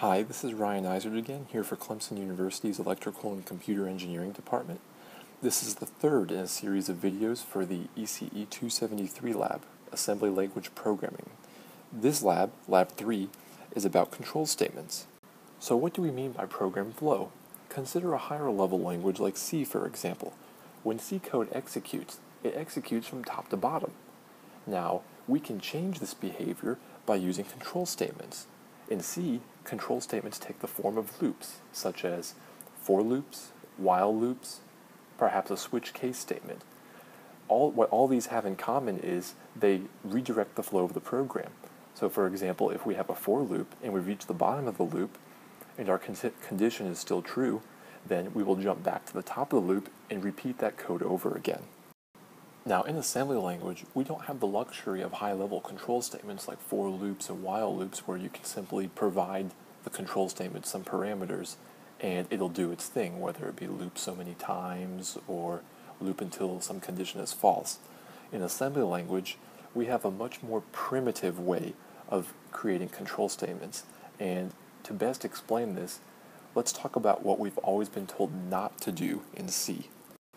Hi, this is Ryan Izard again, here for Clemson University's Electrical and Computer Engineering Department. This is the third in a series of videos for the ECE 273 lab, Assembly Language Programming. This lab, Lab 3, is about control statements. So what do we mean by program flow? Consider a higher level language like C, for example. When C code executes, it executes from top to bottom. Now, we can change this behavior by using control statements. In C, control statements take the form of loops, such as for loops, while loops, perhaps a switch case statement. What all these have in common is they redirect the flow of the program. So for example, if we have a for loop and we reach the bottom of the loop and our condition is still true, then we will jump back to the top of the loop and repeat that code over again. Now, in assembly language, we don't have the luxury of high-level control statements like for loops and while loops where you can simply provide the control statement some parameters and it'll do its thing, whether it be loop so many times or loop until some condition is false. In assembly language, we have a much more primitive way of creating control statements, and to best explain this, let's talk about what we've always been told not to do in C.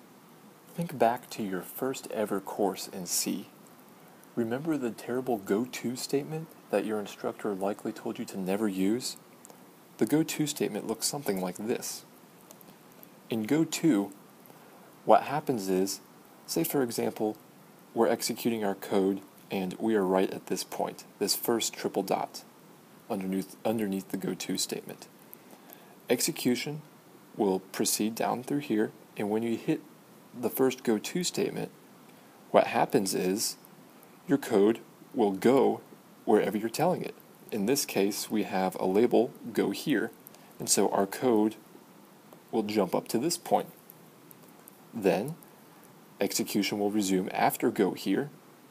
Think back to your first ever course in C. Remember the terrible go-to statement that your instructor likely told you to never use? The go-to statement looks something like this. In go-to, what happens is, say for example, we're executing our code and we are right at this point, this first triple dot underneath the go-to statement. Execution will proceed down through here, and when you hit the first go-to statement, what happens is your code will go wherever you're telling it. In this case, we have a label go here, and so our code will jump up to this point. Then execution will resume after go here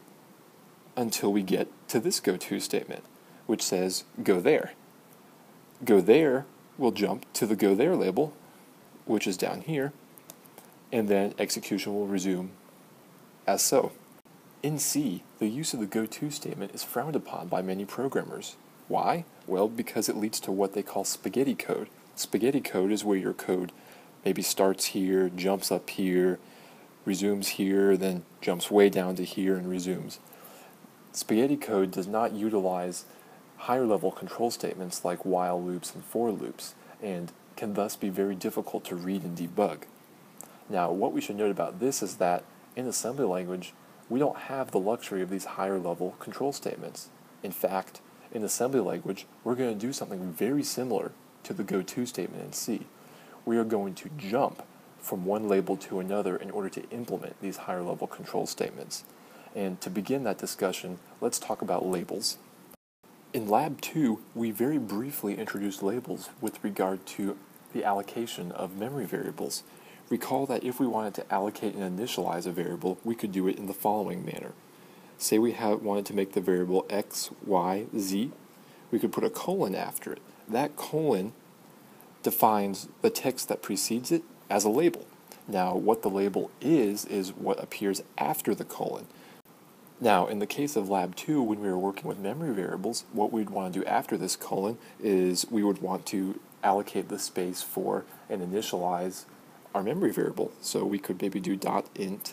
until we get to this go-to statement, which says go there. Go there will jump to the go there label, which is down here, and then execution will resume as so. In C, the use of the go-to statement is frowned upon by many programmers. Why? Well, because it leads to what they call spaghetti code. Spaghetti code is where your code maybe starts here, jumps up here, resumes here, then jumps way down to here and resumes. Spaghetti code does not utilize higher level control statements like while loops and for loops, and can thus be very difficult to read and debug. Now, what we should note about this is that in assembly language, we don't have the luxury of these higher level control statements. In fact, in assembly language, we're going to do something very similar to the go-to statement in C. We are going to jump from one label to another in order to implement these higher level control statements. And to begin that discussion, let's talk about labels. In Lab 2, we very briefly introduced labels with regard to the allocation of memory variables. Recall that if we wanted to allocate and initialize a variable, we could do it in the following manner. Say we wanted to make the variable x, y, z, we could put a colon after it. That colon defines the text that precedes it as a label. Now, what the label is what appears after the colon. Now, in the case of Lab 2, when we were working with memory variables, what we'd want to do after this colon is we would want to allocate the space for and initialize our memory variable. So we could maybe do .int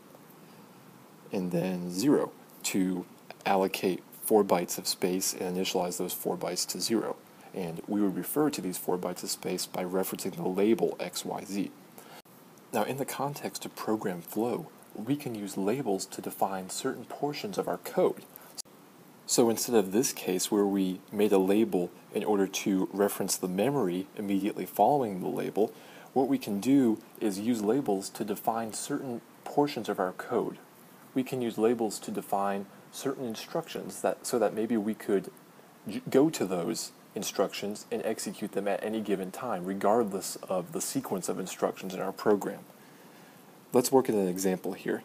and then 0 to allocate 4 bytes of space and initialize those 4 bytes to 0. And we would refer to these 4 bytes of space by referencing the label XYZ. Now, in the context of program flow, we can use labels to define certain portions of our code. So instead of this case where we made a label in order to reference the memory immediately following the label, what we can do is use labels to define certain portions of our code. We can use labels to define certain instructions so that maybe we could go to those instructions and execute them at any given time, regardless of the sequence of instructions in our program. Let's work at an example here.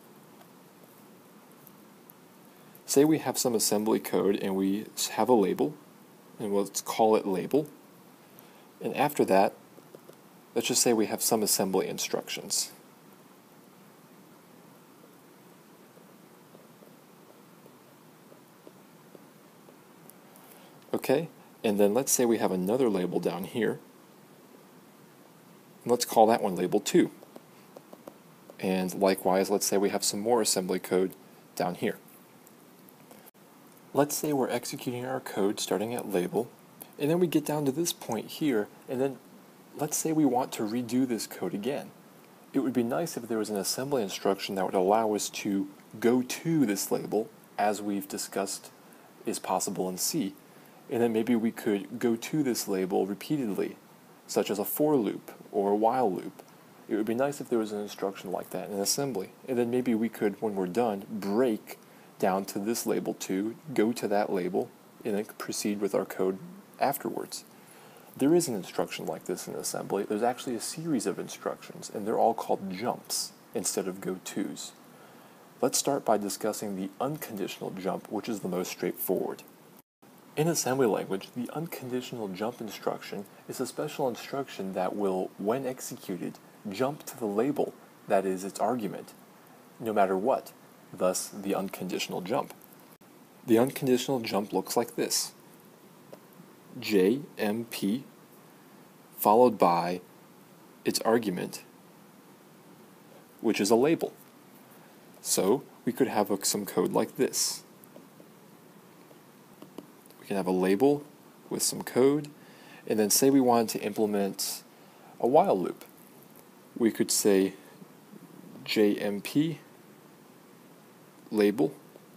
Say we have some assembly code and we have a label, and let's call it label. And after that, let's just say we have some assembly instructions. Okay, And then let's say we have another label down here. Let's call that one label 2. And likewise, let's say we have some more assembly code down here. Let's say we're executing our code starting at label, and then we get down to this point here, and then let's say we want to redo this code again. It would be nice if there was an assembly instruction that would allow us to go to this label, as we've discussed is possible in C, and then maybe we could go to this label repeatedly, such as a for loop or a while loop. It would be nice if there was an instruction like that in assembly, and then maybe we could, when we're done, break down to this label 2, go to that label, and then proceed with our code afterwards. There is an instruction like this in assembly. There's actually a series of instructions, and they're all called jumps instead of go-tos. Let's start by discussing the unconditional jump, which is the most straightforward. In assembly language, the unconditional jump instruction is a special instruction that will, when executed, jump to the label that is its argument, no matter what, thus the unconditional jump. The unconditional jump looks like this: JMP followed by its argument, which is a label. So we could have some code like this. We can have a label with some code, and then say we wanted to implement a while loop. We could say JMP label,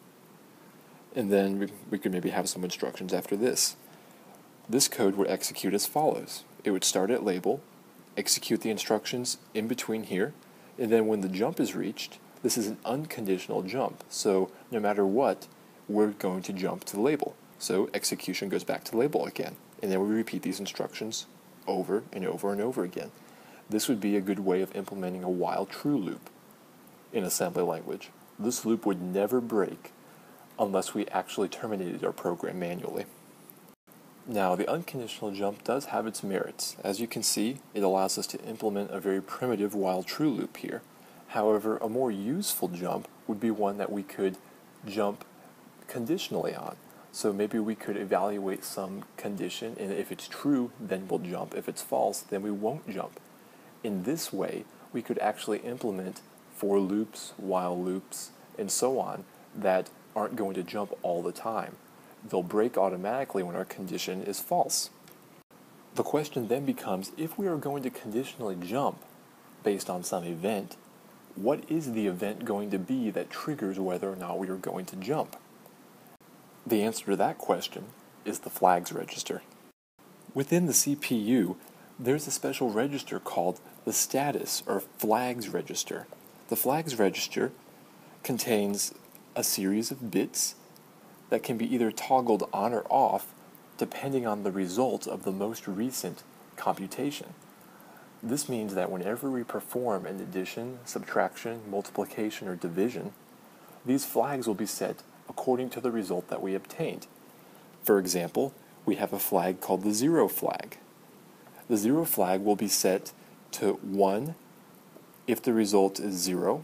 and then we could maybe have some instructions after this. This code would execute as follows. It would start at label, execute the instructions in between here, and then when the jump is reached, this is an unconditional jump, so no matter what, we're going to jump to the label. So execution goes back to label again, and then we repeat these instructions over and over and over again. This would be a good way of implementing a while true loop in assembly language. This loop would never break unless we actually terminated our program manually. Now, the unconditional jump does have its merits. As you can see, it allows us to implement a very primitive while true loop here. However, a more useful jump would be one that we could jump conditionally on. So maybe we could evaluate some condition, and if it's true, then we'll jump. If it's false, then we won't jump. In this way, we could actually implement for loops, while loops, and so on that aren't going to jump all the time. They'll break automatically when our condition is false. The question then becomes, if we are going to conditionally jump based on some event, what is the event going to be that triggers whether or not we are going to jump? The answer to that question is the flags register. Within the CPU, there's a special register called the status or flags register. The flags register contains a series of bits that can be either toggled on or off depending on the result of the most recent computation. This means that whenever we perform an addition, subtraction, multiplication, or division, these flags will be set according to the result that we obtained. For example, we have a flag called the 0 flag. The 0 flag will be set to 1 if the result is 0,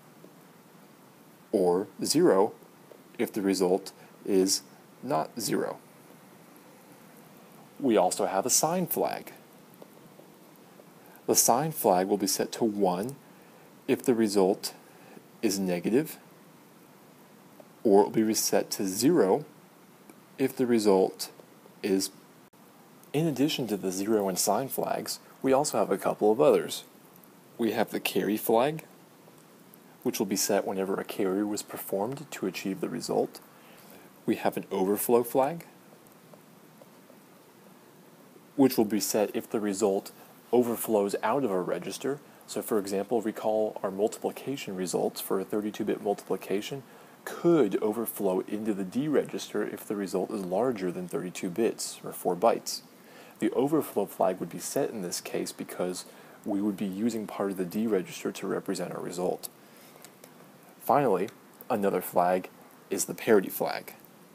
or 0 if the result is not 0. We also have a sign flag. The sign flag will be set to 1 if the result is negative, or it will be reset to 0 if the result is. In addition to the 0 and sign flags, we also have a couple of others. We have the carry flag, which will be set whenever a carry was performed to achieve the result. We have an overflow flag, which will be set if the result overflows out of a register. So for example, recall our multiplication results for a 32-bit multiplication could overflow into the D register if the result is larger than 32 bits, or 4 bytes. The overflow flag would be set in this case because we would be using part of the D register to represent our result. Finally, another flag is the parity flag.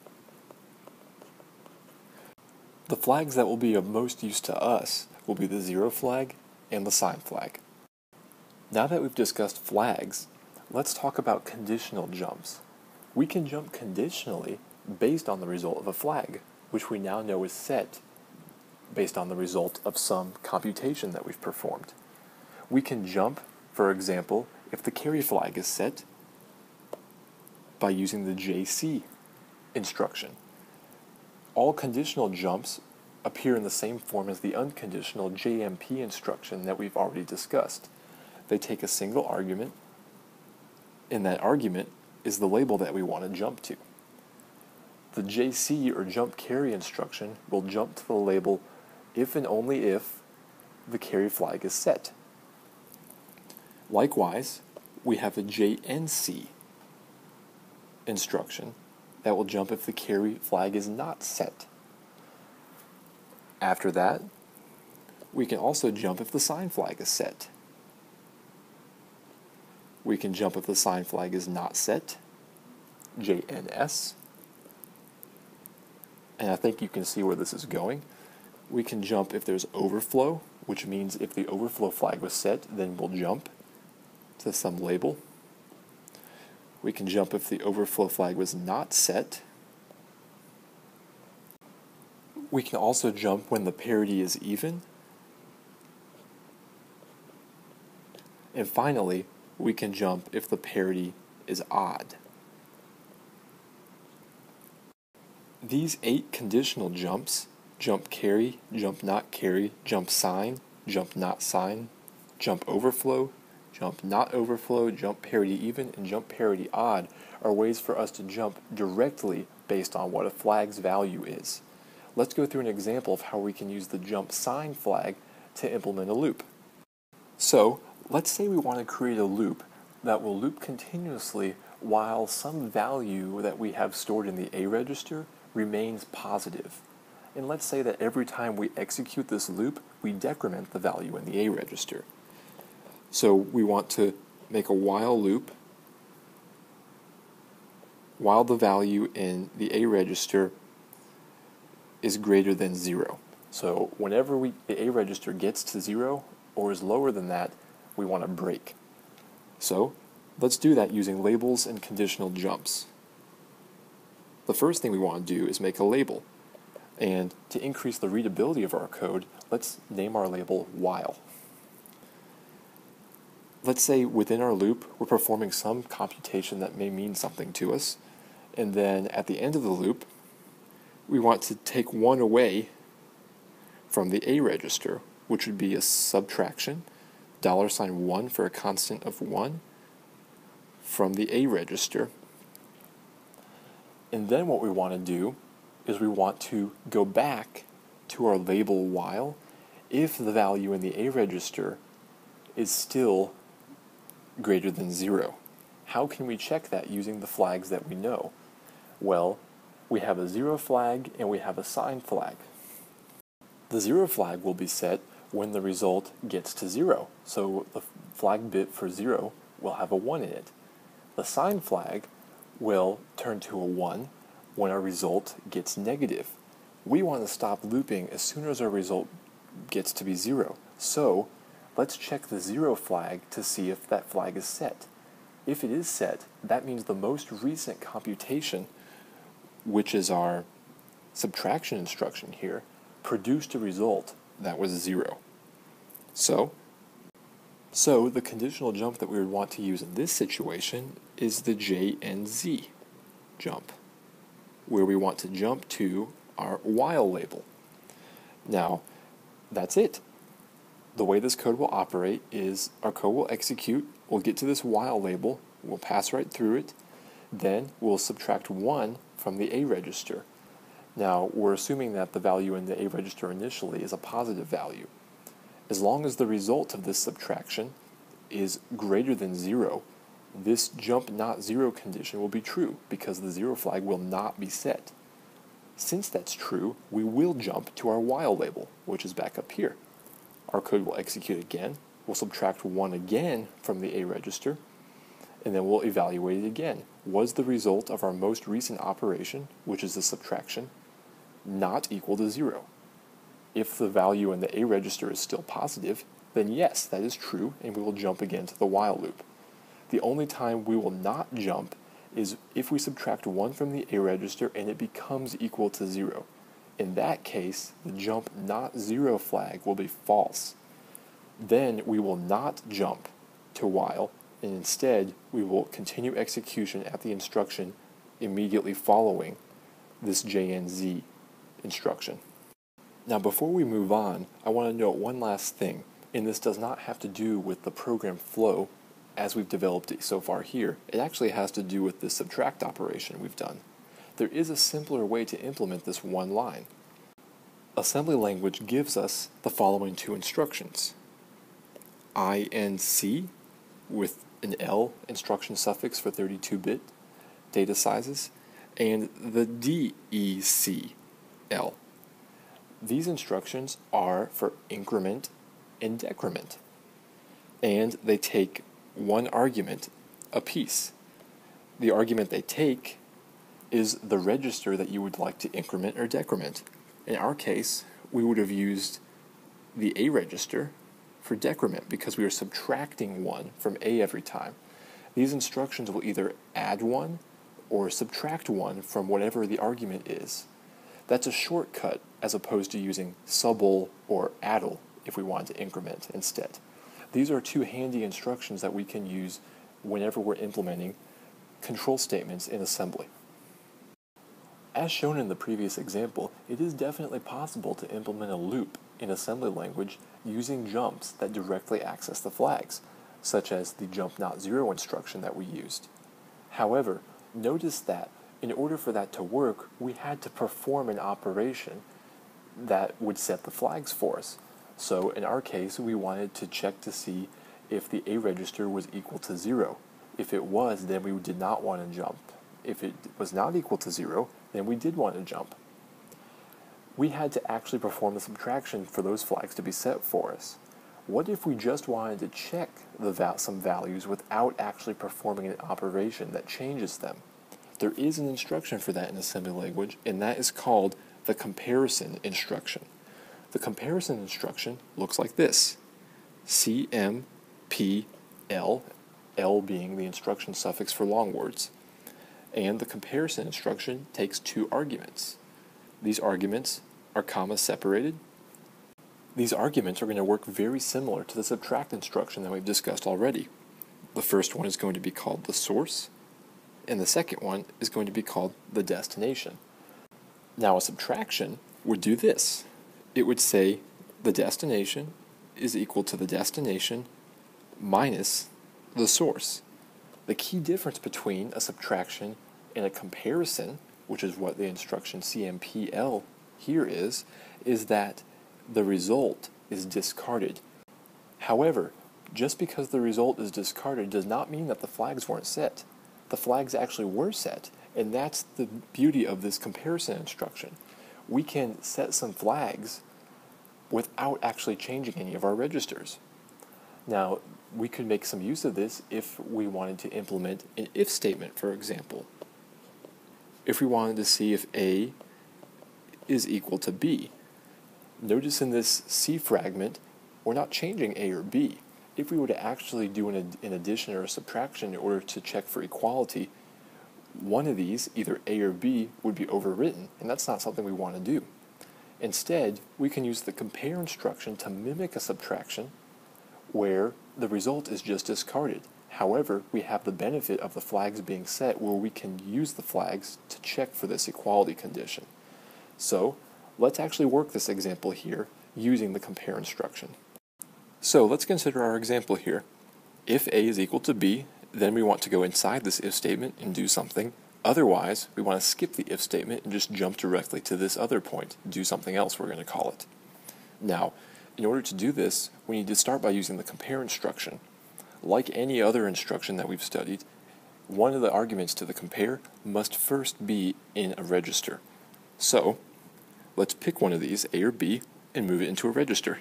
The flags that will be of most use to us will be the 0 flag and the sign flag. Now that we've discussed flags, let's talk about conditional jumps. We can jump conditionally based on the result of a flag. which we now know is set based on the result of some computation that we've performed. We can jump, for example, if the carry flag is set by using the JC instruction. All conditional jumps appear in the same form as the unconditional JMP instruction that we've already discussed. They take a single argument, and that argument is the label that we want to jump to. The JC or jump carry instruction will jump to the label if and only if the carry flag is set. Likewise, we have a JNC instruction that will jump if the carry flag is not set. After that, we can also jump if the sign flag is set. We can jump if the sign flag is not set, JNS. And I think you can see where this is going. We can jump if there's overflow, which means if the overflow flag was set, then we'll jump to some label. We can jump if the overflow flag was not set. We can also jump when the parity is even. And finally, we can jump if the parity is odd. These 8 conditional jumps, jump carry, jump not carry, jump sign, jump not sign, jump overflow, jump not overflow, jump parity even, and jump parity odd, are ways for us to jump directly based on what a flag's value is. Let's go through an example of how we can use the jump sign flag to implement a loop. So, let's say we want to create a loop that will loop continuously while some value that we have stored in the A register remains positive. And let's say that every time we execute this loop, we decrement the value in the A register. So we want to make a while loop while the value in the A register is greater than 0. So whenever the A register gets to 0 or is lower than that, we want to break. So let's do that using labels and conditional jumps. The first thing we want to do is make a label. And to increase the readability of our code, let's name our label while. Let's say within our loop, we're performing some computation that may mean something to us. And then at the end of the loop, we want to take 1 away from the A register, which would be a subtraction, $1 for a constant of 1 from the A register. And then what we want to do is we want to go back to our label while if the value in the A register is still greater than 0. How can we check that using the flags that we know? Well, we have a 0 flag and we have a sign flag. The 0 flag will be set when the result gets to 0. So the flag bit for 0 will have a 1 in it. The sign flag will turn to a 1 when our result gets negative. We want to stop looping as soon as our result gets to be 0. So let's check the 0 flag to see if that flag is set. If it is set, that means the most recent computation, which is our subtraction instruction here, produced a result that was 0. So the conditional jump that we would want to use in this situation is the JNZ jump, where we want to jump to our while label. Now, that's it. The way this code will operate is our code will execute, we'll get to this while label, we'll pass right through it, then we'll subtract 1 from the A register. Now, we're assuming that the value in the A register initially is a positive value. As long as the result of this subtraction is greater than 0, this jump not 0 condition will be true because the 0 flag will not be set. Since that's true, we will jump to our while label, which is back up here. Our code will execute again, we'll subtract 1 again from the A register, and then we'll evaluate it again. Was the result of our most recent operation, which is the subtraction, not equal to 0? If the value in the A register is still positive, then yes, that is true, and we will jump again to the while loop. The only time we will not jump is if we subtract 1 from the A register and it becomes equal to 0. In that case, the jump not 0 flag will be false. Then we will not jump to while, and instead we will continue execution at the instruction immediately following this JNZ instruction. Now before we move on, I want to note one last thing, and this does not have to do with the program flow as we've developed it so far here. It actually has to do with the subtract operation we've done. There is a simpler way to implement this one line. Assembly language gives us the following two instructions. INC with an L instruction suffix for 32-bit data sizes, and the DECL. These instructions are for increment and decrement, and they take one argument apiece. The argument they take is the register that you would like to increment or decrement. In our case, we would have used the A register for decrement because we are subtracting 1 from A every time. These instructions will either add 1 or subtract 1 from whatever the argument is. That's a shortcut as opposed to using subl or addl if we want to increment instead. These are two handy instructions that we can use whenever we're implementing control statements in assembly. As shown in the previous example, it is definitely possible to implement a loop in assembly language using jumps that directly access the flags, such as the jump not 0 instruction that we used. However, notice that in order for that to work, we had to perform an operation that would set the flags for us. So in our case, we wanted to check to see if the A register was equal to 0. If it was, then we did not want to jump. If it was not equal to 0, then we did want to jump. We had to actually perform the subtraction for those flags to be set for us. What if we just wanted to check some values without actually performing an operation that changes them? There is an instruction for that in assembly language, and that is called the comparison instruction. The comparison instruction looks like this: CMPL, L being the instruction suffix for long words. And the comparison instruction takes two arguments. These arguments are comma separated. These arguments are going to work very similar to the subtract instruction that we've discussed already. The first one is going to be called the source, and the second one is going to be called the destination. Now a subtraction would do this. It would say the destination is equal to the destination minus the source. The key difference between a subtraction and a comparison, which is what the instruction CMPL here is that the result is discarded. However, just because the result is discarded does not mean that the flags weren't set. The flags actually were set, and that's the beauty of this comparison instruction. We can set some flags without actually changing any of our registers. Now, we could make some use of this if we wanted to implement an if statement, for example. If we wanted to see if A is equal to B. Notice in this C fragment, we're not changing A or B. If we were to actually do an addition or a subtraction in order to check for equality, one of these, either A or B, would be overwritten, and that's not something we want to do. Instead, we can use the compare instruction to mimic a subtraction where the result is just discarded. However, we have the benefit of the flags being set where we can use the flags to check for this equality condition. So, let's actually work this example here using the compare instruction. So, let's consider our example here. If A is equal to B, then we want to go inside this if statement and do something. Otherwise, we want to skip the if statement and just jump directly to this other point, do something else we're going to call it. Now, in order to do this, we need to start by using the compare instruction. Like any other instruction that we've studied, one of the arguments to the compare must first be in a register. So, let's pick one of these, A or B, and move it into a register.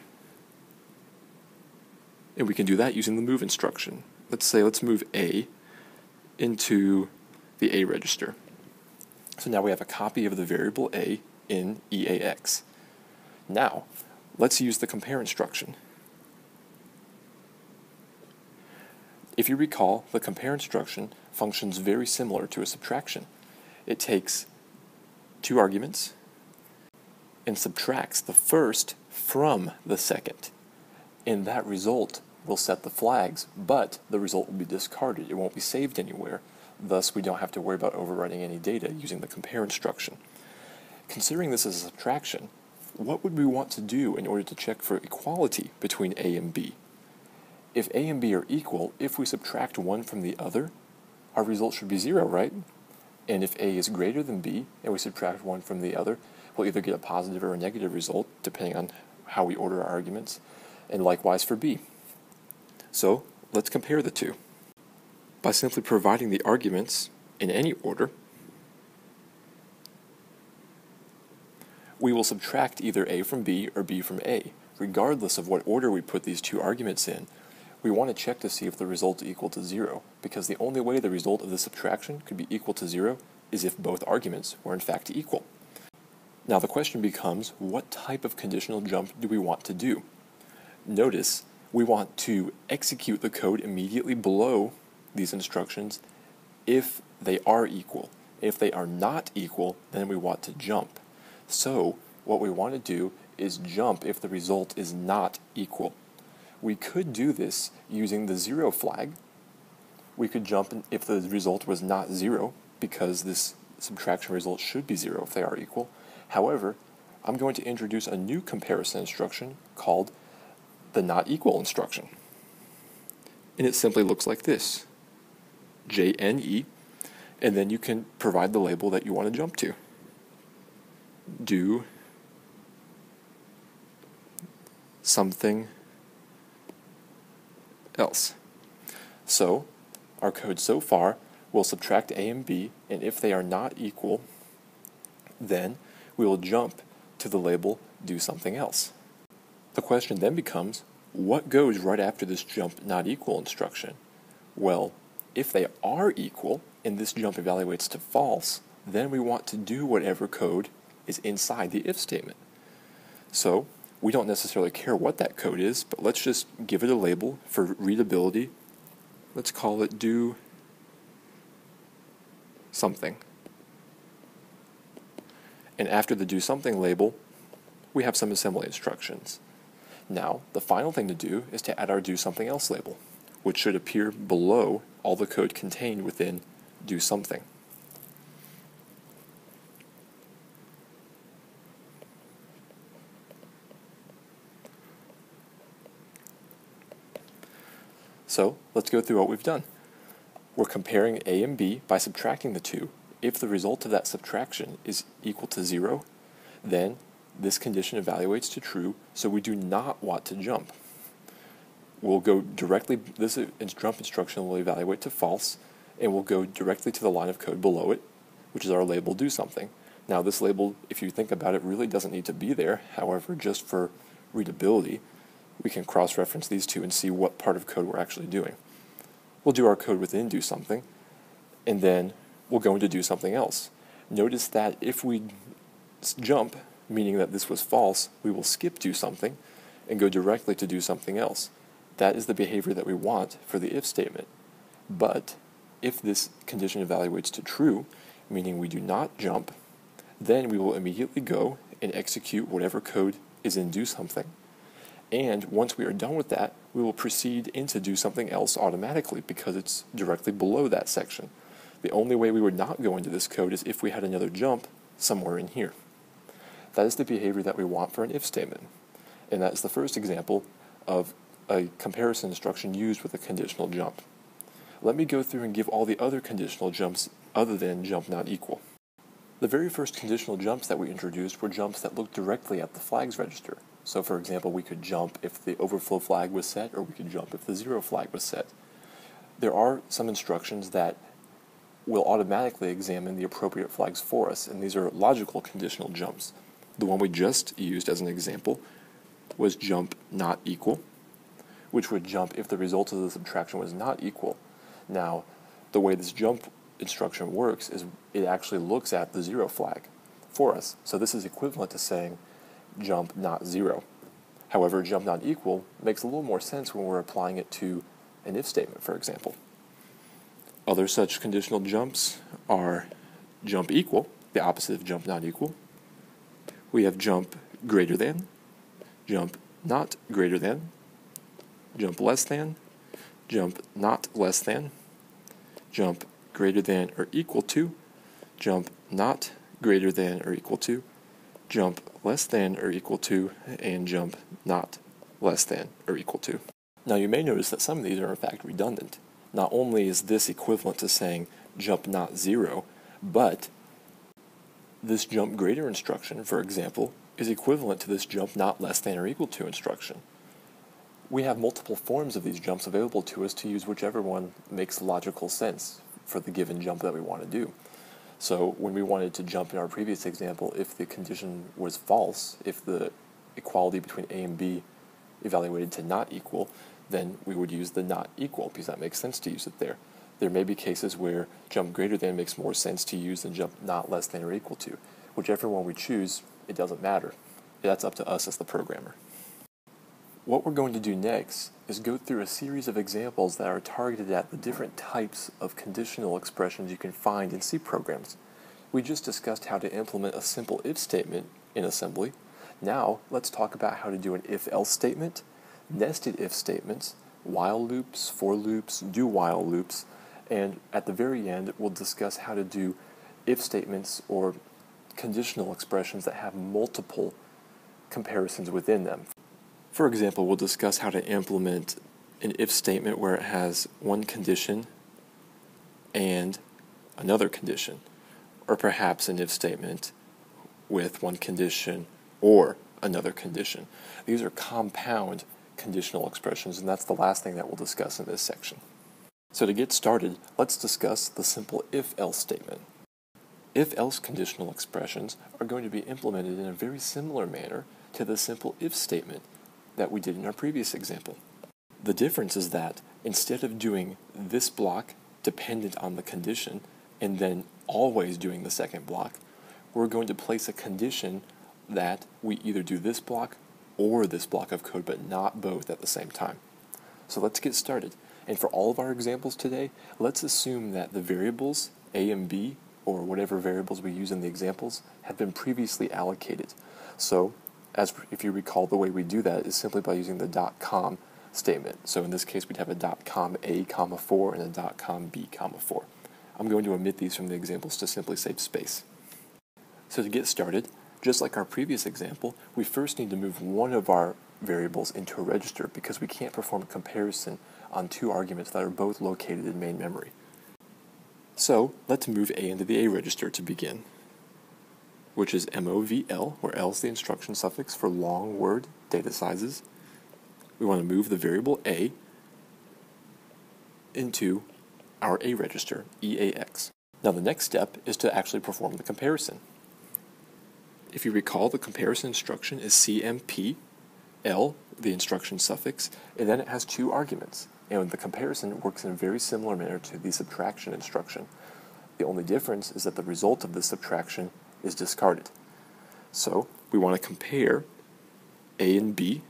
And we can do that using the move instruction. Let's move A into the A register. So now we have a copy of the variable A in EAX. Now, let's use the compare instruction. If you recall, the compare instruction functions very similar to a subtraction. It takes two arguments, and subtracts the first from the second. And that result will set the flags, but the result will be discarded. It won't be saved anywhere. Thus, we don't have to worry about overwriting any data using the compare instruction. Considering this as a subtraction, what would we want to do in order to check for equality between A and B? If A and B are equal, if we subtract one from the other, our result should be 0, right? And if A is greater than B, and we subtract one from the other, we'll either get a positive or a negative result, depending on how we order our arguments, and likewise for B. So, let's compare the two. By simply providing the arguments in any order, we will subtract either A from B or B from A. Regardless of what order we put these two arguments in, we want to check to see if the result is equal to 0, because the only way the result of the subtraction could be equal to 0 is if both arguments were in fact equal. Now the question becomes, what type of conditional jump do we want to do? Notice, we want to execute the code immediately below these instructions if they are equal. If they are not equal, then we want to jump. So, what we want to do is jump if the result is not equal. We could do this using the 0 flag. We could jump if the result was not 0, because this subtraction result should be 0 if they are equal. However, I'm going to introduce a new comparison instruction called the not equal instruction. And it simply looks like this: JNE, and then you can provide the label that you want to jump to. Do something else. So, our code so far will subtract A and B, and if they are not equal, then we will jump to the label do something else. The question then becomes, what goes right after this jump not equal instruction? Well, if they are equal, and this jump evaluates to false, then we want to do whatever code is inside the if statement. So, we don't necessarily care what that code is, but let's just give it a label for readability. Let's call it do something. And after the do something label, we have some assembly instructions. Now, the final thing to do is to add our do something else label, which should appear below all the code contained within do something. So, let's go through what we've done. We're comparing A and B by subtracting the two. If the result of that subtraction is equal to 0, then this condition evaluates to true, so we do not want to jump. We'll go directly, this jump instruction will evaluate to false, and we'll go directly to the line of code below it, which is our label do something. Now this label, if you think about it, really doesn't need to be there. However, just for readability, we can cross-reference these two and see what part of code we're actually doing. We'll do our code within do something, and then we'll go into do something else. Notice that if we jump, meaning that this was false, we will skip do something and go directly to do something else. That is the behavior that we want for the if statement. But if this condition evaluates to true, meaning we do not jump, then we will immediately go and execute whatever code is in do something. And once we are done with that, we will proceed into do something else automatically because it's directly below that section. The only way we would not go into this code is if we had another jump somewhere in here. That is the behavior that we want for an if statement. And that is the first example of a comparison instruction used with a conditional jump. Let me go through and give all the other conditional jumps other than jump not equal. The very first conditional jumps that we introduced were jumps that looked directly at the flags register. So for example, we could jump if the overflow flag was set, or we could jump if the 0 flag was set. There are some instructions that will automatically examine the appropriate flags for us, and these are logical conditional jumps. The one we just used as an example was jump not equal, which would jump if the result of the subtraction was not equal. Now, the way this jump instruction works is it actually looks at the 0 flag for us. So this is equivalent to saying jump not 0. However, jump not equal makes a little more sense when we're applying it to an if statement, for example. Other such conditional jumps are jump equal, the opposite of jump not equal, we have jump greater than, jump not greater than, jump less than, jump not less than, jump greater than or equal to, jump not greater than or equal to, jump less than or equal to, and jump not less than or equal to. Now you may notice that some of these are in fact redundant. Not only is this equivalent to saying jump not 0, but this jump greater instruction, for example, is equivalent to this jump not less than or equal to instruction. We have multiple forms of these jumps available to us to use whichever one makes logical sense for the given jump that we want to do. So when we wanted to jump in our previous example, if the condition was false, if the equality between A and B evaluated to not equal, then we would use the not equal because that makes sense to use it there. There may be cases where jump greater than makes more sense to use than jump not less than or equal to. Whichever one we choose, it doesn't matter. That's up to us as the programmer. What we're going to do next is go through a series of examples that are targeted at the different types of conditional expressions you can find in C programs. We just discussed how to implement a simple if statement in assembly. Now, let's talk about how to do an if-else statement, nested if statements, while loops, for loops, do-while loops, and at the very end, we'll discuss how to do if statements or conditional expressions that have multiple comparisons within them. For example, we'll discuss how to implement an if statement where it has one condition and another condition, or perhaps an if statement with one condition or another condition. These are compound conditional expressions, and that's the last thing that we'll discuss in this section. So to get started, let's discuss the simple if-else statement. If-else conditional expressions are going to be implemented in a very similar manner to the simple if statement that we did in our previous example. The difference is that instead of doing this block dependent on the condition and then always doing the second block, we're going to place a condition that we either do this block or this block of code, but not both at the same time. So let's get started. And for all of our examples today, let's assume that the variables A and B, or whatever variables we use in the examples, have been previously allocated. So, if you recall, the way we do that is simply by using the .com statement. So in this case, we'd have a .com A, 4, and a .com B, 4. I'm going to omit these from the examples to simply save space. So to get started, just like our previous example, we first need to move one of our variables into a register because we can't perform a comparison on two arguments that are both located in main memory. So let's move A into the A register to begin, which is MOVL, where L is the instruction suffix for long word data sizes. We want to move the variable A into our A register, EAX. Now the next step is to actually perform the comparison. If you recall, the comparison instruction is CMP, L, the instruction suffix, and then it has two arguments. And the comparison works in a very similar manner to the subtraction instruction. The only difference is that the result of the subtraction is discarded. So we want to compare A and B,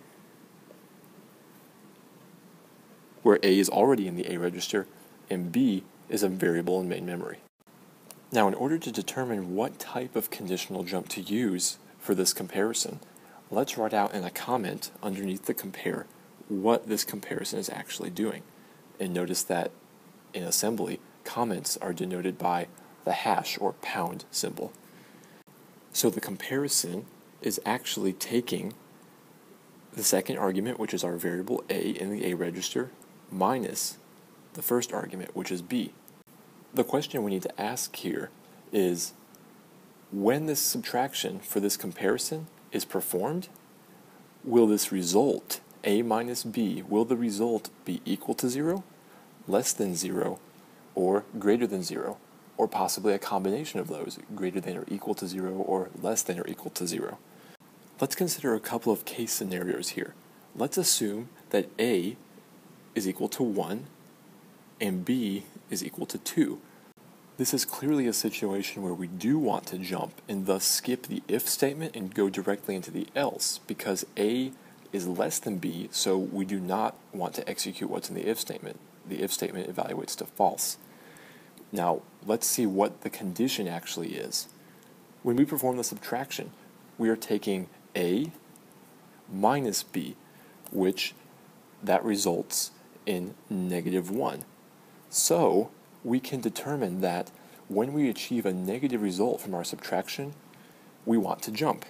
where A is already in the A register and B is a variable in main memory. Now, in order to determine what type of conditional jump to use for this comparison, let's write out in a comment underneath the compare what this comparison is actually doing. And notice that in assembly, comments are denoted by the hash or pound symbol. So the comparison is actually taking the second argument, which is our variable A in the A register, minus the first argument, which is B. The question we need to ask here is, when this subtraction for this comparison is performed, will this result, A minus B, will the result be equal to 0, less than 0, or greater than 0, or possibly a combination of those, greater than or equal to 0, or less than or equal to 0? Let's consider a couple of case scenarios here. Let's assume that A is equal to 1 and B is equal to 2. This is clearly a situation where we do want to jump and thus skip the if statement and go directly into the else, because A is less than B, so we do not want to execute what's in the if statement. The if statement evaluates to false. Now, let's see what the condition actually is. When we perform the subtraction, we are taking A minus B, which that results in -1. So we can determine that when we achieve a negative result from our subtraction, we want to jump.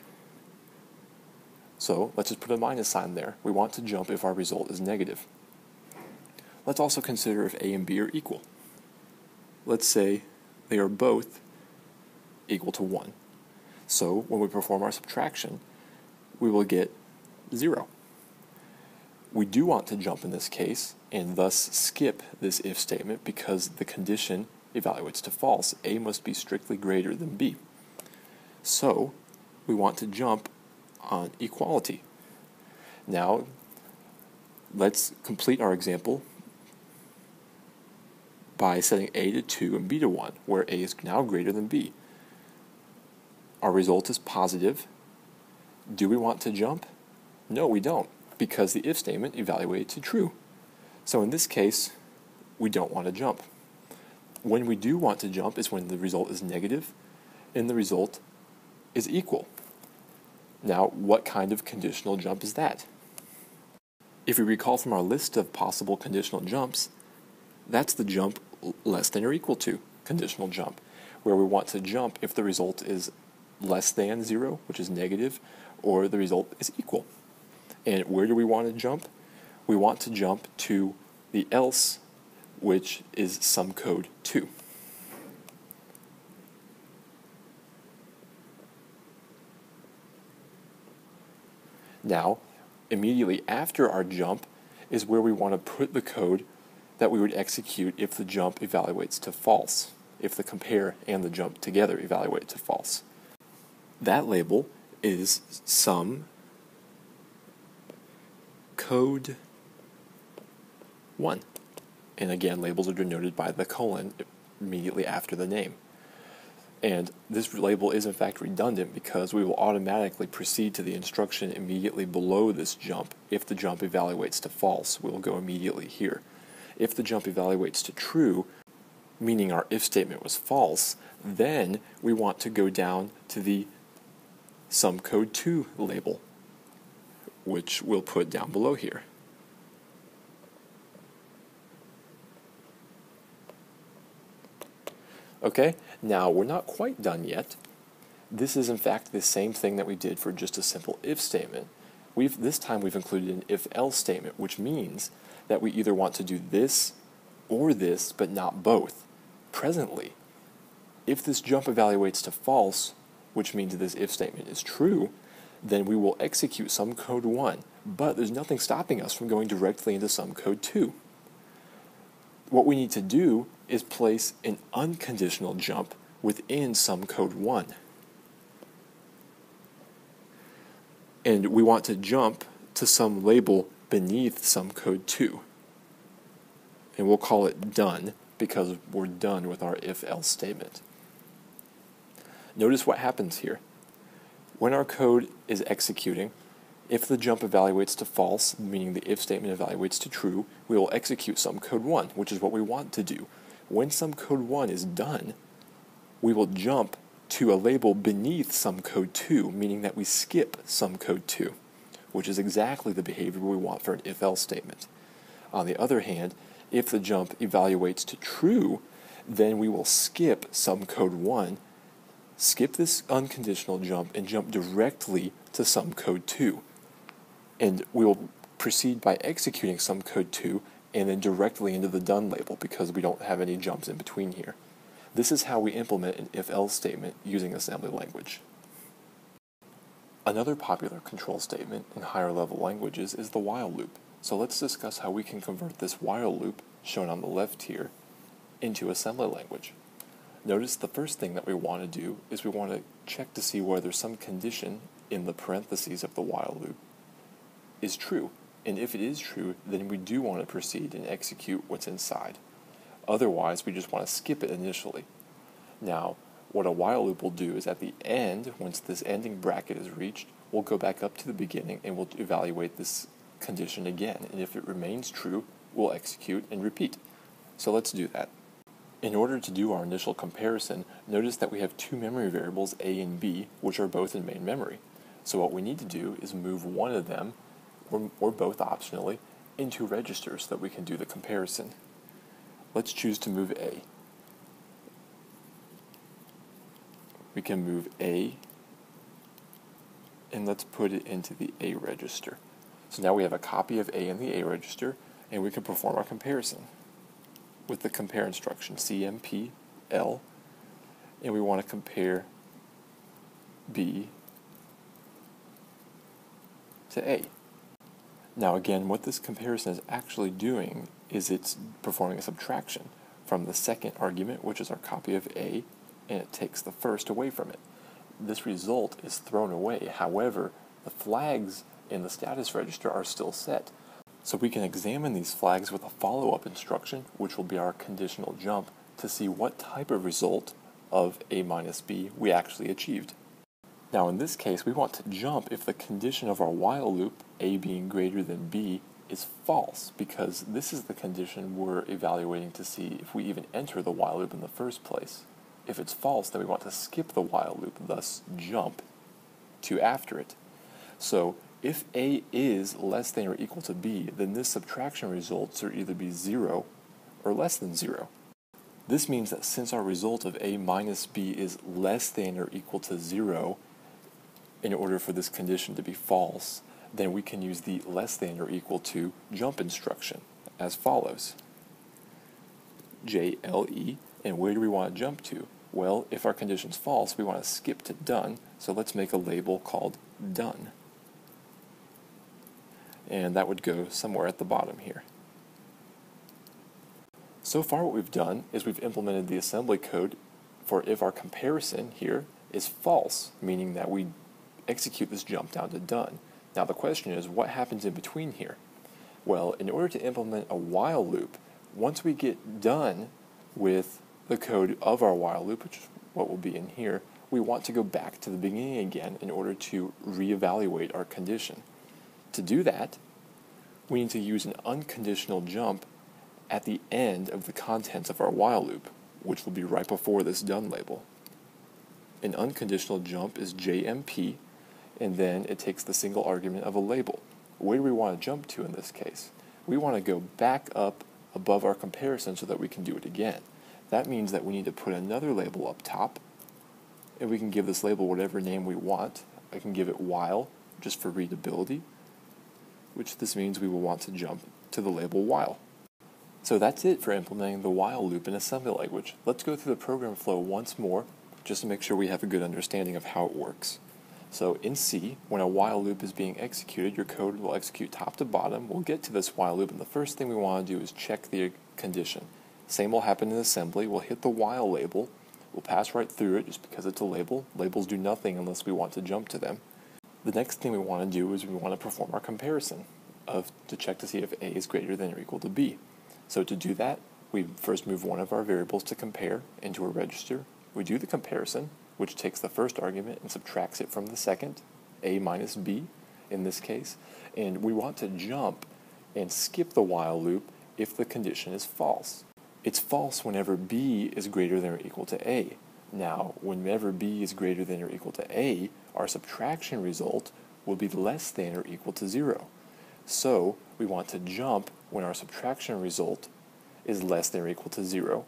So let's just put a minus sign there. We want to jump if our result is negative. Let's also consider if A and B are equal. Let's say they are both equal to 1. So when we perform our subtraction, we will get 0. We do want to jump in this case and thus skip this if statement because the condition evaluates to false. A must be strictly greater than B. So we want to jump on equality. Now let's complete our example by setting A to 2 and B to 1, where A is now greater than B. Our result is positive. Do we want to jump? No, we don't, because the if statement evaluated to true. So in this case, we don't want to jump. When we do want to jump is when the result is negative and the result is equal. Now, what kind of conditional jump is that? If we recall from our list of possible conditional jumps, that's the jump less than or equal to conditional jump, where we want to jump if the result is less than 0, which is negative, or the result is equal. And where do we want to jump? We want to jump to the else, which is sum code 2. Now, immediately after our jump is where we want to put the code that we would execute if the jump evaluates to false, if the compare and the jump together evaluate to false. That label is sum code 1. And again, labels are denoted by the colon immediately after the name. And this label is in fact redundant because we will automatically proceed to the instruction immediately below this jump. If the jump evaluates to false, we'll go immediately here. If the jump evaluates to true, meaning our if statement was false, then we want to go down to the sum code 2 label, which we'll put down below here. Okay, now we're not quite done yet. This is in fact the same thing that we did for just a simple if statement. This time we've included an if-else statement, which means that we either want to do this or this, but not both. Presently, if this jump evaluates to false, which means this if statement is true, then we will execute sum code 1, but there's nothing stopping us from going directly into sum code 2. What we need to do is place an unconditional jump within sum code 1. And we want to jump to some label beneath sum code 2. And we'll call it done because we're done with our if-else statement. Notice what happens here. When our code is executing, if the jump evaluates to false, meaning the if statement evaluates to true, we will execute sum code 1, which is what we want to do. When sum code 1 is done, we will jump to a label beneath sum code 2, meaning that we skip sum code 2, which is exactly the behavior we want for an if-else statement. On the other hand, if the jump evaluates to true, then we will skip sum code 1, skip this unconditional jump, and jump directly to sum code 2. And we will proceed by executing sum code 2 and then directly into the done label because we don't have any jumps in between here. This is how we implement an if-else statement using assembly language. Another popular control statement in higher level languages is the while loop. So let's discuss how we can convert this while loop, shown on the left here, into assembly language. Notice the first thing that we want to do is we want to check to see whether some condition in the parentheses of the while loop is true. And if it is true, then we do want to proceed and execute what's inside. Otherwise, we just want to skip it initially. Now, what a while loop will do is at the end, once this ending bracket is reached, we'll go back up to the beginning and we'll evaluate this condition again. And if it remains true, we'll execute and repeat. So let's do that. In order to do our initial comparison, notice that we have two memory variables, A and B, which are both in main memory. So what we need to do is move one of them, or both optionally, into register so that we can do the comparison. Let's choose to move A. We can move A, and let's put it into the A register. So now we have a copy of A in the A register, and we can perform our comparison with the compare instruction, CMP L, and we want to compare B to A. Now again, what this comparison is actually doing is it's performing a subtraction from the second argument, which is our copy of A, and it takes the first away from it. This result is thrown away. However, the flags in the status register are still set. So we can examine these flags with a follow-up instruction, which will be our conditional jump, to see what type of result of A minus B we actually achieved. Now in this case, we want to jump if the condition of our while loop, A being greater than B, is false, because this is the condition we're evaluating to see if we even enter the while loop in the first place. If it's false, then we want to skip the while loop, thus jump to after it. So if A is less than or equal to B, then this subtraction results are either be 0 or less than 0. This means that since our result of A minus B is less than or equal to 0, in order for this condition to be false, then we can use the less than or equal to jump instruction as follows. JLE, and where do we want to jump to? Well, if our condition's false, we want to skip to done, so let's make a label called done. And that would go somewhere at the bottom here. So far what we've done is we've implemented the assembly code for if our comparison here is false, meaning that we execute this jump down to done. Now the question is, what happens in between here? Well, in order to implement a while loop, once we get done with the code of our while loop, which is what will be in here, we want to go back to the beginning again in order to reevaluate our condition. To do that, we need to use an unconditional jump at the end of the contents of our while loop, which will be right before this done label. An unconditional jump is JMP, and then it takes the single argument of a label. Where do we want to jump to in this case? We want to go back up above our comparison so that we can do it again. That means that we need to put another label up top, and we can give this label whatever name we want. I can give it while, just for readability, which this means we will want to jump to the label while. So that's it for implementing the while loop in assembly language. Let's go through the program flow once more, just to make sure we have a good understanding of how it works. So in C, when a while loop is being executed, your code will execute top to bottom. We'll get to this while loop, and the first thing we want to do is check the condition. Same will happen in assembly. We'll hit the while label. We'll pass right through it just because it's a label. Labels do nothing unless we want to jump to them. The next thing we want to do is we want to perform our comparison to check to see if A is greater than or equal to B. So to do that, we first move one of our variables to compare into a register. We do the comparison, which takes the first argument and subtracts it from the second, A minus B in this case, and we want to jump and skip the while loop if the condition is false. It's false whenever B is greater than or equal to A. Now, whenever B is greater than or equal to A, our subtraction result will be less than or equal to 0. So, we want to jump when our subtraction result is less than or equal to 0,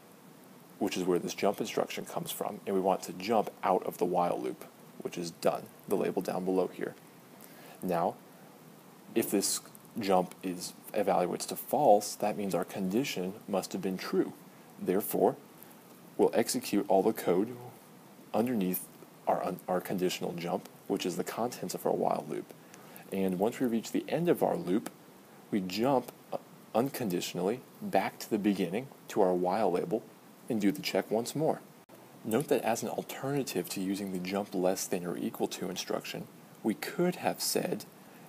which is where this jump instruction comes from, and we want to jump out of the while loop, which is done, the label down below here. Now, if this jump evaluates to false, that means our condition must have been true. Therefore, we'll execute all the code underneath our conditional jump, which is the contents of our while loop. And once we reach the end of our loop, we jump unconditionally back to the beginning, to our while label, and do the check once more. Note that as an alternative to using the jump less than or equal to instruction, we could have said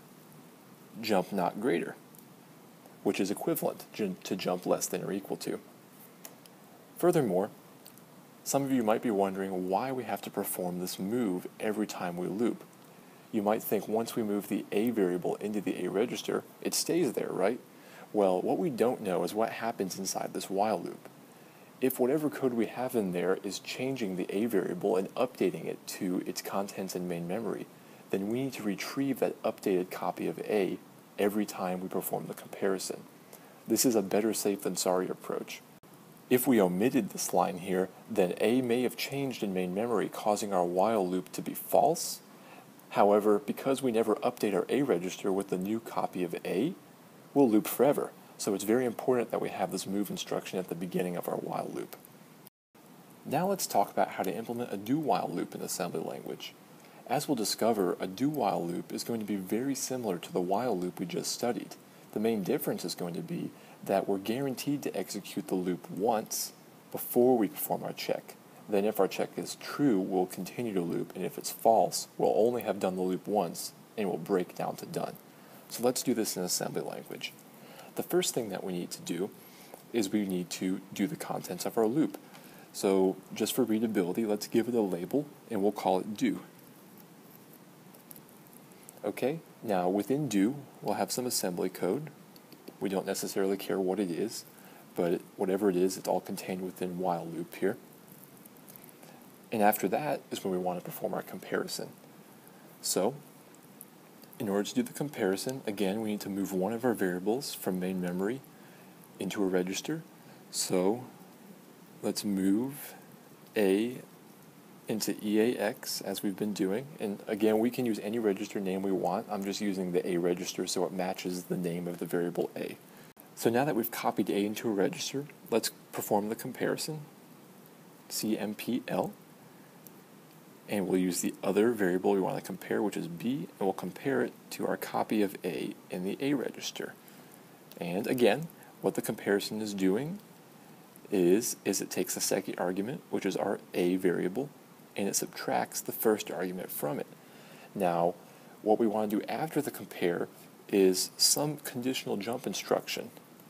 jump not greater, which is equivalent to jump less than or equal to. Furthermore, some of you might be wondering why we have to perform this move every time we loop. You might think once we move the A variable into the A register, it stays there, right? Well, what we don't know is what happens inside this while loop. If whatever code we have in there is changing the A variable and updating it to its contents in main memory, then we need to retrieve that updated copy of A every time we perform the comparison. This is a better safe than sorry approach. If we omitted this line here, then A may have changed in main memory, causing our while loop to be false. However, because we never update our A register with the new copy of A, we'll loop forever. So it's very important that we have this move instruction at the beginning of our while loop. Now let's talk about how to implement a do-while loop in assembly language. As we'll discover, a do-while loop is going to be very similar to the while loop we just studied. The main difference is going to be that we're guaranteed to execute the loop once before we perform our check. Then if our check is true, we'll continue to loop, and if it's false, we'll only have done the loop once, and we'll break down to done. So let's do this in assembly language. The first thing that we need to do is we need to do the contents of our loop. So just for readability, let's give it a label, and we'll call it do. Okay, now within do, we'll have some assembly code. We don't necessarily care what it is, but whatever it is, it's all contained within while loop here. And after that is when we want to perform our comparison. So, in order to do the comparison, again, we need to move one of our variables from main memory into a register. So, let's move A into EAX as we've been doing. And again, we can use any register name we want. I'm just using the A register so it matches the name of the variable A. So now that we've copied A into a register, let's perform the comparison. CMPL. And we'll use the other variable we want to compare, which is B, and we'll compare it to our copy of A in the A register. And again, what the comparison is doing is it takes the second argument, which is our A variable, and it subtracts the first argument from it. Now, what we want to do after the compare is some conditional jump instruction.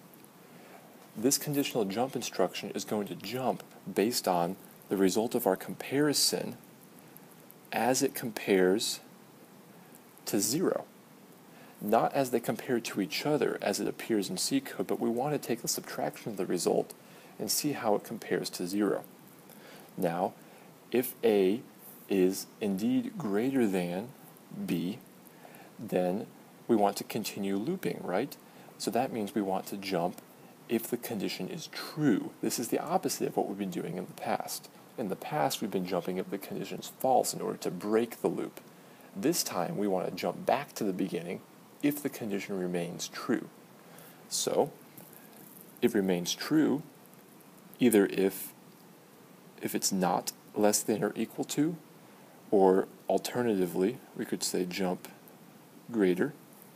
This conditional jump instruction is going to jump based on the result of our comparison as it compares to 0. Not as they compare to each other as it appears in C code, but we want to take the subtraction of the result and see how it compares to 0. Now, if A is indeed greater than B, then we want to continue looping, right? So that means we want to jump if the condition is true. This is the opposite of what we've been doing in the past. In the past, we've been jumping if the condition is false in order to break the loop. This time, we want to jump back to the beginning if the condition remains true. So, it remains true either if it's not less than or equal to, or alternatively, we could say jump greater.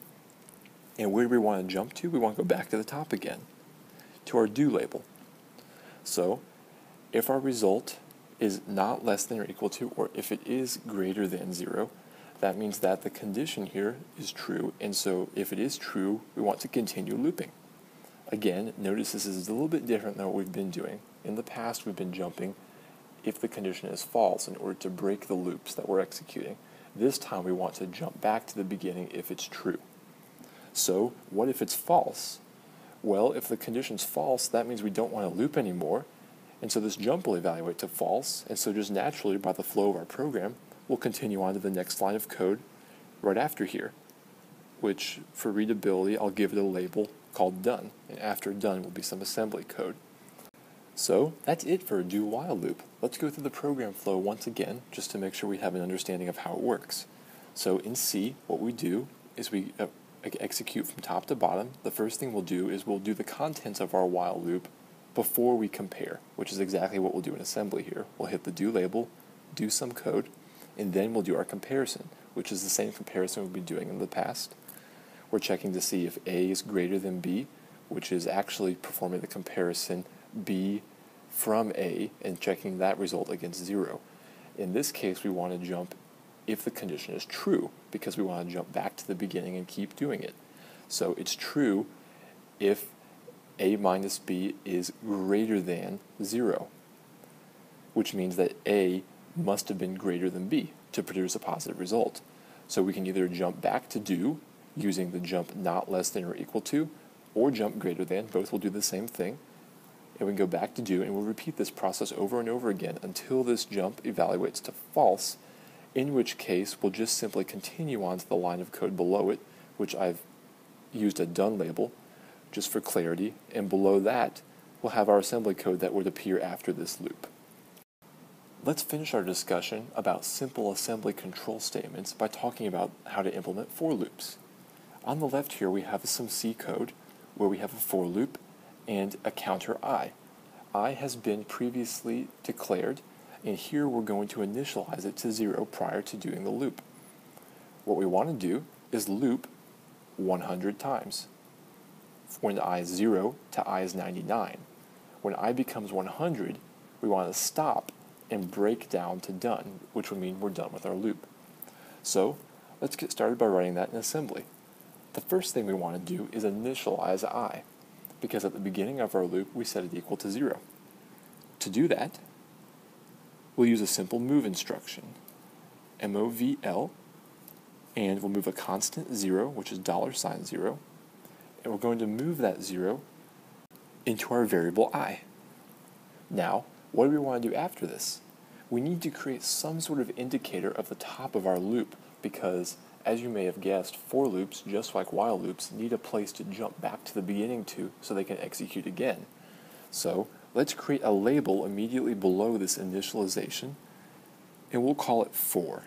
And where do we want to jump to? We want to go back to the top again, to our do label. So, if our result is not less than or equal to, or if it is greater than 0, that means that the condition here is true, and so if it is true, we want to continue looping. Again, notice this is a little bit different than what we've been doing. In the past, we've been jumping if the condition is false in order to break the loops that we're executing. This time, we want to jump back to the beginning if it's true. So, what if it's false? Well, if the condition's false, that means we don't want to loop anymore, and so this jump will evaluate to false, and so just naturally, by the flow of our program, we'll continue on to the next line of code right after here, which, for readability, I'll give it a label called done, and after done will be some assembly code. So, that's it for a do-while loop. Let's go through the program flow once again, just to make sure we have an understanding of how it works. So, in C, what we do is we execute from top to bottom. The first thing we'll do is we'll do the contents of our while loop before we compare, which is exactly what we'll do in assembly here. We'll hit the do label, do some code, and then we'll do our comparison, which is the same comparison we've been doing in the past. We're checking to see if A is greater than B, which is actually performing the comparison B from A and checking that result against 0. In this case, we want to jump if the condition is true, because we want to jump back to the beginning and keep doing it. So it's true if A minus B is greater than 0, which means that A must have been greater than B to produce a positive result. So we can either jump back to do, using the jump not less than or equal to, or jump greater than. Both will do the same thing. And we can go back to do, and we'll repeat this process over and over again until this jump evaluates to false, in which case we'll just simply continue on to the line of code below it, which I've used a done label just for clarity, and below that we'll have our assembly code that would appear after this loop. Let's finish our discussion about simple assembly control statements by talking about how to implement for loops. On the left here we have some C code where we have a for loop and a counter I. I has been previously declared, and here we're going to initialize it to 0 prior to doing the loop. What we want to do is loop 100 times. When I is 0 to I is 99. When I becomes 100, we want to stop and break down to done, which would mean we're done with our loop. So let's get started by writing that in assembly. The first thing we want to do is initialize I, because at the beginning of our loop we set it equal to 0. To do that, we'll use a simple move instruction, MOVL, and we'll move a constant 0, which is $0, and we're going to move that 0 into our variable I. Now, what do we want to do after this? We need to create some sort of indicator of the top of our loop, because, as you may have guessed, for loops, just like while loops, need a place to jump back to the beginning to so they can execute again. So, let's create a label immediately below this initialization, and we'll call it for.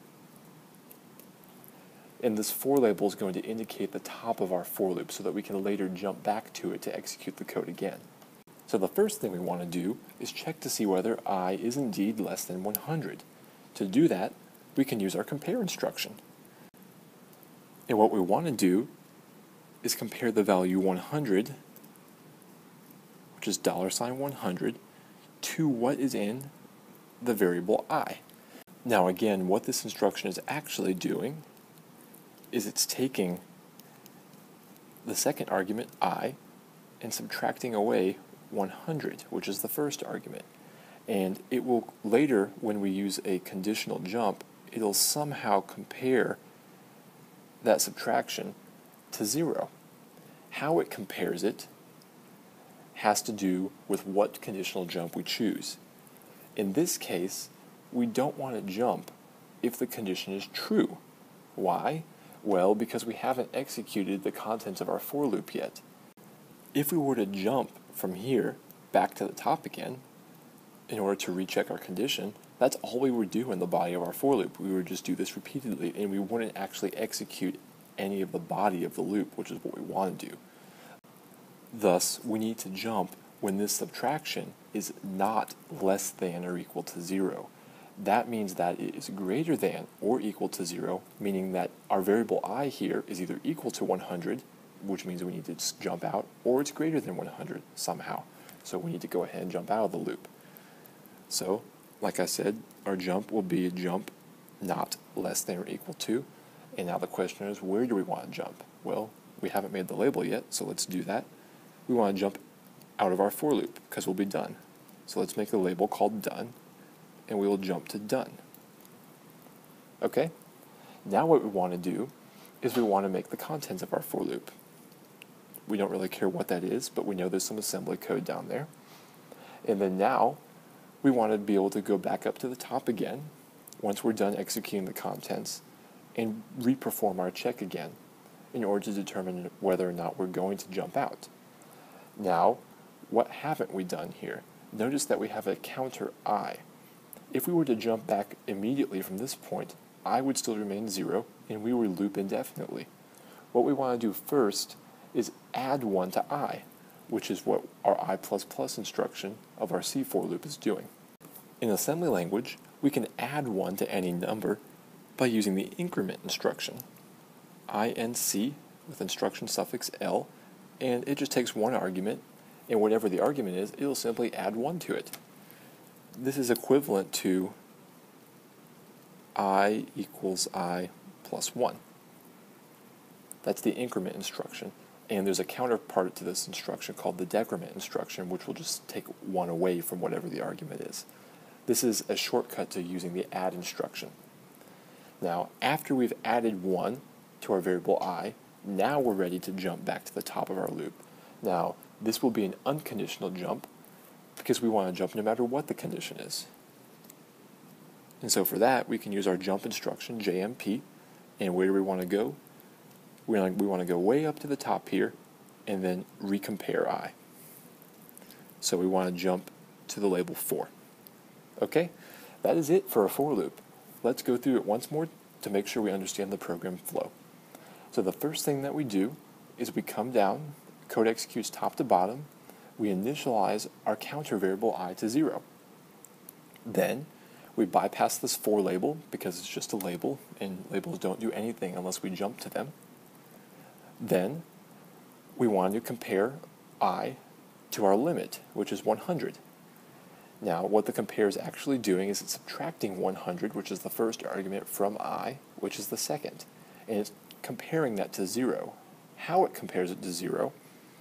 And this for label is going to indicate the top of our for loop so that we can later jump back to it to execute the code again. So the first thing we want to do is check to see whether I is indeed less than 100. To do that, we can use our compare instruction. And what we want to do is compare the value 100, which is $100, to what is in the variable I. Now again, what this instruction is actually doing is it's taking the second argument, I, and subtracting away 100, which is the first argument. And it will later, when we use a conditional jump, it'll somehow compare that subtraction to 0. How it compares it has to do with what conditional jump we choose. In this case, we don't want to jump if the condition is true. Why? Well, because we haven't executed the contents of our for loop yet. If we were to jump from here back to the top again, in order to recheck our condition, that's all we would do in the body of our for loop. We would just do this repeatedly, and we wouldn't actually execute any of the body of the loop, which is what we want to do. Thus, we need to jump when this subtraction is not less than or equal to 0. That means that it is greater than or equal to 0, meaning that our variable I here is either equal to 100, which means we need to jump out, or it's greater than 100 somehow. So we need to go ahead and jump out of the loop. So, like I said, our jump will be a jump not less than or equal to. And now the question is, where do we want to jump? Well, we haven't made the label yet, so let's do that. We want to jump out of our for loop, because we'll be done. So let's make a label called done, and we will jump to done. Okay? Now what we want to do is we want to make the contents of our for loop. We don't really care what that is, but we know there's some assembly code down there. And then now, we want to be able to go back up to the top again, once we're done executing the contents, and re-perform our check again, in order to determine whether or not we're going to jump out. Now, what haven't we done here? Notice that we have a counter I. If we were to jump back immediately from this point, I would still remain 0, and we would loop indefinitely. What we want to do first is add 1 to I, which is what our I++ instruction of our C for loop is doing. In assembly language, we can add 1 to any number by using the increment instruction, INC with instruction suffix L, and it just takes one argument, and whatever the argument is, it'll simply add 1 to it. This is equivalent to I equals I plus 1. That's the increment instruction. And there's a counterpart to this instruction called the decrement instruction, which will just take 1 away from whatever the argument is. This is a shortcut to using the add instruction. Now, after we've added 1 to our variable I, now we're ready to jump back to the top of our loop. Now, this will be an unconditional jump because we want to jump no matter what the condition is. And so for that, we can use our jump instruction, JMP, and where do we want to go? We want to go way up to the top here, and then recompare I. So we want to jump to the label 4. Okay, that is it for a for loop. Let's go through it once more to make sure we understand the program flow. So the first thing that we do is we come down, code executes top to bottom, we initialize our counter variable I to 0. Then we bypass this for label because it's just a label, and labels don't do anything unless we jump to them. Then we want to compare I to our limit, which is 100. Now, what the compare is actually doing is it's subtracting 100, which is the first argument, from I, which is the second, and it's comparing that to 0. How it compares it to 0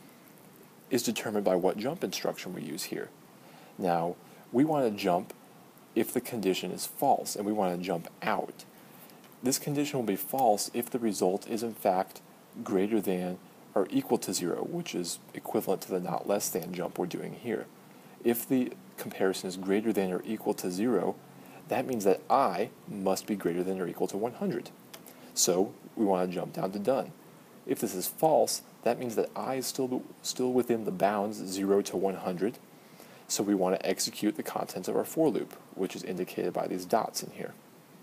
is determined by what jump instruction we use here. Now, we want to jump if the condition is false, and we want to jump out. This condition will be false if the result is in fact greater than or equal to 0, which is equivalent to the not less than jump we're doing here. If the comparison is greater than or equal to 0, that means that I must be greater than or equal to 100. So we want to jump down to done. If this is false, that means that I is still within the bounds 0 to 100. So we want to execute the contents of our for loop, which is indicated by these dots in here.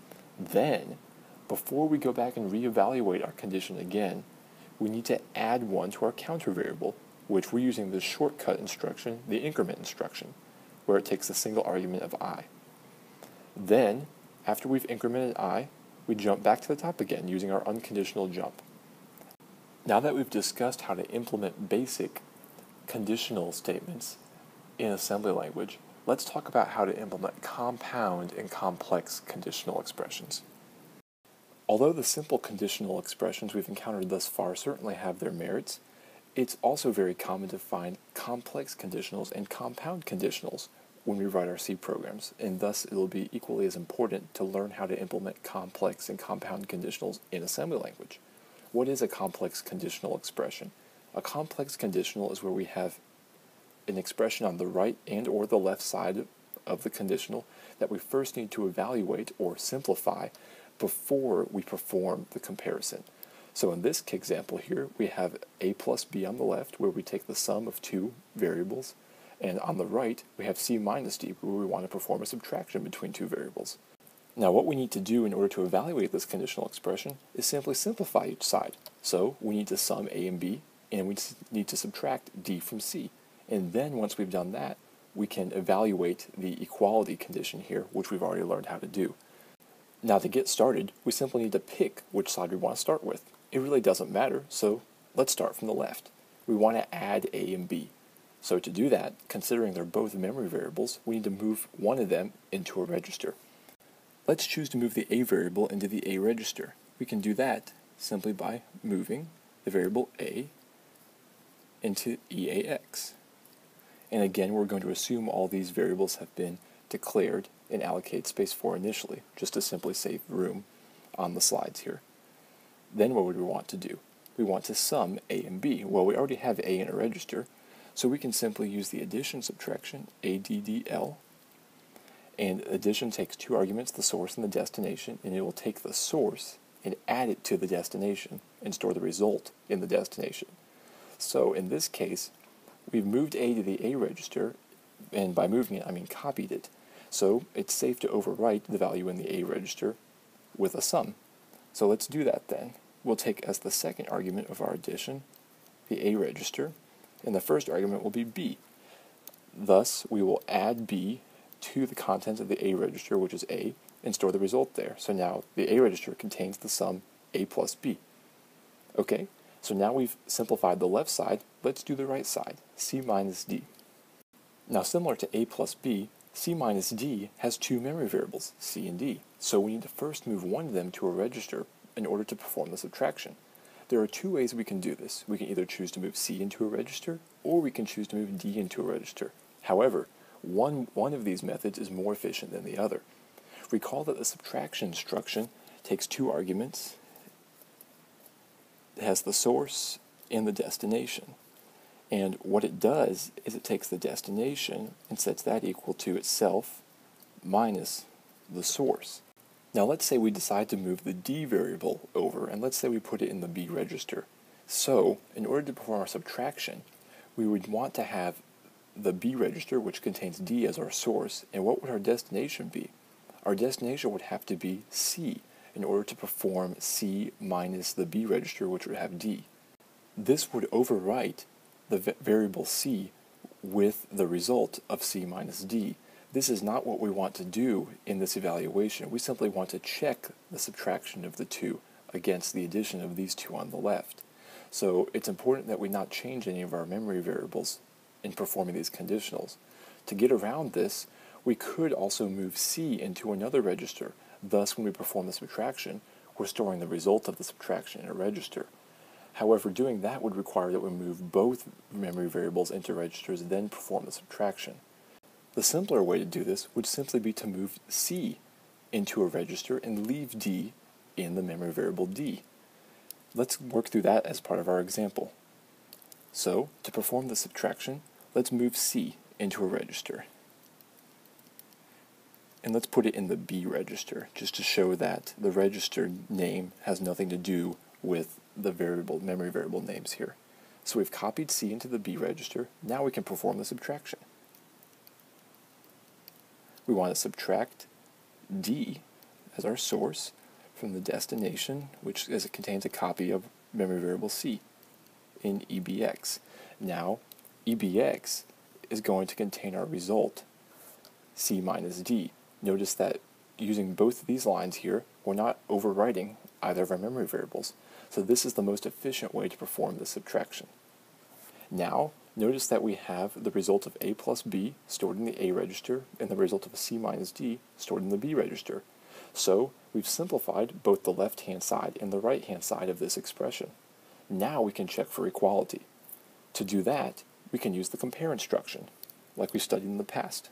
Then, before we go back and reevaluate our condition again, we need to add one to our counter variable, which we're using the shortcut instruction, the increment instruction, where it takes a single argument of I. Then, after we've incremented I, we jump back to the top again using our unconditional jump. Now that we've discussed how to implement basic conditional statements in assembly language, let's talk about how to implement compound and complex conditional expressions. Although the simple conditional expressions we've encountered thus far certainly have their merits, it's also very common to find complex conditionals and compound conditionals when we write our C programs, and thus it will be equally as important to learn how to implement complex and compound conditionals in assembly language. What is a complex conditional expression? A complex conditional is where we have an expression on the right and or the left side of the conditional that we first need to evaluate or simplify before we perform the comparison. So in this example here, we have a plus b on the left, where we take the sum of two variables, and on the right, we have c minus d, where we want to perform a subtraction between two variables. Now what we need to do in order to evaluate this conditional expression is simply simplify each side. So we need to sum a and b, and we need to subtract d from c. And then once we've done that, we can evaluate the equality condition here, which we've already learned how to do. Now to get started, we simply need to pick which side we want to start with. It really doesn't matter, so let's start from the left. We want to add a and b. So to do that, considering they're both memory variables, we need to move one of them into a register. Let's choose to move the a variable into the a register. We can do that simply by moving the variable a into EAX. And again, we're going to assume all these variables have been declared and allocate space for initially, just to simply save room on the slides here. Then what would we want to do? We want to sum a and b. Well, we already have a in a register, so we can simply use the addition subtraction, ADDL, and addition takes two arguments, the source and the destination, and it will take the source and add it to the destination and store the result in the destination. So in this case, we've moved a to the a register, and by moving it, I mean copied it. So it's safe to overwrite the value in the a register with a sum. So let's do that then. We'll take as the second argument of our addition the a register, and the first argument will be b. Thus, we will add b to the contents of the a register, which is a, and store the result there. So now the a register contains the sum a plus b. Okay, so now we've simplified the left side, let's do the right side, c minus d. Now similar to a plus b, c minus d has two memory variables, c and d, so we need to first move one of them to a register in order to perform the subtraction. There are two ways we can do this. We can either choose to move c into a register, or we can choose to move d into a register. However, one of these methods is more efficient than the other. Recall that the subtraction instruction takes two arguments. It has the source and the destination. And what it does is it takes the destination and sets that equal to itself minus the source. Now let's say we decide to move the D variable over, and let's say we put it in the B register. So, in order to perform our subtraction, we would want to have the B register, which contains D as our source, and what would our destination be? Our destination would have to be C, in order to perform C minus the B register, which would have D. This would overwrite the variable C with the result of C minus D. This is not what we want to do in this evaluation. We simply want to check the subtraction of the two against the addition of these two on the left. So it's important that we not change any of our memory variables in performing these conditionals. To get around this, we could also move C into another register. Thus, when we perform the subtraction, we're storing the result of the subtraction in a register. However, doing that would require that we move both memory variables into registers and then perform the subtraction. The simpler way to do this would simply be to move C into a register and leave D in the memory variable D. Let's work through that as part of our example. So, to perform the subtraction, let's move C into a register. And let's put it in the B register, just to show that the register name has nothing to do with the memory variable names here. So we've copied C into the B register. Now we can perform the subtraction. We want to subtract D as our source from the destination, which contains a copy of memory variable C in EBX. Now, EBX is going to contain our result, C minus D. Notice that using both of these lines here, we're not overwriting either of our memory variables. So this is the most efficient way to perform the subtraction. Now, notice that we have the result of A plus B stored in the A register and the result of C minus D stored in the B register. So we've simplified both the left-hand side and the right-hand side of this expression. Now we can check for equality. To do that, we can use the compare instruction, like we studied in the past.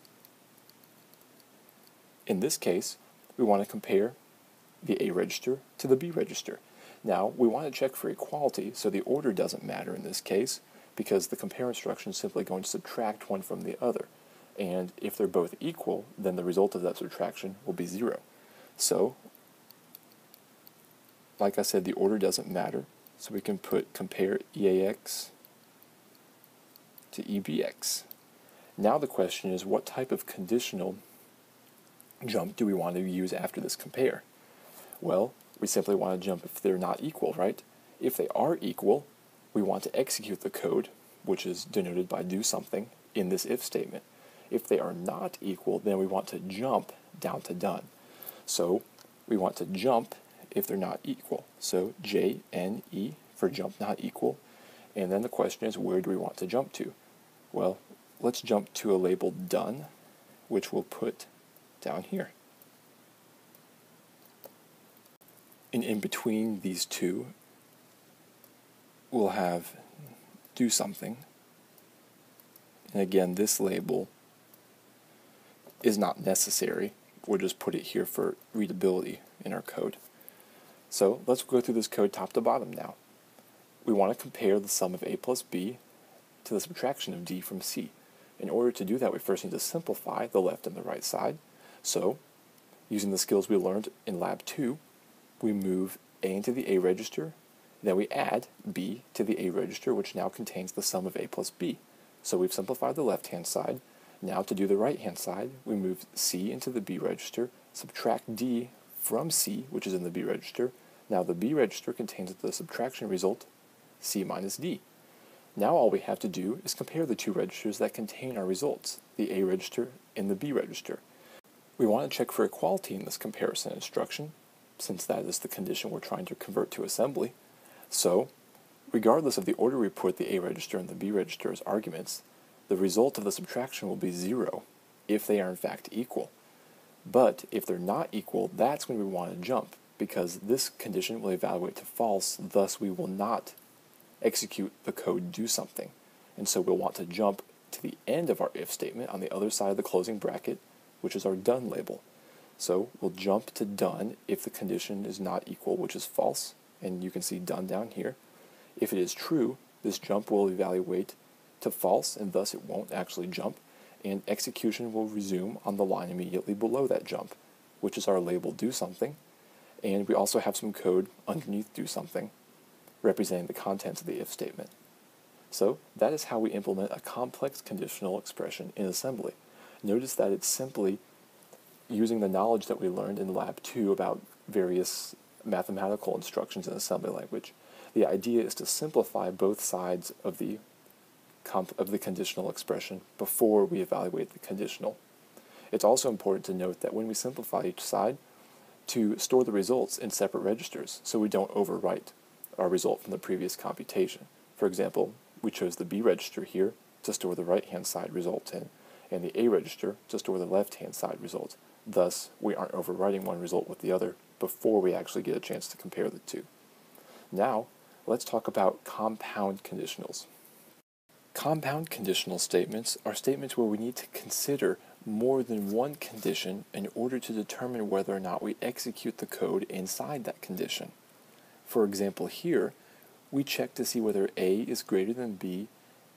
In this case, we want to compare the A register to the B register. Now, we want to check for equality, so the order doesn't matter in this case, because the compare instruction is simply going to subtract one from the other. And if they're both equal, then the result of that subtraction will be 0. So, like I said, the order doesn't matter, so we can compare EAX to EBX. Now the question is, what type of conditional jump do we want to use after this compare? Well, we simply want to jump if they're not equal, right? If they are equal, we want to execute the code, which is denoted by do something, in this if statement. If they are not equal, then we want to jump down to done. So we want to jump if they're not equal. So JNE for jump not equal. And then the question is, where do we want to jump to? Well, let's jump to a label done, which we'll put down here. And in between these two, we'll have do something. And again, this label is not necessary. We'll just put it here for readability in our code. So let's go through this code top to bottom now. We want to compare the sum of A plus B to the subtraction of D from C. In order to do that, we first need to simplify the left and the right side. So, using the skills we learned in Lab 2, we move A into the A register, then we add B to the A register, which now contains the sum of A plus B. So we've simplified the left-hand side. Now to do the right-hand side, we move C into the B register, subtract D from C, which is in the B register. Now the B register contains the subtraction result, C minus D. Now all we have to do is compare the two registers that contain our results, the A register and the B register. We want to check for equality in this comparison instruction, since that is the condition we're trying to convert to assembly. So, regardless of the order we put the A register and the B register as arguments, the result of the subtraction will be 0 if they are in fact equal. But if they're not equal, that's when we want to jump, because this condition will evaluate to false, thus we will not execute the code do something. And so we'll want to jump to the end of our if statement on the other side of the closing bracket, which is our done label. So we'll jump to done if the condition is not equal, which is false, and you can see done down here. If it is true, this jump will evaluate to false, and thus it won't actually jump, and execution will resume on the line immediately below that jump. which is our label do something, and we also have some code underneath do something, representing the contents of the if statement. So that is how we implement a complex conditional expression in assembly. Notice that it's simply using the knowledge that we learned in Lab 2 about various mathematical instructions in assembly language. The idea is to simplify both sides of the conditional expression before we evaluate the conditional. It's also important to note that when we simplify each side, to store the results in separate registers so we don't overwrite our result from the previous computation. For example, we chose the B register here to store the right-hand side result in, and the A register to store the left-hand side result. Thus, we aren't overwriting one result with the other before we actually get a chance to compare the two. Now, let's talk about compound conditionals. Compound conditional statements are statements where we need to consider more than one condition in order to determine whether or not we execute the code inside that condition. For example, here, we check to see whether A is greater than B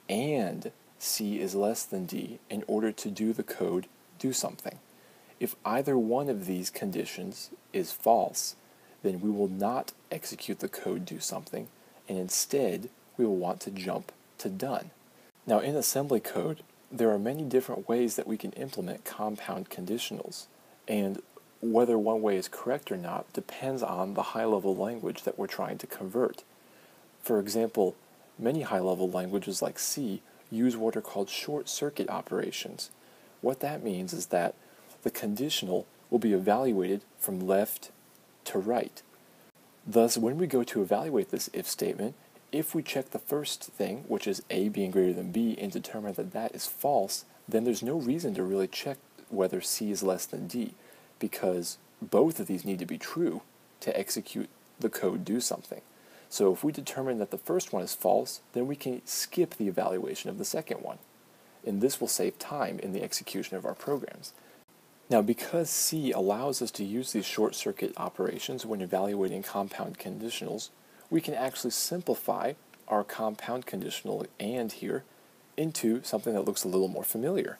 and C is less than D in order to do the code do something. If either one of these conditions is false, then we will not execute the code do something, and instead we will want to jump to done. Now in assembly code, there are many different ways that we can implement compound conditionals, and whether one way is correct or not depends on the high-level language that we're trying to convert. For example, many high-level languages like C use what are called short-circuit operations. What that means is that the conditional will be evaluated from left to right. Thus, when we go to evaluate this if statement, if we check the first thing, which is A being greater than B, and determine that that is false, then there's no reason to really check whether C is less than D, because both of these need to be true to execute the code do something. So if we determine that the first one is false, then we can skip the evaluation of the second one, and this will save time in the execution of our programs. Now, because C allows us to use these short-circuit operations when evaluating compound conditionals, we can actually simplify our compound conditional AND here into something that looks a little more familiar,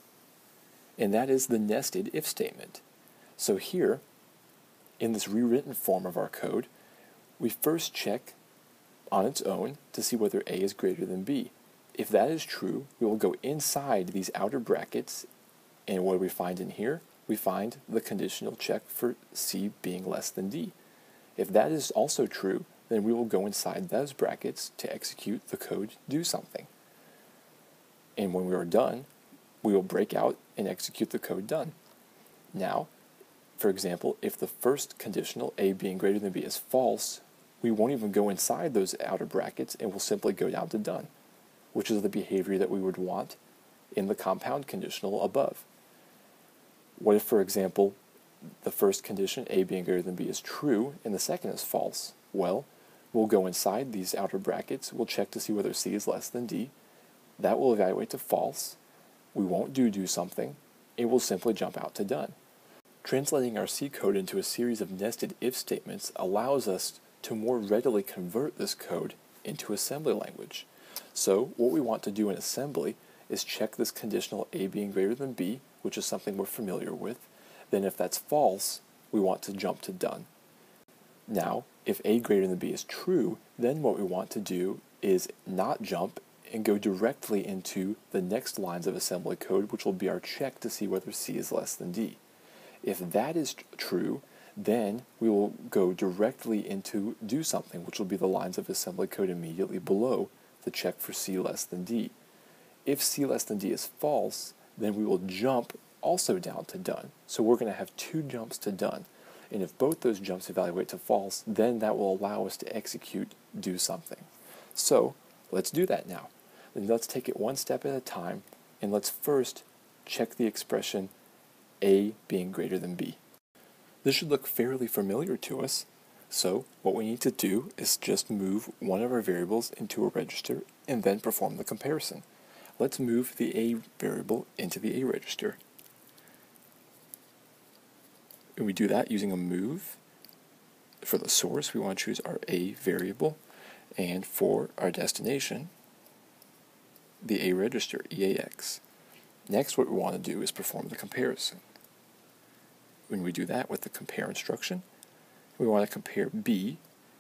and that is the nested if statement. So here, in this rewritten form of our code, we first check on its own to see whether A is greater than B. If that is true, we will go inside these outer brackets, and what do we find in here? We find the conditional check for C being less than D. If that is also true, then we will go inside those brackets to execute the code do something. And when we are done, we will break out and execute the code done. Now, for example, if the first conditional, A being greater than B, is false, we won't even go inside those outer brackets and we'll simply go down to done, which is the behavior that we would want in the compound conditional above. What if, for example, the first condition, A being greater than B, is true and the second is false? Well, we'll go inside these outer brackets, we'll check to see whether C is less than D. That will evaluate to false. We won't do something. It will simply jump out to done. Translating our C code into a series of nested if statements allows us to more readily convert this code into assembly language. So what we want to do in assembly is check this conditional A being greater than B, which is something we're familiar with. Then if that's false, we want to jump to done. Now, if A greater than B is true, then what we want to do is not jump and go directly into the next lines of assembly code, which will be our check to see whether C is less than D. If that is true, then we will go directly into do something, which will be the lines of assembly code immediately below the check for C less than D. If C less than D is false, then we will jump also down to done. So we're going to have two jumps to done. And if both those jumps evaluate to false, then that will allow us to execute do something. So let's do that now. Then let's take it one step at a time, and let's first check the expression A being greater than B. This should look fairly familiar to us, so what we need to do is just move one of our variables into a register and then perform the comparison. Let's move the A variable into the A register. And we do that using a move. For the source, we want to choose our A variable, and for our destination, the A register, EAX. Next, what we want to do is perform the comparison. when we do that with the compare instruction, we want to compare B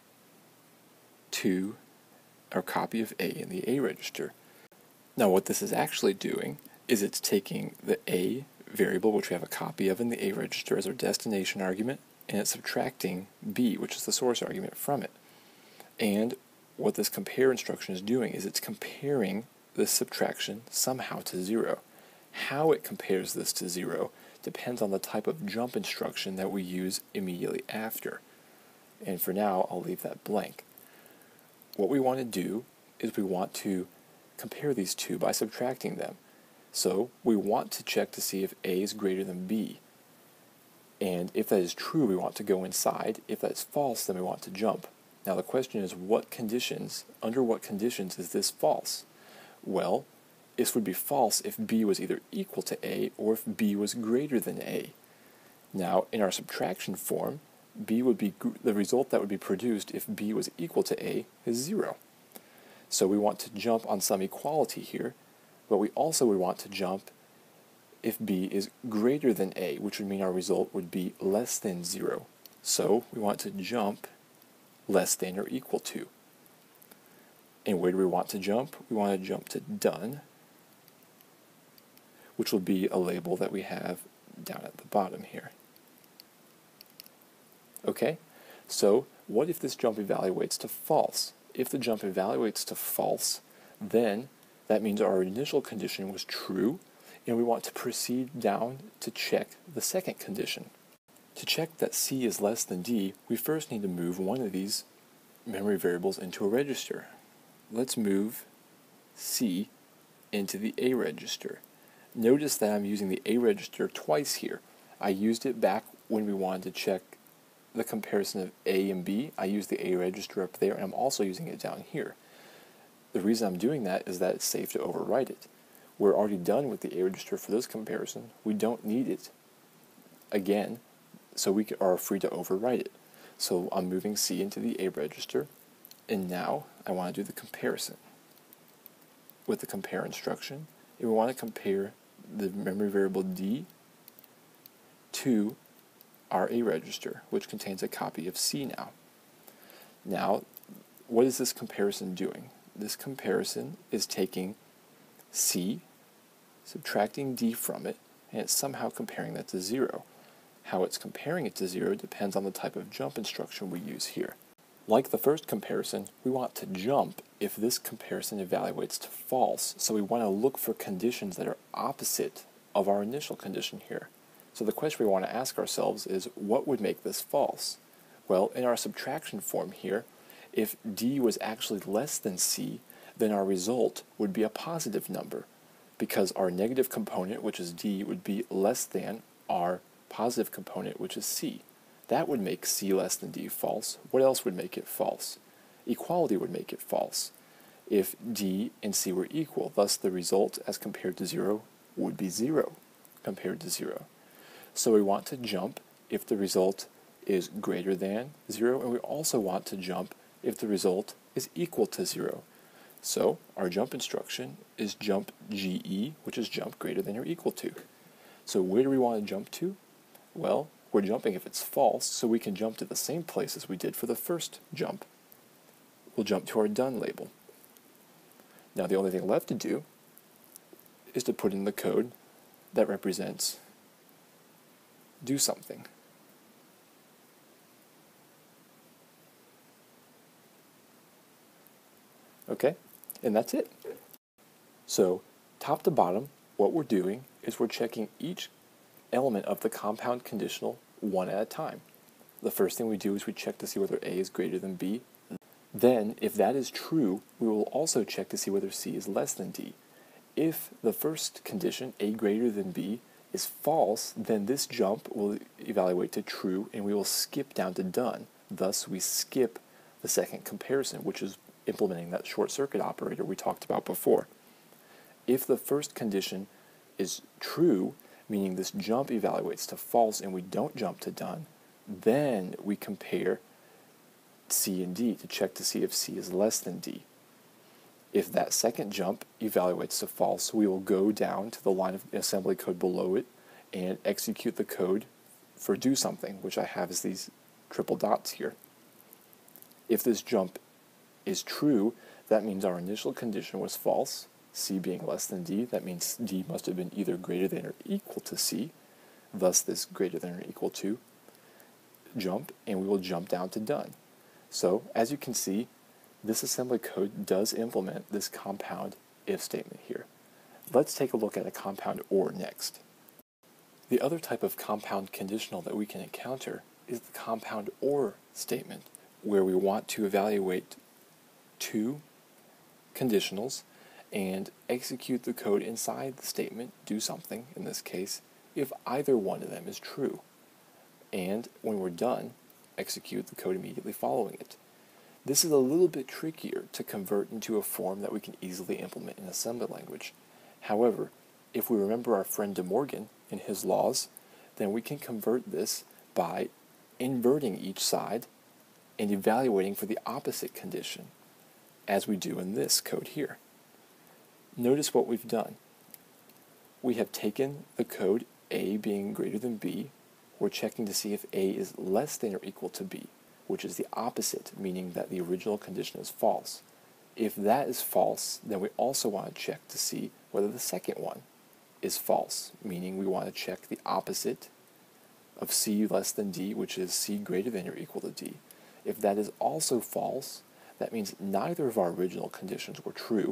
to our copy of A in the A register. Now what this is actually doing is it's taking the A variable, which we have a copy of in the A register, as our destination argument, and it's subtracting B, which is the source argument, from it. And what this compare instruction is doing is it's comparing this subtraction somehow to 0. How it compares this to 0 depends on the type of jump instruction that we use immediately after. And for now, I'll leave that blank. What we want to do is we want to compare these two by subtracting them. So we want to check to see if A is greater than B. And if that is true, we want to go inside. If that's false, then we want to jump. Now the question is, under what conditions is this false? Well, this would be false if B was either equal to A or if B was greater than A. Now, in our subtraction form, B would be the result that would be produced if B was equal to A is 0. So we want to jump on some equality here, but we also would want to jump if B is greater than A, which would mean our result would be less than 0. So we want to jump less than or equal to. And where do we want to jump? We want to jump to done, which will be a label that we have down at the bottom here. Okay, so what if this jump evaluates to false? If the jump evaluates to false, then that means our initial condition was true, and we want to proceed down to check the second condition. To check that C is less than D, we first need to move one of these memory variables into a register. Let's move C into the A register. Notice that I'm using the A register twice here. I used it back when we wanted to check the comparison of A and B. I used the A register up there, and I'm also using it down here. The reason I'm doing that is that it's safe to overwrite it. We're already done with the A register for this comparison. We don't need it again, so we are free to overwrite it. So I'm moving C into the A register, and now I want to do the comparison. With the compare instruction, we want to compare the memory variable D to our A register, which contains a copy of C now. Now, what is this comparison doing? This comparison is taking C, subtracting D from it, and it's somehow comparing that to 0. How it's comparing it to 0 depends on the type of jump instruction we use here. Like the first comparison, we want to jump if this comparison evaluates to false, so we want to look for conditions that are opposite of our initial condition here. So the question we want to ask ourselves is, what would make this false? Well, in our subtraction form here, if D was actually less than C, then our result would be a positive number, because our negative component, which is D, would be less than our positive component, which is C. That would make C less than D false. What else would make it false? Equality would make it false. If D and C were equal, thus the result as compared to 0 would be 0 compared to 0. So we want to jump if the result is greater than 0, and we also want to jump if the result is equal to 0. So our jump instruction is jump GE, which is jump greater than or equal to. So where do we want to jump to? Well, we're jumping if it's false, so we can jump to the same place as we did for the first jump. We'll jump to our done label. Now the only thing left to do is to put in the code that represents do something. Okay, and that's it. So, top to bottom, what we're doing is we're checking each element of the compound conditional one at a time. The first thing we do is we check to see whether A is greater than B. Then, if that is true, we will also check to see whether C is less than D. If the first condition, A greater than B, is false, then this jump will evaluate to true, and we will skip down to done. Thus, we skip the second comparison, which is implementing that short circuit operator we talked about before. If the first condition is true, meaning this jump evaluates to false and we don't jump to done, then we compare C and D to check to see if C is less than D. If that second jump evaluates to false, we will go down to the line of assembly code below it and execute the code for do something, which I have as these triple dots here. If this jump is true, that means our initial condition was false, C being less than D. That means D must have been either greater than or equal to C, thus this greater than or equal to jump, and we will jump down to done. So, as you can see, this assembly code does implement this compound if statement here. Let's take a look at a compound OR next. The other type of compound conditional that we can encounter is the compound OR statement, where we want to evaluate two conditionals and execute the code inside the statement, do something in this case, if either one of them is true. And when we're done, execute the code immediately following it. This is a little bit trickier to convert into a form that we can easily implement in assembly language. However, if we remember our friend De Morgan and his laws, then we can convert this by inverting each side and evaluating for the opposite condition, as we do in this code here. Notice what we've done. We have taken the code A being greater than B. We're checking to see if A is less than or equal to B, which is the opposite, meaning that the original condition is false. If that is false, then we also want to check to see whether the second one is false, meaning we want to check the opposite of C less than D, which is C greater than or equal to D. If that is also false, that means neither of our original conditions were true,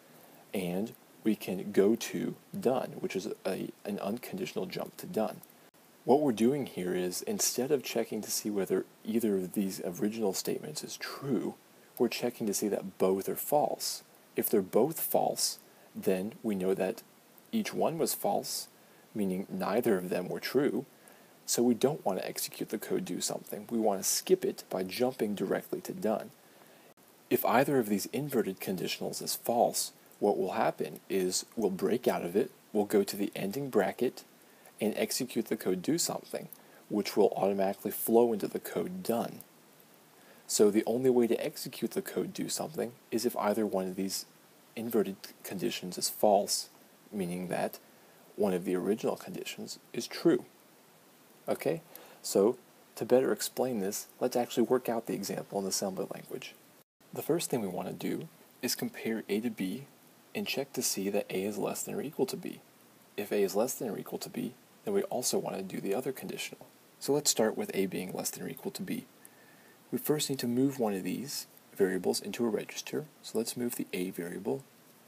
and we can go to done, which is an unconditional jump to done. What we're doing here is, instead of checking to see whether either of these original statements is true, we're checking to see that both are false. If they're both false, then we know that each one was false, meaning neither of them were true, so we don't want to execute the code do something. We want to skip it by jumping directly to done. If either of these inverted conditionals is false, what will happen is we'll break out of it, we'll go to the ending bracket, and execute the code do something, which will automatically flow into the code done. So the only way to execute the code do something is if either one of these inverted conditions is false, meaning that one of the original conditions is true. Okay, so to better explain this, let's actually work out the example in assembly language. The first thing we want to do is compare A to B and check to see that A is less than or equal to B. If A is less than or equal to B, then we also want to do the other conditional. So let's start with A being less than or equal to B. We first need to move one of these variables into a register. So let's move the A variable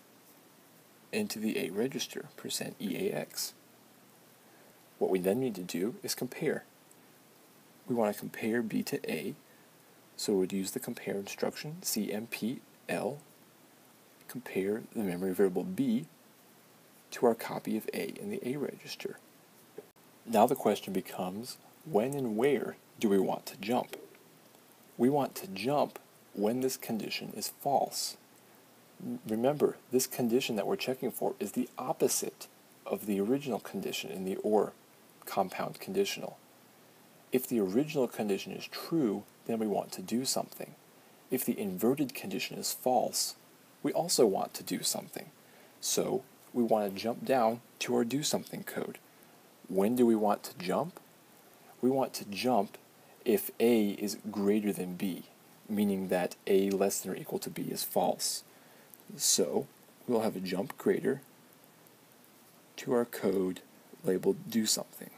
into the A register, %EAX. What we then need to do is compare. We want to compare B to A, so we'd use the compare instruction, CMPL, compare the memory variable B to our copy of A in the A register. Now the question becomes, when and where do we want to jump? We want to jump when this condition is false. Remember, this condition that we're checking for is the opposite of the original condition in the OR compound conditional. If the original condition is true, then we want to do something. If the inverted condition is false, we also want to do something. So we want to jump down to our do something code. When do we want to jump? We want to jump if A is greater than B, meaning that A less than or equal to B is false. So we'll have a jump greater to our code labeled do something.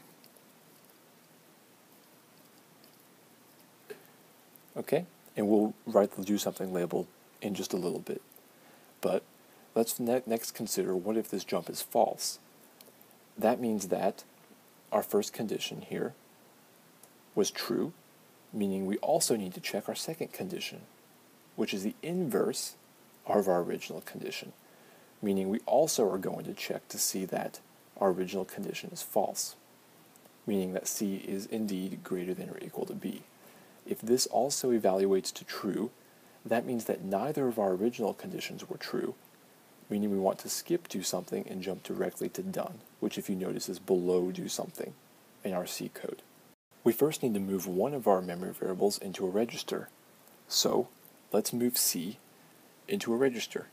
Okay, and we'll write the do something label in just a little bit. But let's next consider, what if this jump is false? That means that our first condition here was true, meaning we also need to check our second condition, which is the inverse of our original condition, meaning we also are going to check to see that our original condition is false, meaning that C is indeed greater than or equal to B. If this also evaluates to true, that means that neither of our original conditions were true, meaning we want to skip do something and jump directly to done, which if you notice is below do something in our C code. We first need to move one of our memory variables into a register. So let's move C into a register.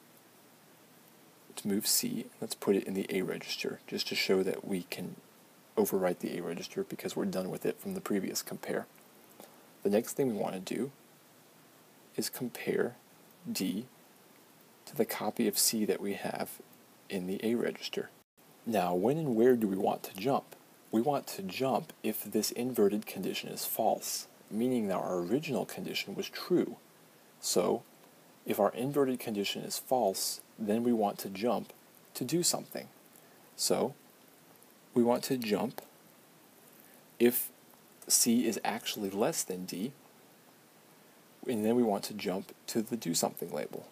Let's move C and let's put it in the A register just to show that we can overwrite the A register because we're done with it from the previous compare. The next thing we want to do is compare D to the copy of C that we have in the A register. Now, when and where do we want to jump? We want to jump if this inverted condition is false, meaning that our original condition was true. So, if our inverted condition is false, then we want to jump to do something. So, we want to jump if C is actually less than D, and then we want to jump to the do something label.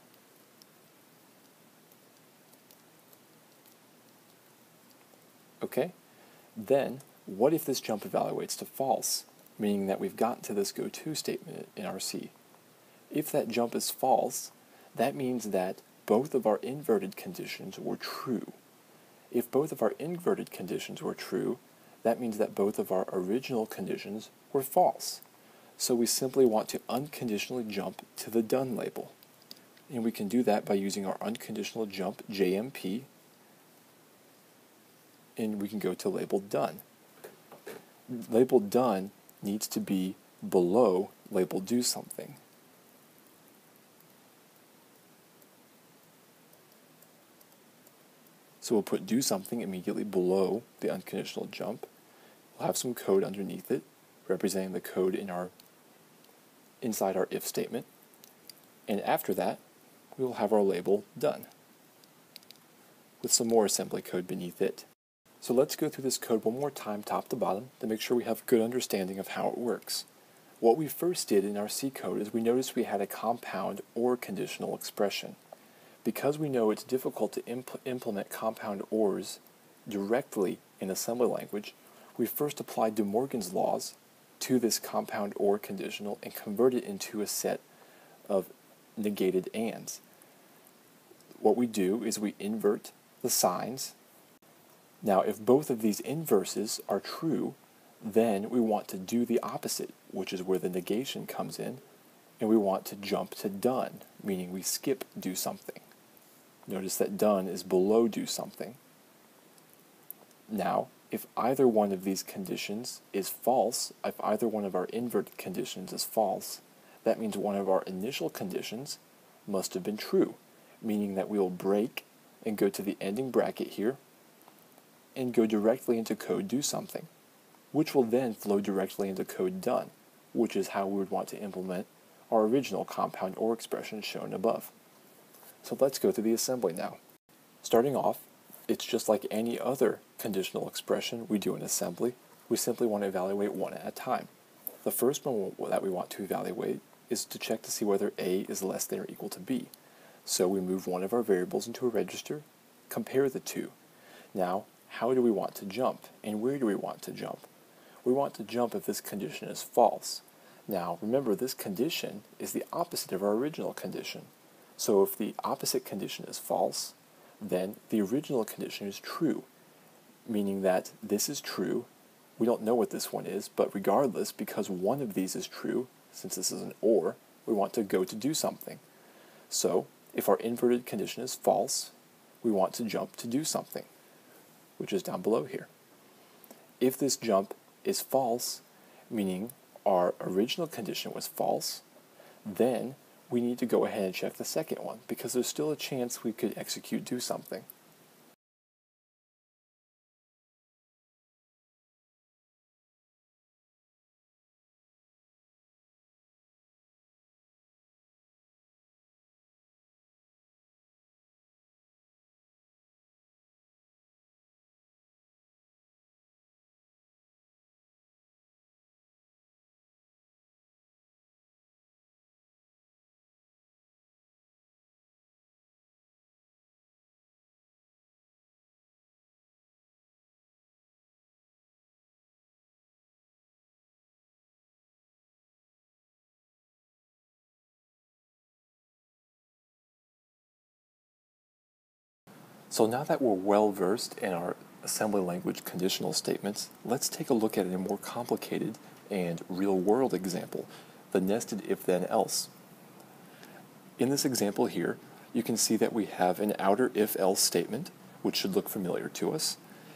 Okay? Then, what if this jump evaluates to false, meaning that we've gotten to this go-to statement in our C? If that jump is false, that means that both of our inverted conditions were true. If both of our inverted conditions were true, that means that both of our original conditions were false. So we simply want to unconditionally jump to the done label. And we can do that by using our unconditional jump JMP, and we can go to label done. Label done needs to be below label do something. So we'll put do something immediately below the unconditional jump. We'll have some code underneath it, representing the code inside our if statement. And after that, we will have our label done, with some more assembly code beneath it. So let's go through this code one more time, top to bottom, to make sure we have a good understanding of how it works. What we first did in our C code is we noticed we had a compound or conditional expression. Because we know it's difficult to implement compound ORs directly in assembly language, we first applied De Morgan's laws to this compound OR conditional and convert it into a set of negated ands. What we do is we invert the signs. Now, if both of these inverses are true, then we want to do the opposite, which is where the negation comes in, and we want to jump to done, meaning we skip do something. Notice that done is below do something. Now, if either one of these conditions is false, if either one of our inverted conditions is false, that means one of our initial conditions must have been true, meaning that we will break and go to the ending bracket here and go directly into code do something, which will then flow directly into code done, which is how we would want to implement our original compound OR expression shown above. So let's go through the assembly now. Starting off, it's just like any other conditional expression we do in assembly. We simply want to evaluate one at a time. The first one that we want to evaluate is to check to see whether A is less than or equal to B. So we move one of our variables into a register, compare the two. Now, how do we want to jump, and where do we want to jump? We want to jump if this condition is false. Now, remember, this condition is the opposite of our original condition. So if the opposite condition is false, then the original condition is true, meaning that this is true. We don't know what this one is, but regardless, because one of these is true, since this is an OR, we want to go to do something. So if our inverted condition is false, we want to jump to do something, which is down below here. If this jump is false, meaning our original condition was false, then we need to go ahead and check the second one, because there's still a chance we could execute do something. So now that we're well versed in our assembly language conditional statements, let's take a look at a more complicated and real-world example, the nested if-then-else. In this example here, you can see that we have an outer if-else statement, which should look familiar to us,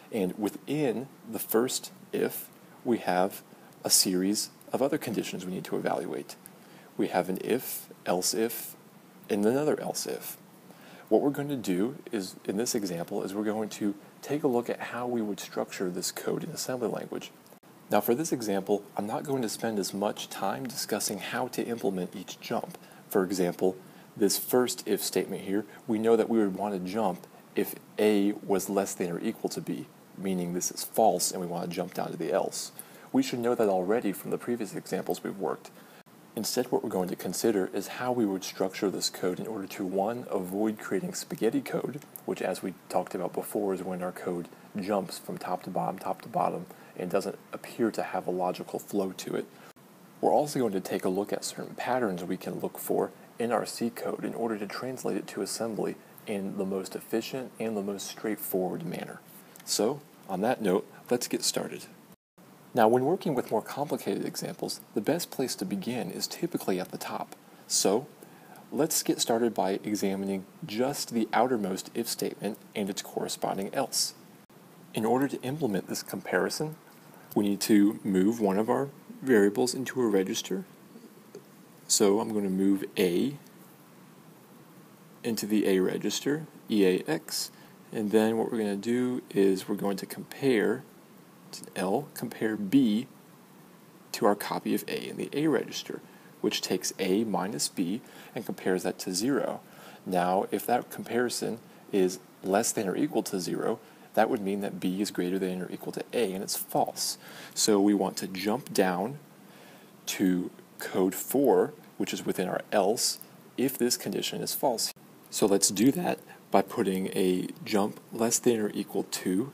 And within the first if, we have a series of other conditions we need to evaluate. We have an if, else if, and another else if. What we're going to do is, in this example, is we're going to take a look at how we would structure this code in assembly language. Now for this example, I'm not going to spend as much time discussing how to implement each jump. For example, this first if statement here, we know that we would want to jump if A was less than or equal to B, meaning this is false and we want to jump down to the else. We should know that already from the previous examples we've worked. Instead, what we're going to consider is how we would structure this code in order to, one, avoid creating spaghetti code, which, as we talked about before, is when our code jumps from top to bottom, and doesn't appear to have a logical flow to it. We're also going to take a look at certain patterns we can look for in our C code in order to translate it to assembly in the most efficient and the most straightforward manner. So, on that note, let's get started. Now, when working with more complicated examples, the best place to begin is typically at the top. So, let's get started by examining just the outermost if statement and its corresponding else. In order to implement this comparison, we need to move one of our variables into a register. So I'm going to move A into the A register, EAX, and then what we're going to do is we're going to compare, it's an L, compare B to our copy of A in the A register, which takes A minus B and compares that to 0. Now, if that comparison is less than or equal to 0, that would mean that B is greater than or equal to A, and it's false. So we want to jump down to code 4, which is within our else, if this condition is false. So let's do that by putting a jump less than or equal to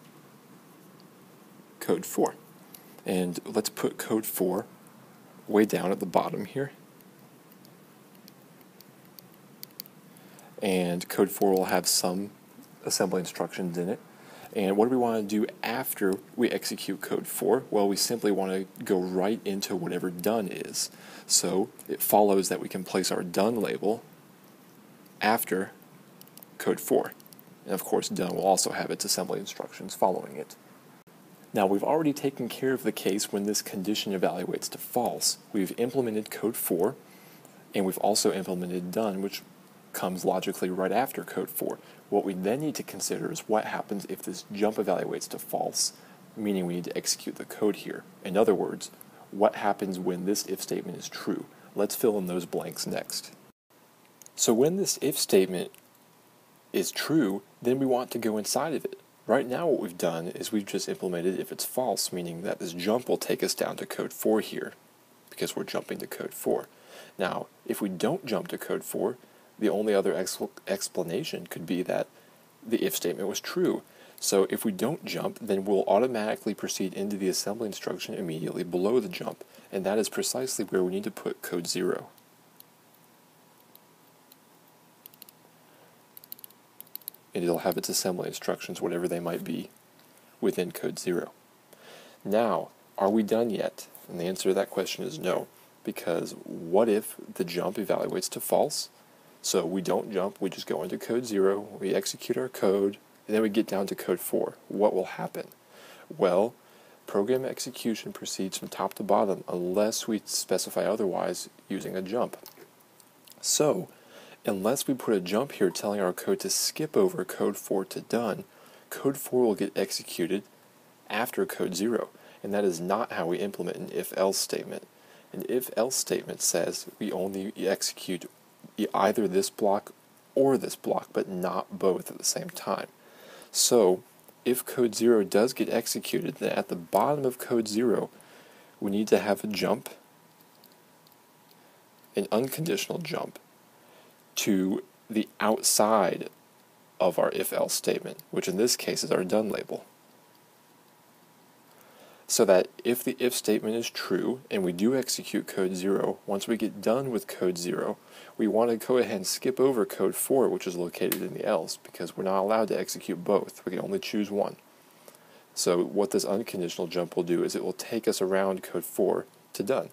code 4. And let's put code 4 way down at the bottom here. And code 4 will have some assembly instructions in it. And what do we want to do after we execute code 4? Well, we simply want to go right into whatever done is. So it follows that we can place our done label after code 4. And of course, done will also have its assembly instructions following it. Now, we've already taken care of the case when this condition evaluates to false. We've implemented code 4, and we've also implemented done, which comes logically right after code 4. What we then need to consider is what happens if this jump evaluates to false, meaning we need to execute the code here. In other words, what happens when this if statement is true? Let's fill in those blanks next. So when this if statement is true, then we want to go inside of it. Right now what we've done is we've just implemented if it's false, meaning that this jump will take us down to code 4 here, because we're jumping to code 4. Now, if we don't jump to code 4, the only other explanation could be that the if statement was true. So if we don't jump, then we'll automatically proceed into the assembly instruction immediately below the jump, and that is precisely where we need to put code 0. And it'll have its assembly instructions, whatever they might be, within code 0. Now, are we done yet? And the answer to that question is no, because what if the jump evaluates to false? So we don't jump, we just go into code 0, we execute our code, and then we get down to code 4. What will happen? Well, program execution proceeds from top to bottom unless we specify otherwise using a jump. So, unless we put a jump here telling our code to skip over code 4 to done, code 4 will get executed after code 0, and that is not how we implement an if-else statement. An if-else statement says we only execute either this block or this block, but not both at the same time. So, if code 0 does get executed, then at the bottom of code 0, we need to have a jump, an unconditional jump, to the outside of our if-else statement, which in this case is our done label. So that if the if statement is true and we do execute code 0, once we get done with code 0, we want to go ahead and skip over code 4, which is located in the else, because we're not allowed to execute both. We can only choose one. So what this unconditional jump will do is it will take us around code 4 to done.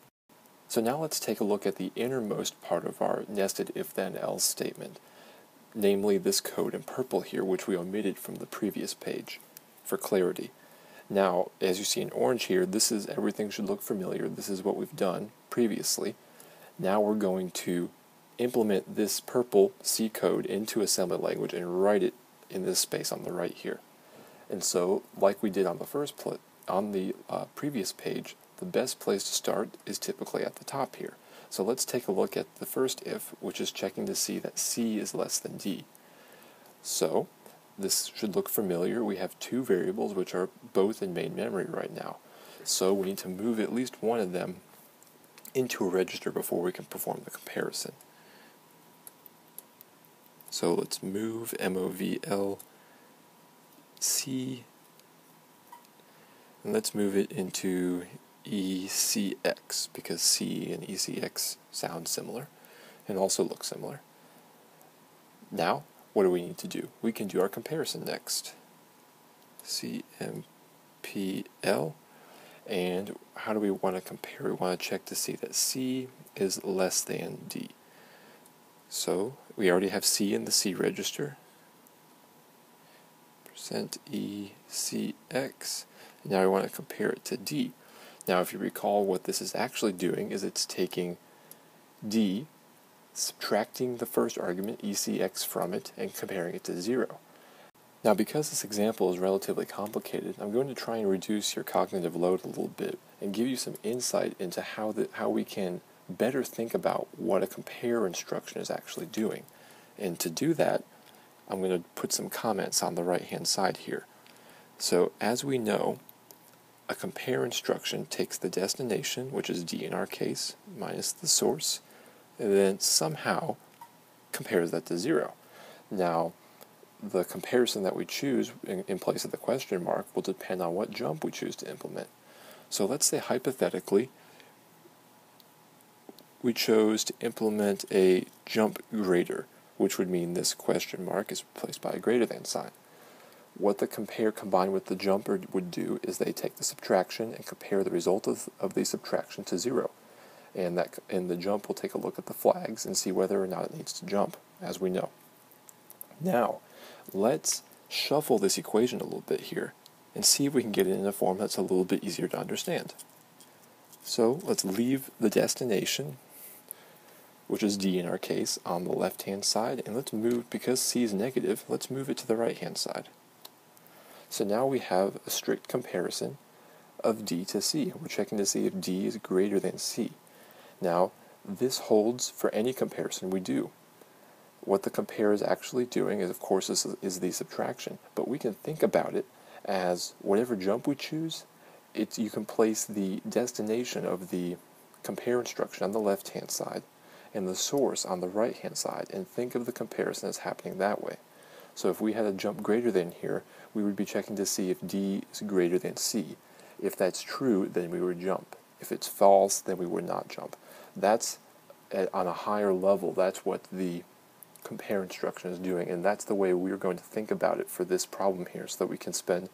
So now let's take a look at the innermost part of our nested if-then-else statement. namely this code in purple here, which we omitted from the previous page for clarity. Now, as you see in orange here, everything should look familiar. This is what we've done previously. Now we're going to implement this purple C code into assembly language and write it in this space on the right here. And so, like we did on the previous page, the best place to start is typically at the top here. So let's take a look at the first if, which is checking to see that C is less than D. So this should look familiar. We have two variables which are both in main memory right now. So we need to move at least one of them into a register before we can perform the comparison. So let's move MOVL C, and let's move it into ECX, because C and ECX sound similar and also look similar. Now, what do we need to do? We can do our comparison next. CMPL, and how do we want to compare? We want to check to see that C is less than D. So we already have C in the C register. %ECX. Now we want to compare it to D. Now if you recall, what this is actually doing is it's taking D, subtracting the first argument, ECX, from it, and comparing it to 0. Now because this example is relatively complicated, I'm going to try and reduce your cognitive load a little bit and give you some insight into how we can better think about what a compare instruction is actually doing. And to do that, I'm going to put some comments on the right-hand side here. So as we know, a compare instruction takes the destination, which is D in our case, minus the source, and then somehow compares that to 0. Now, the comparison that we choose in place of the question mark will depend on what jump we choose to implement. So let's say hypothetically we chose to implement a jump greater, which would mean this question mark is replaced by a greater than sign. What the compare combined with the jumper would do is they take the subtraction and compare the result of the subtraction to 0. And the jump will take a look at the flags and see whether or not it needs to jump, as we know. Now, let's shuffle this equation a little bit here and see if we can get it in a form that's a little bit easier to understand. So let's leave the destination, which is D in our case, on the left-hand side, and let's move, because C is negative, let's move it to the right-hand side. So now we have a strict comparison of D to C. We're checking to see if D is greater than C. Now, this holds for any comparison we do. What the compare is actually doing is, of course, is the subtraction, but we can think about it as whatever jump we choose, you can place the destination of the compare instruction on the left-hand side and the source on the right-hand side, and think of the comparison as happening that way. So if we had a jump greater than here, we would be checking to see if D is greater than C. If that's true, then we would jump. If it's false, then we would not jump. That's on a higher level. That's what the compare instruction is doing, and that's the way we're going to think about it for this problem here, so that we can spend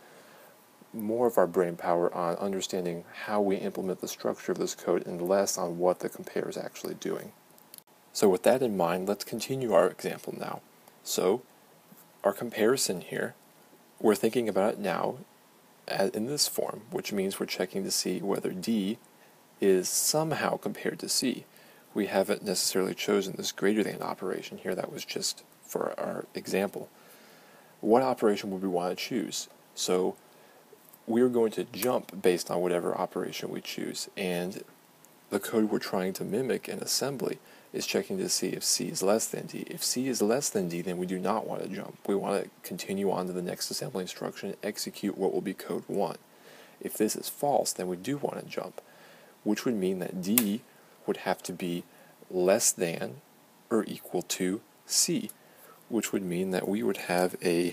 more of our brain power on understanding how we implement the structure of this code and less on what the compare is actually doing. So with that in mind, let's continue our example now. So our comparison here, we're thinking about it now in this form, which means we're checking to see whether D is somehow compared to C. We haven't necessarily chosen this greater than operation here. That was just for our example. What operation would we want to choose? So we're going to jump based on whatever operation we choose, and the code we're trying to mimic in assembly is checking to see if C is less than D. If C is less than D, then we do not want to jump. We want to continue on to the next assembly instruction and execute what will be code 1. If this is false, then we do want to jump, which would mean that D would have to be less than or equal to C, which would mean that we would have a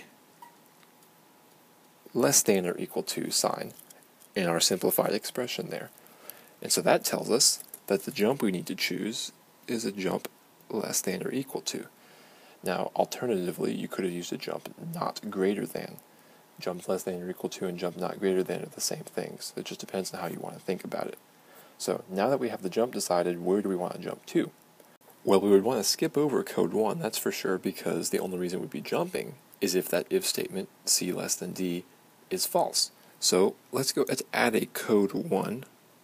less than or equal to sign in our simplified expression there. And so that tells us that the jump we need to choose is a jump less than or equal to. Now, alternatively, you could have used a jump not greater than. Jump less than or equal to and jump not greater than are the same things. It just depends on how you want to think about it. So now that we have the jump decided, where do we want to jump to? Well, we would want to skip over code 1, that's for sure, because the only reason we'd be jumping is if that if statement, C less than D, is false. So let's add a code 1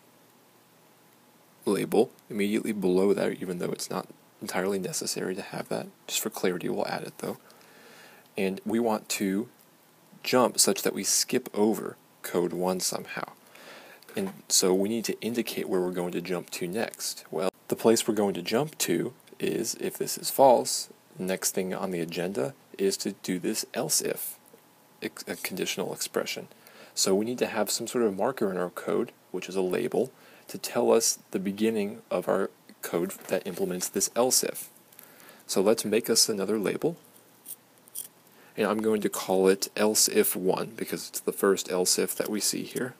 label immediately below that, even though it's not entirely necessary to have that. Just for clarity, we'll add it though. And we want to jump such that we skip over code 1 somehow. And so we need to indicate where we're going to jump to next. Well, the place we're going to jump to is, if this is false, the next thing on the agenda is to do this else if, a conditional expression. So we need to have some sort of marker in our code, which is a label, to tell us the beginning of our code that implements this else if. So let's make us another label, and I'm going to call it else if 1 because it's the first else if that we see here.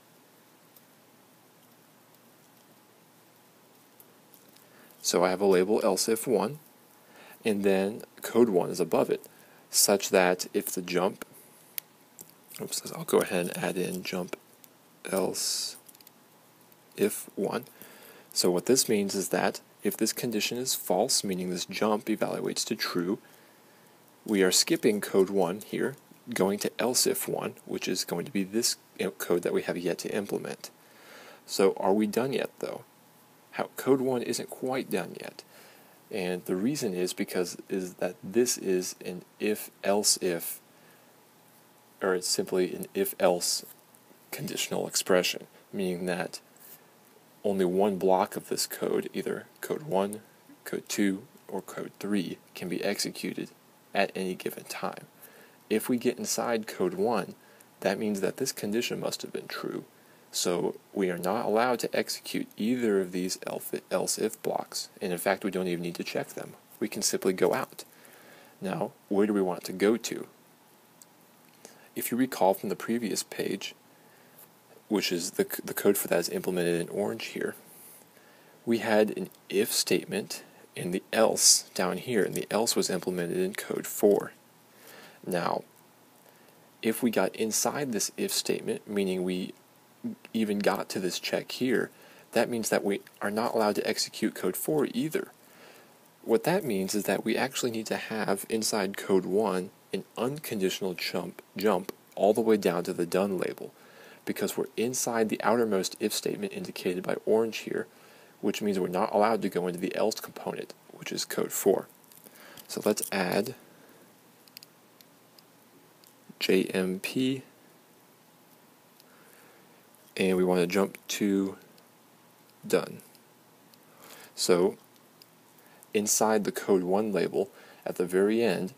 So I have a label else if 1, and then code 1 is above it, such that if the jump, I'll go ahead and add in jump else if 1. So what this means is that if this condition is false, meaning this jump evaluates to true, we are skipping code 1 here, going to else if 1, which is going to be this code that we have yet to implement. So are we done yet though? Code 1 isn't quite done yet, and the reason is that this is an if-else if, or it's simply an if-else conditional expression, meaning that only one block of this code, either code 1, code 2, or code 3, can be executed at any given time. If we get inside code 1, that means that this condition must have been true. So we are not allowed to execute either of these else if blocks, and in fact we don't even need to check them. We can simply go out. Now, where do we want to go to? If you recall from the previous page, which is the code for that is implemented in orange here, we had an if statement and the else down here, and the else was implemented in code 4. Now, if we got inside this if statement, meaning we even got to this check here, that means that we are not allowed to execute code 4 either. What that means is that we actually need to have inside code 1 an unconditional jump all the way down to the done label, because we're inside the outermost if statement indicated by orange here, which means we're not allowed to go into the else component, which is code 4. So let's add JMP, and we want to jump to done. So inside the code 1 label at the very end,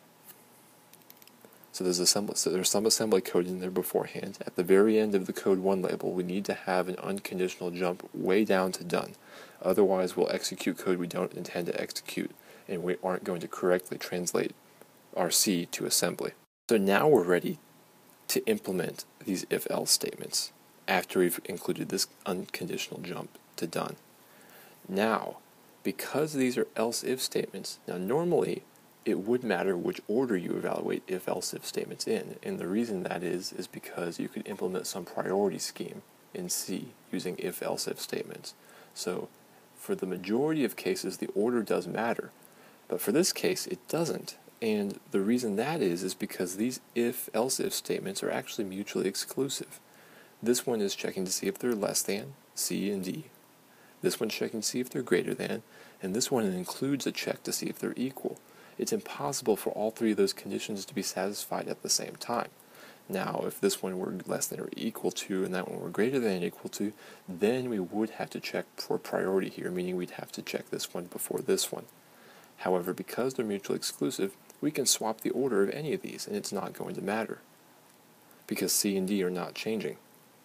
so there's some assembly code in there beforehand. At the very end of the code 1 label, we need to have an unconditional jump way down to done. Otherwise, we'll execute code we don't intend to execute, and we aren't going to correctly translate our C to assembly. So now we're ready to implement these if-else statements after we've included this unconditional jump to done. Now, because these are else-if statements, now normally it would matter which order you evaluate if-else-if statements in, and the reason that is because you could implement some priority scheme in C using if-else-if statements. So for the majority of cases, the order does matter, but for this case, it doesn't. And the reason that is because these if-else-if statements are actually mutually exclusive. This one is checking to see if they're less than C and D. This one's checking to see if they're greater than, and this one includes a check to see if they're equal. It's impossible for all three of those conditions to be satisfied at the same time. Now, if this one were less than or equal to, and that one were greater than or equal to, then we would have to check for priority here, meaning we'd have to check this one before this one. However, because they're mutually exclusive, we can swap the order of any of these, and it's not going to matter, because C and D are not changing.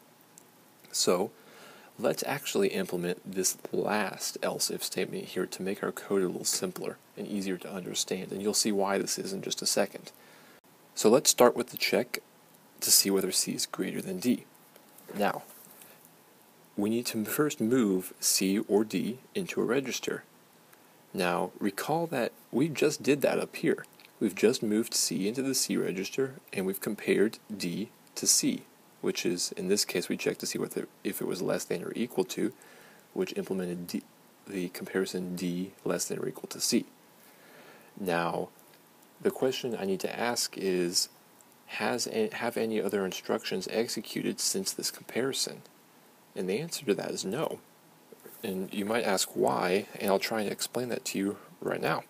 So, let's actually implement this last else-if statement here to make our code a little simpler and easier to understand, and you'll see why this is in just a second. So let's start with the check to see whether C is greater than D. Now, we need to first move C or D into a register. Now, recall that we just did that up here. We've just moved C into the C register, and we've compared D to C, which is, in this case, we checked to see if it was less than or equal to, which implemented the comparison D less than or equal to C. Now, the question I need to ask is, have any other instructions executed since this comparison? And the answer to that is no. And you might ask why, and I'll try and explain that to you right now.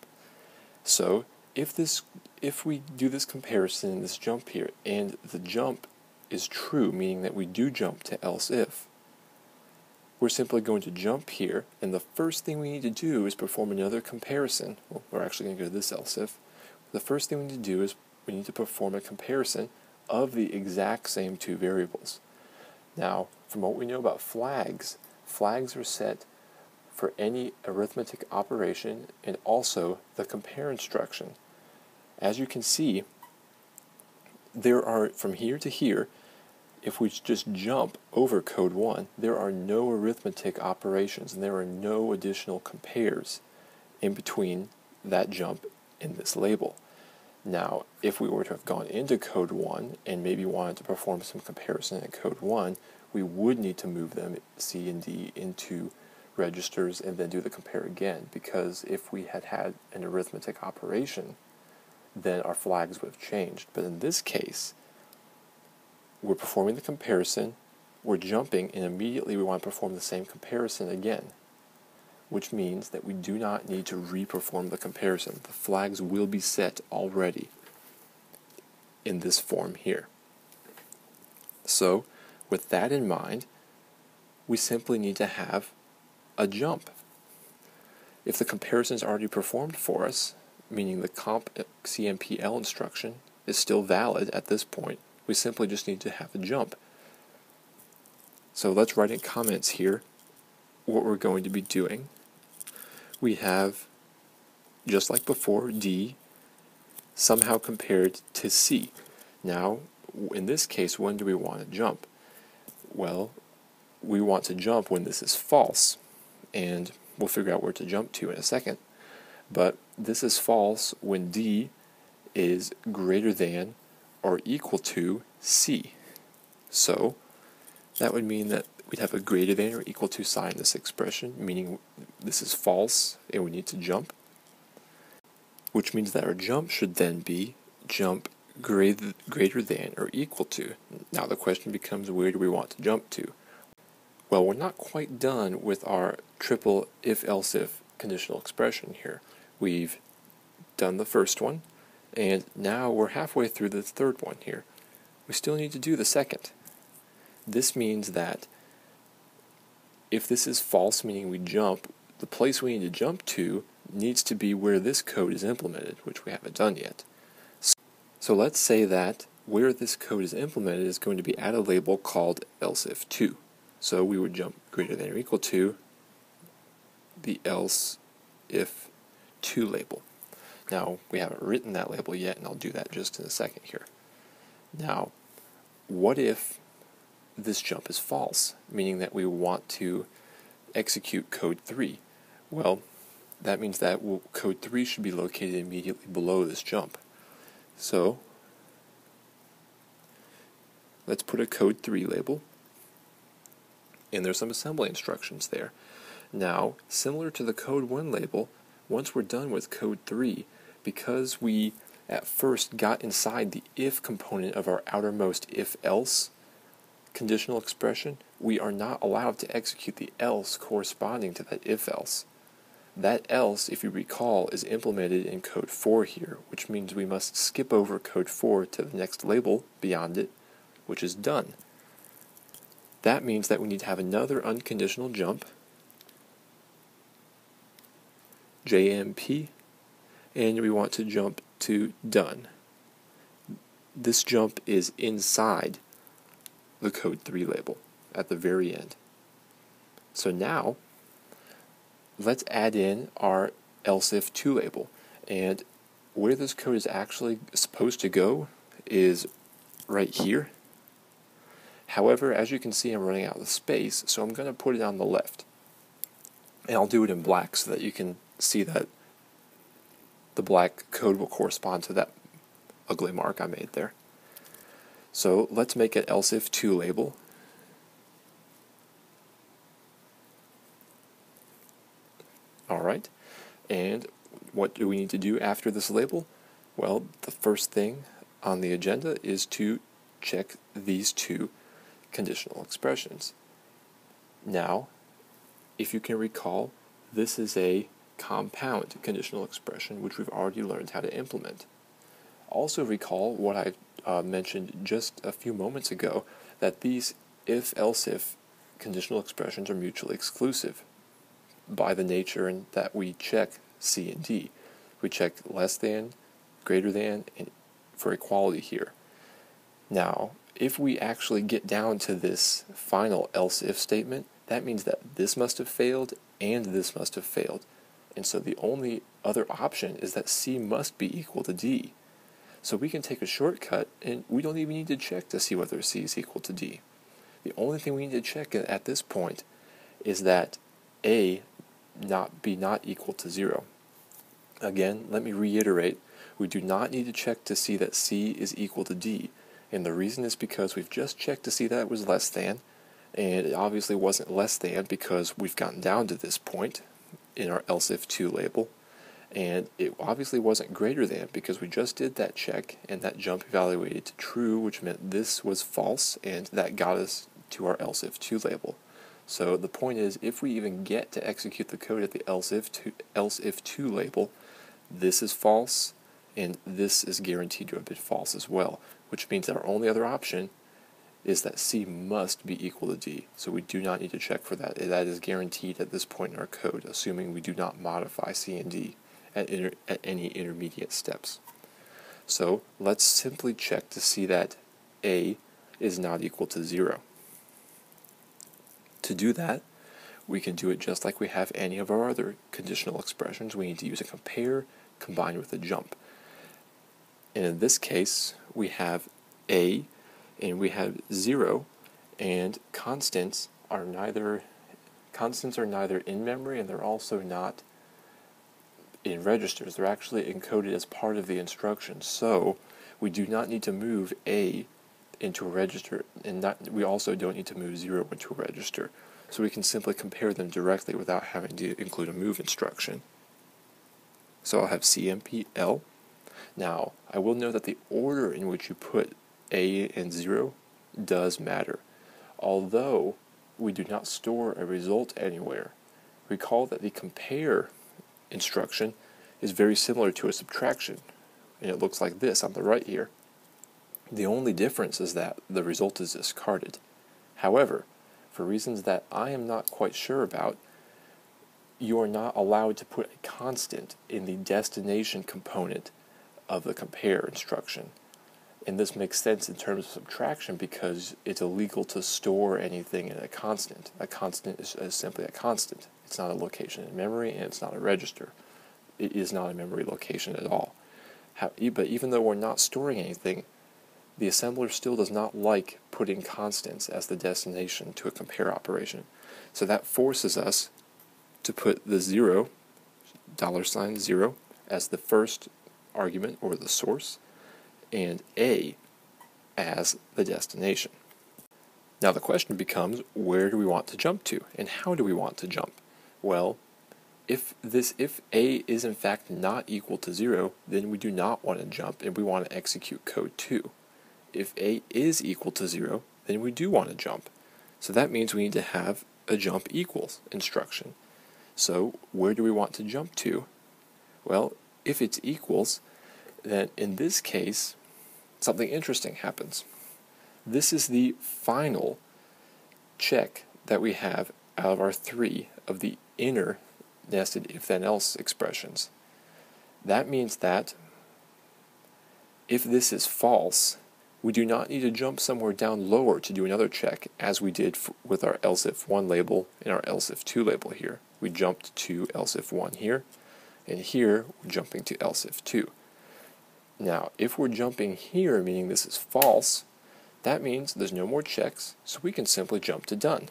So, if we do this comparison, this jump here, and the jump is true, meaning that we do jump to else if, we're simply going to jump here, and the first thing we need to do is perform another comparison. Well, we're actually going to go to this else if. The first thing we need to do is we need to perform a comparison of the exact same two variables. Now, from what we know about flags, flags are set for any arithmetic operation and also the compare instruction. As you can see, there are, from here to here, if we just jump over code 1, there are no arithmetic operations and there are no additional compares in between that jump and this label. Now, if we were to have gone into code 1 and maybe wanted to perform some comparison in code 1, we would need to move them, C and D, into registers and then do the compare again, because if we had had an arithmetic operation, then our flags would have changed. But in this case, we're performing the comparison, we're jumping, and immediately we want to perform the same comparison again, which means that we do not need to re-perform the comparison. The flags will be set already in this form here. So, with that in mind, we simply need to have a jump. If the comparison is already performed for us, meaning the comp CMPL instruction is still valid at this point, we simply just need to have a jump. So let's write in comments here what we're going to be doing. We have, just like before, D somehow compared to C. Now, in this case, when do we want to jump? Well, we want to jump when this is false, and we'll figure out where to jump to in a second. But this is false when D is greater than or equal to C. So that would mean that we'd have a greater than or equal to sign in this expression, meaning this is false and we need to jump, which means that our jump should then be jump greater than or equal to. Now the question becomes, where do we want to jump to? Well, we're not quite done with our triple if-else-if conditional expression here. We've done the first one, and now we're halfway through the third one here. We still need to do the second. This means that if this is false, meaning we jump, the place we need to jump to needs to be where this code is implemented, which we haven't done yet. So let's say that where this code is implemented is going to be at a label called else if 2. So we would jump greater than or equal to the else if 2 label. Now, we haven't written that label yet, and I'll do that just in a second here. Now, what if this jump is false, meaning that we want to execute code 3? Well, that means that code 3 should be located immediately below this jump. So, let's put a code 3 label, and there's some assembly instructions there. Now, similar to the code 1 label, once we're done with code 3, because we at first got inside the if component of our outermost if-else conditional expression, we are not allowed to execute the else corresponding to that if-else. That else, if you recall, is implemented in code 4 here, which means we must skip over code 4 to the next label beyond it, which is done. That means that we need to have another unconditional jump, JMP, and we want to jump to done. This jump is inside the code 3 label at the very end. So now, let's add in our else if 2 label, and where this code is actually supposed to go is right here. However, as you can see, I'm running out of space, so I'm going to put it on the left. And I'll do it in black so that you can see that the black code will correspond to that ugly mark I made there. So let's make an else if 2 label. Alright, and what do we need to do after this label? Well, the first thing on the agenda is to check these two conditional expressions. Now, if you can recall, this is a compound conditional expression which we've already learned how to implement. Also recall what I mentioned just a few moments ago, that these if-else-if conditional expressions are mutually exclusive by the nature in that we check C and D. We check less than, greater than, and for equality here. Now, if we actually get down to this final else-if statement, that means that this must have failed and this must have failed. And so the only other option is that C must be equal to D. So we can take a shortcut, and we don't even need to check to see whether C is equal to D. The only thing we need to check at this point is that A not equal to 0. Again, let me reiterate, we do not need to check to see that C is equal to D. And the reason is because we've just checked to see that it was less than, and it obviously wasn't less than because we've gotten down to this point in our else if 2 label, and it obviously wasn't greater than because we just did that check and that jump evaluated to true, which meant this was false, and that got us to our else if 2 label. So the point is, if we even get to execute the code at the else if 2 label, this is false and this is guaranteed to have been false as well, which means our only other option is that C must be equal to D. So we do not need to check for that. That is guaranteed at this point in our code, assuming we do not modify C and D at any intermediate steps. So let's simply check to see that A is not equal to 0. To do that, we can do it just like we have any of our other conditional expressions. We need to use a compare combined with a jump. And in this case, we have A and we have 0, and constants are neither in memory, and they're also not in registers. They're actually encoded as part of the instruction. So we do not need to move A into a register, and we also don't need to move 0 into a register. So we can simply compare them directly without having to include a move instruction. So I'll have CMP-L. Now, I will note that the order in which you put A and 0 does matter. Although we do not store a result anywhere, recall that the compare instruction is very similar to a subtraction, and it looks like this on the right here. The only difference is that the result is discarded. However, for reasons that I am not quite sure about, you are not allowed to put a constant in the destination component of the compare instruction. And this makes sense in terms of subtraction because it's illegal to store anything in a constant. A constant is simply a constant. It's not a location in memory, and it's not a register. It is not a memory location at all. But even though we're not storing anything, the assembler still does not like putting constants as the destination to a compare operation. So that forces us to put the 0, $0, as the first argument or the source, and A as the destination. Now the question becomes, where do we want to jump to, and how do we want to jump? Well, if A is in fact not equal to 0, then we do not want to jump, and we want to execute code 2. If A is equal to 0, then we do want to jump. So that means we need to have a jump equals instruction. So where do we want to jump to? Well, if it's equals, then in this case, something interesting happens. This is the final check that we have out of our 3 of the inner nested if-then-else expressions. That means that if this is false, we do not need to jump somewhere down lower to do another check, as we did with our else if 1 label and our else if 2 label here. We jumped to else if 1 here, and here we're jumping to else if 2. Now, if we're jumping here, meaning this is false, that means there's no more checks, so we can simply jump to done.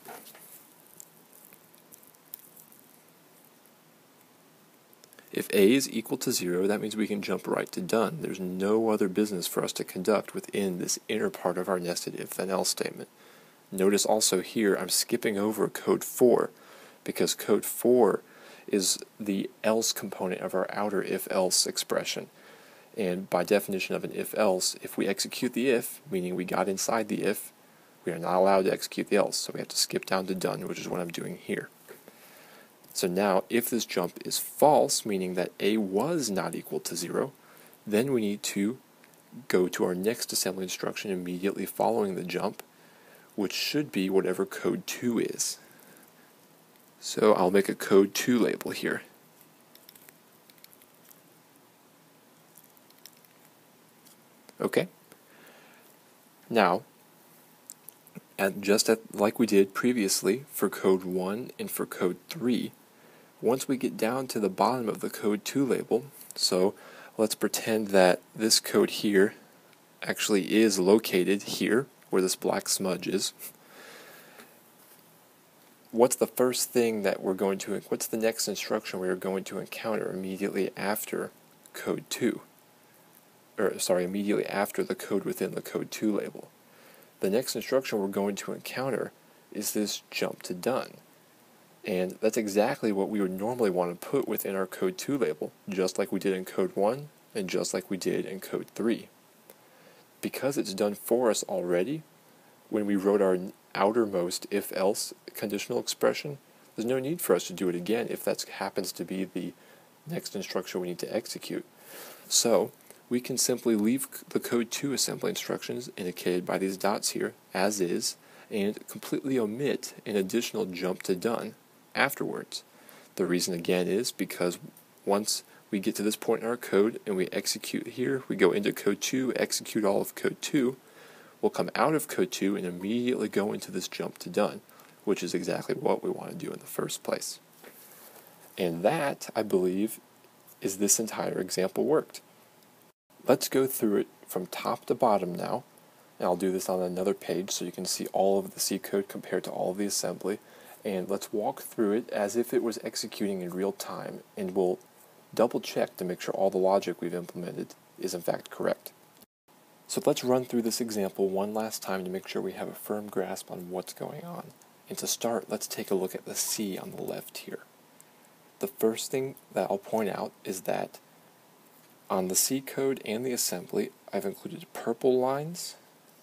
If A is equal to 0, that means we can jump right to done. There's no other business for us to conduct within this inner part of our nested if-then-else statement. Notice also here I'm skipping over code 4, because code 4 is the else component of our outer if-else expression. And by definition of an if-else, if we execute the if, meaning we got inside the if, we are not allowed to execute the else, so we have to skip down to done, which is what I'm doing here. So now, if this jump is false, meaning that A was not equal to 0, then we need to go to our next assembly instruction immediately following the jump, which should be whatever code 2 is. So I'll make a code 2 label here. Okay. Now, like we did previously for code 1 and for code 3, once we get down to the bottom of the code 2 label, so let's pretend that this code here actually is located here, where this black smudge is. What's the next instruction we are going to encounter immediately after code 2? Immediately after the code within the code 2 label. The next instruction we're going to encounter is this jump to done. And that's exactly what we would normally want to put within our code 2 label, just like we did in code 1 and just like we did in code 3. Because it's done for us already, when we wrote our outermost if-else conditional expression, there's no need for us to do it again if that happens to be the next instruction we need to execute. So we can simply leave the code 2 assembly instructions indicated by these dots here as is, and completely omit an additional jump to done afterwards. The reason again is because once we get to this point in our code and we execute here, we go into code 2, execute all of code 2, we'll come out of code 2 and immediately go into this jump to done, which is exactly what we want to do in the first place. And that, I believe, is this entire example worked. Let's go through it from top to bottom now, and I'll do this on another page so you can see all of the C code compared to all of the assembly, and let's walk through it as if it was executing in real time, and we'll double check to make sure all the logic we've implemented is in fact correct. So let's run through this example one last time to make sure we have a firm grasp on what's going on. And to start, let's take a look at the C on the left here. The first thing that I'll point out is that on the C code and the assembly, I've included purple lines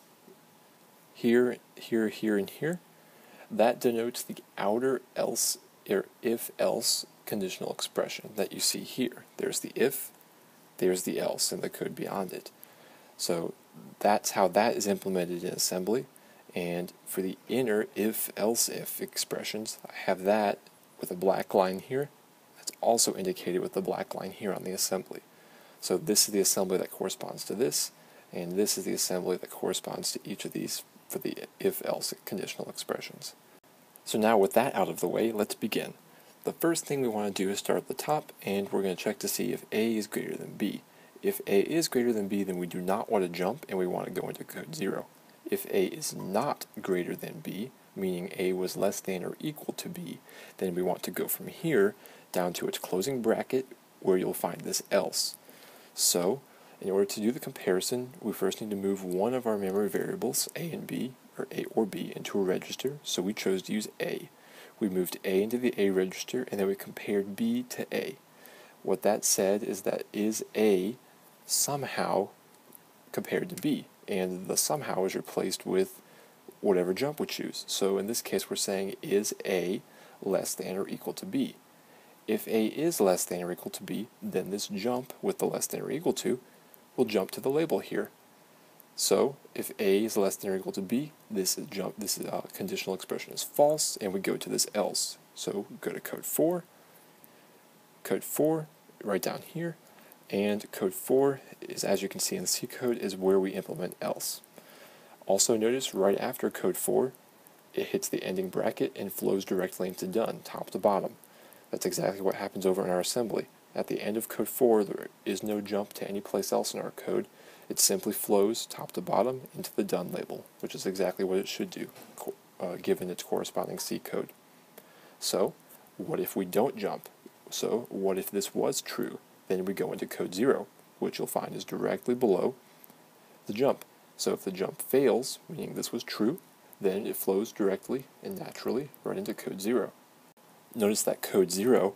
here, here, here, and here. That denotes the outer else or if-else conditional expression that you see here. There's the if, there's the else, and the code beyond it. So that's how that is implemented in assembly. And for the inner if-else-if expressions, I have that with a black line here. That's also indicated with the black line here on the assembly. So this is the assembly that corresponds to this, and this is the assembly that corresponds to each of these for the if-else conditional expressions. So now with that out of the way, let's begin. The first thing we want to do is start at the top, and we're going to check to see if A is greater than B. If A is greater than B, then we do not want to jump, and we want to go into code 0. If A is not greater than B, meaning A was less than or equal to B, then we want to go from here down to its closing bracket, where you'll find this else. So, in order to do the comparison, we first need to move one of our memory variables, A and B, or A or B, into a register, so we chose to use A. We moved A into the A register, and then we compared B to A. What that said is that is A somehow compared to B, and the somehow is replaced with whatever jump we choose. So in this case we're saying is A less than or equal to B. If A is less than or equal to B, then this jump with the less than or equal to will jump to the label here. So if A is less than or equal to B, this conditional expression is false, and we go to this else. So go to code 4, right down here, and code 4 is, as you can see in the C code, is where we implement else. Also notice right after code 4, it hits the ending bracket and flows directly into done, top to bottom. That's exactly what happens over in our assembly. At the end of code 4, there is no jump to any place else in our code. It simply flows top to bottom into the done label, which is exactly what it should do, given its corresponding C code. So, what if we don't jump? So, what if this was true? Then we go into code 0, which you'll find is directly below the jump. So if the jump fails, meaning this was true, then it flows directly and naturally right into code 0. Notice that code 0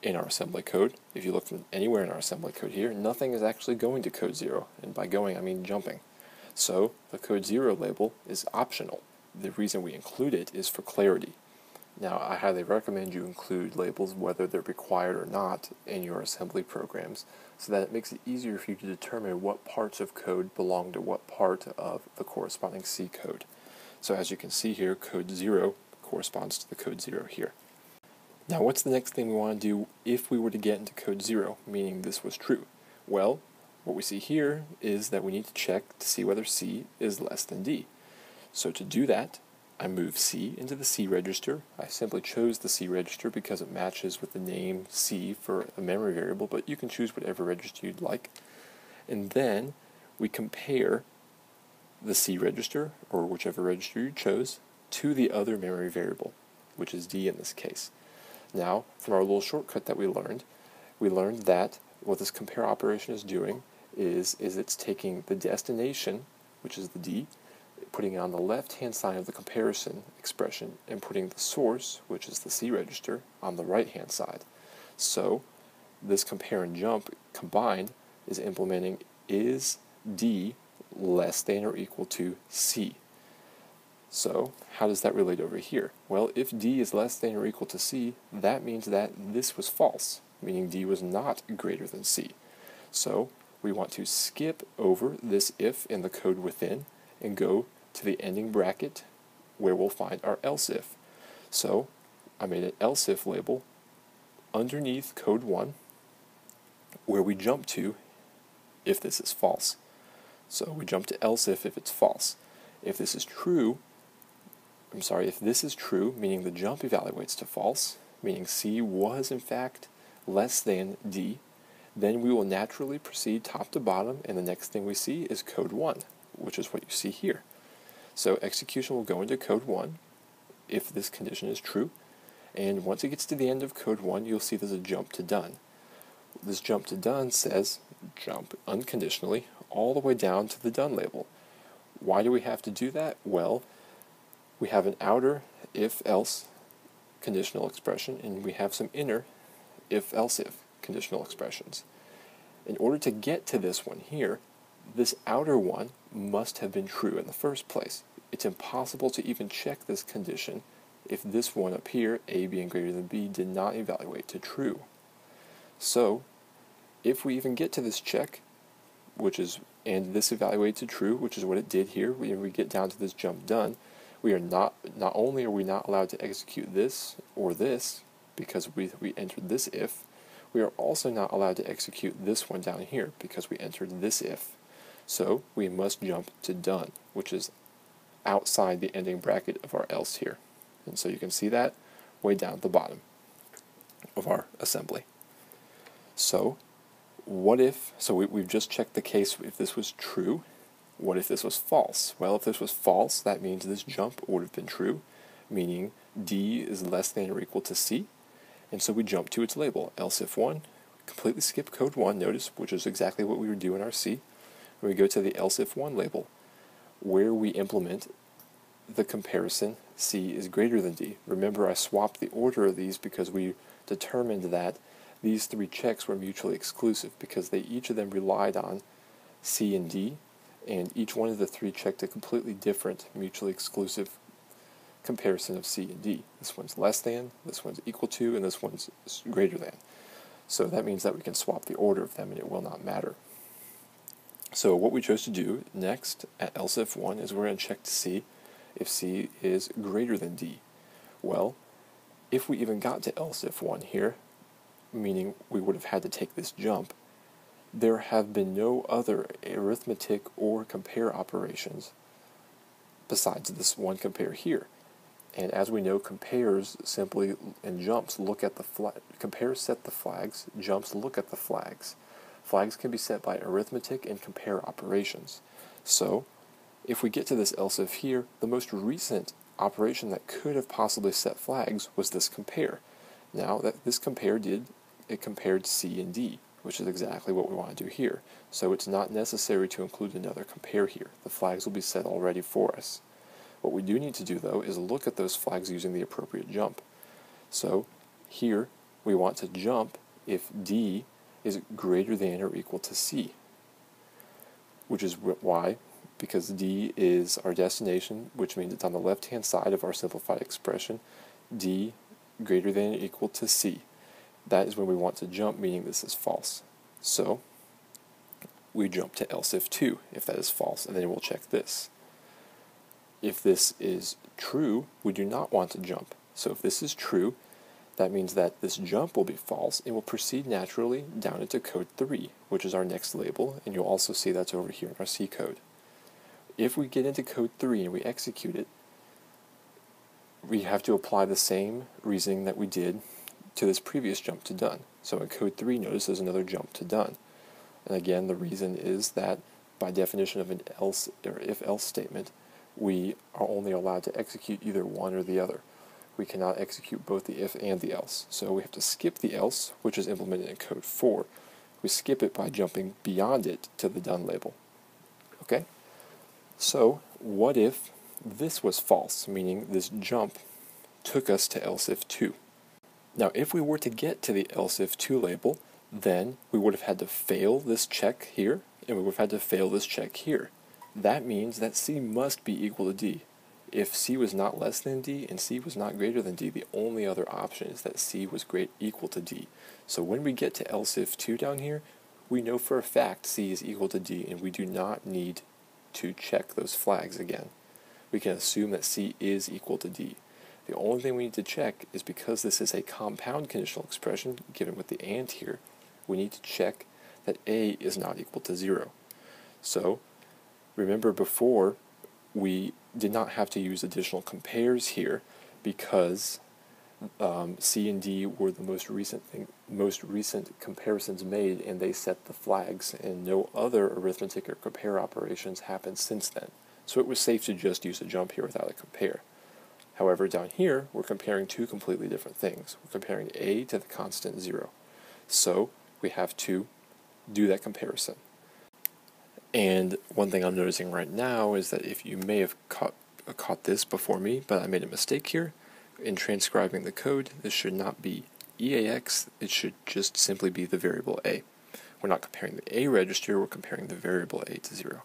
in our assembly code. If you look anywhere in our assembly code here, nothing is actually going to code 0, and by going I mean jumping. So the code 0 label is optional. The reason we include it is for clarity. Now, I highly recommend you include labels whether they're required or not in your assembly programs, so that it makes it easier for you to determine what parts of code belong to what part of the corresponding C code. So as you can see here, code 0 corresponds to the code 0 here. Now, what's the next thing we want to do if we were to get into code 0, meaning this was true? Well, what we see here is that we need to check to see whether C is less than D. So to do that, I move C into the C register. I simply chose the C register because it matches with the name C for a memory variable, but you can choose whatever register you'd like. And then we compare the C register, or whichever register you chose, to the other memory variable, which is D in this case. Now, from our little shortcut that we learned that what this compare operation is doing is it's taking the destination, which is the D, putting it on the left-hand side of the comparison expression, and putting the source, which is the C register, on the right-hand side. So this compare and jump combined is implementing is D less than or equal to C. So how does that relate over here? Well, if D is less than or equal to C, that means that this was false, meaning D was not greater than C. So we want to skip over this if in the code within and go to the ending bracket where we'll find our else if. So I made an else if label underneath code 1 where we jump to if this is false. So we jump to else if it's false. If this is true, if this is true, meaning the jump evaluates to false, meaning C was in fact less than D, then we will naturally proceed top to bottom, and the next thing we see is code 1, which is what you see here. So execution will go into code 1 if this condition is true, and once it gets to the end of code 1, you'll see there's a jump to done. This jump to done says jump unconditionally all the way down to the done label. Why do we have to do that? Well, we have an outer if-else conditional expression, and we have some inner if-else-if conditional expressions. In order to get to this one here, this outer one must have been true in the first place. It's impossible to even check this condition if this one up here, A being greater than B, did not evaluate to true. So, if we even get to this check, and this evaluates to true, which is what it did here, we get down to this jump done, we are not only are we not allowed to execute this or this because we entered this if, we are also not allowed to execute this one down here because we entered this if. So we must jump to done, which is outside the ending bracket of our else here. And so you can see that way down at the bottom of our assembly. So we've just checked the case if this was true. What if this was false? Well, if this was false, that means this jump would have been true, meaning D is less than or equal to C. And so we jump to its label, else if 1, completely skip code 1, notice, which is exactly what we would do in our C. And we go to the else if 1 label, where we implement the comparison C is greater than D. Remember, I swapped the order of these because we determined that these three checks were mutually exclusive because each of them relied on C and D, and each one of the three checked a completely different mutually exclusive comparison of C and D. This one's less than, this one's equal to, and this one's greater than. So that means that we can swap the order of them and it will not matter. So what we chose to do next at else if 1 is we're going to check to see if C is greater than D. Well, if we even got to else if 1 here, meaning we would have had to take this jump, there have been no other arithmetic or compare operations besides this one compare here. And as we know, compares simply and jumps look at the compares set the flags, jumps look at the flags. Flags can be set by arithmetic and compare operations. So, if we get to this else if here, the most recent operation that could have possibly set flags was this compare. Now, that this compare it compared C and D, which is exactly what we want to do here. So it's not necessary to include another compare here. The flags will be set already for us. What we do need to do, though, is look at those flags using the appropriate jump. So here, we want to jump if D is greater than or equal to C, which is why, because D is our destination, which means it's on the left-hand side of our simplified expression, D greater than or equal to C. That is when we want to jump, meaning this is false. So we jump to else if 2 if that is false, and then we'll check this. If this is true, we do not want to jump. So if this is true, that means that this jump will be false and will proceed naturally down into code 3, which is our next label, and you'll also see that's over here in our C code. If we get into code 3 and we execute it, we have to apply the same reasoning that we did to this previous jump to done. So in code 3, notice there's another jump to done. And again, the reason is that by definition of an else or if-else statement, we are only allowed to execute either one or the other. We cannot execute both the if and the else. So we have to skip the else, which is implemented in code 4. We skip it by jumping beyond it to the done label. Okay? So what if this was false, meaning this jump took us to else if 2? Now if we were to get to the else if 2 label, then we would have had to fail this check here, and we would have had to fail this check here. That means that C must be equal to D. If C was not less than D and C was not greater than D, the only other option is that C was equal to D. So when we get to else if 2 down here, we know for a fact C is equal to D, and we do not need to check those flags again. We can assume that C is equal to D. The only thing we need to check is, because this is a compound conditional expression given with the and here, we need to check that A is not equal to 0. So remember before, we did not have to use additional compares here because C and D were the most recent comparisons made, and they set the flags, and no other arithmetic or compare operations happened since then. So it was safe to just use a jump here without a compare. However, down here, we're comparing two completely different things. We're comparing A to the constant 0. So we have to do that comparison. And one thing I'm noticing right now is that if you may have caught this before me, but I made a mistake here. In transcribing the code, this should not be EAX, it should just simply be the variable A. We're not comparing the A register, we're comparing the variable A to 0.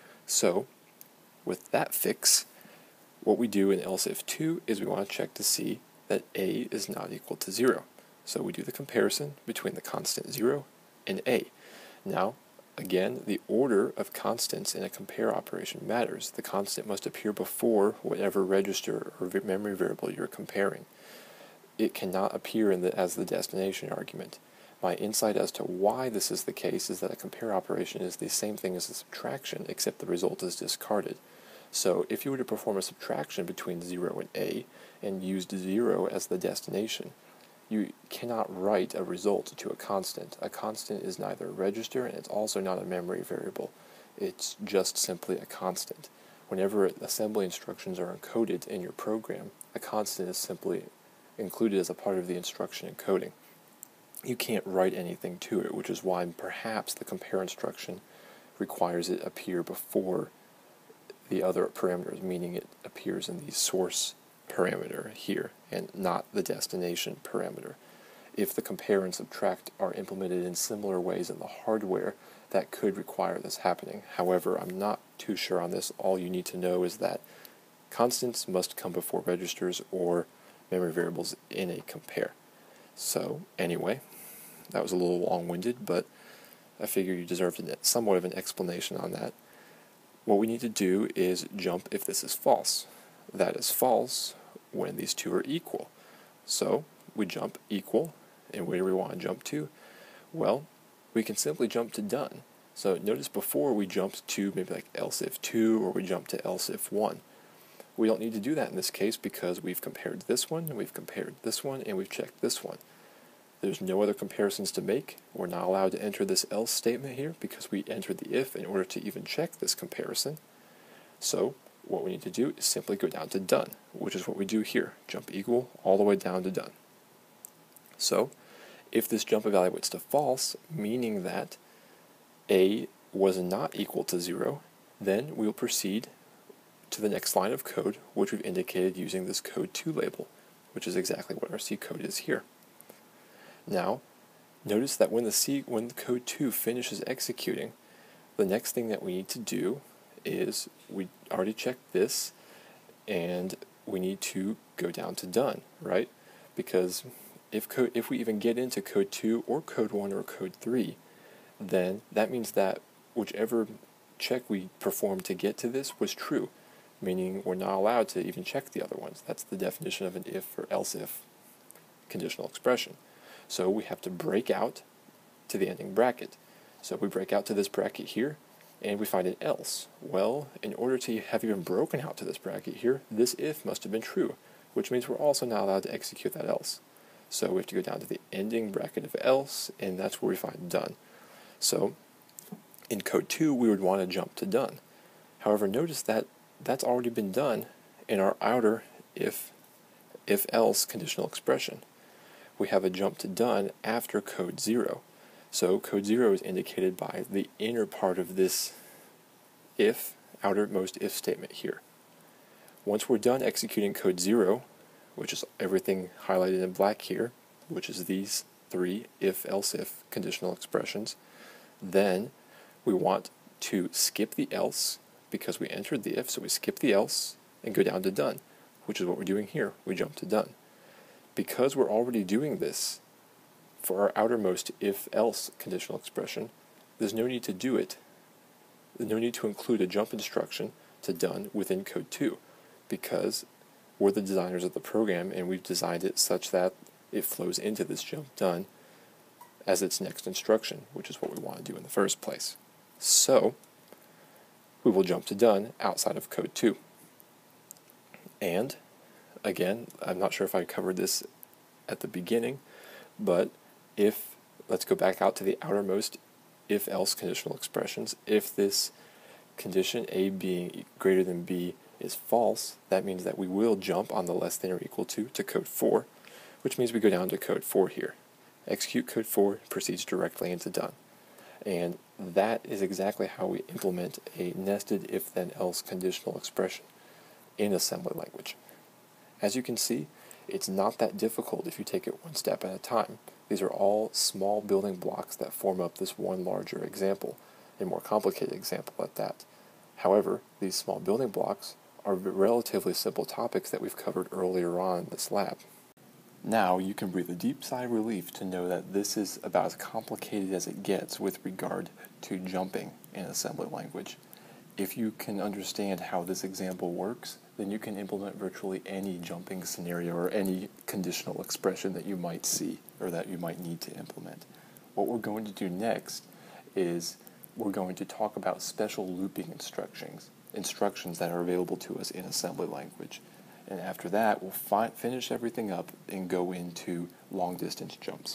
So, with that fix, what we do in else if 2 is we want to check to see that A is not equal to 0. So we do the comparison between the constant 0 and A. Now, again, the order of constants in a compare operation matters. The constant must appear before whatever register or memory variable you're comparing. It cannot appear as the destination argument. My insight as to why this is the case is that a compare operation is the same thing as a subtraction, except the result is discarded. So if you were to perform a subtraction between 0 and A and used 0 as the destination, you cannot write a result to a constant. A constant is neither a register, and it's also not a memory variable. It's just simply a constant. Whenever assembly instructions are encoded in your program, a constant is simply included as a part of the instruction encoding. You can't write anything to it, which is why perhaps the compare instruction requires it appear before the other parameters, meaning it appears in the source parameter here and not the destination parameter. If the compare and subtract are implemented in similar ways in the hardware, that could require this happening. However, I'm not too sure on this. All you need to know is that constants must come before registers or memory variables in a compare. So anyway, that was a little long-winded, but I figure you deserved somewhat of an explanation on that. What we need to do is jump if this is false. That is false when these two are equal. So we jump equal, and where do we want to jump to? Well, we can simply jump to done. So notice before we jumped to maybe like else if 2, or we jumped to else if 1. We don't need to do that in this case because we've compared this one, and we've compared this one, and we've checked this one. There's no other comparisons to make. We're not allowed to enter this else statement here because we entered the if in order to even check this comparison. So what we need to do is simply go down to done, which is what we do here. Jump equal all the way down to done. So if this jump evaluates to false, meaning that A was not equal to 0, then we'll proceed to the next line of code, which we've indicated using this code 2 label, which is exactly what our C code is here. Now, notice that when the code 2 finishes executing, the next thing that we need to do is, we already checked this, and we need to go down to done, right? Because if we even get into code 2 or code 1 or code 3, then that means that whichever check we performed to get to this was true, meaning we're not allowed to even check the other ones. That's the definition of an if or else if conditional expression. So we have to break out to the ending bracket. So we break out to this bracket here, and we find an else. Well, in order to have even broken out to this bracket here, this if must have been true, which means we're also not allowed to execute that else. So we have to go down to the ending bracket of else, and that's where we find done. So in code 2, we would want to jump to done. However, notice that that's already been done in our outer if-else conditional expression. We have a jump to done after code 0. So code 0 is indicated by the inner part of this outermost if statement here. Once we're done executing code 0, which is everything highlighted in black here, which is these 3 if-else if conditional expressions, then we want to skip the else because we entered the if, so we skip the else and go down to done, which is what we're doing here. We jump to done. Because we're already doing this for our outermost if-else conditional expression, there's no need to do it. There's no need to include a jump instruction to done within code 2, because we're the designers of the program and we've designed it such that it flows into this jump done as its next instruction, which is what we want to do in the first place. So we will jump to done outside of code 2. And again, I'm not sure if I covered this at the beginning, but let's go back out to the outermost if-else conditional expressions. If this condition A being greater than B is false, that means that we will jump on the less than or equal to code 4, which means we go down to code 4 here. Execute code 4, proceeds directly into done. And that is exactly how we implement a nested if-then-else conditional expression in assembly language. As you can see, it's not that difficult if you take it one step at a time. These are all small building blocks that form up this one larger example, a more complicated example at that. However, these small building blocks are relatively simple topics that we've covered earlier on in this lab. Now you can breathe a deep sigh of relief to know that this is about as complicated as it gets with regard to jumping in assembly language. If you can understand how this example works, then you can implement virtually any jumping scenario or any conditional expression that you might see or that you might need to implement. What we're going to do next is we're going to talk about special looping instructions that are available to us in assembly language. And after that, we'll finish everything up and go into long-distance jumps.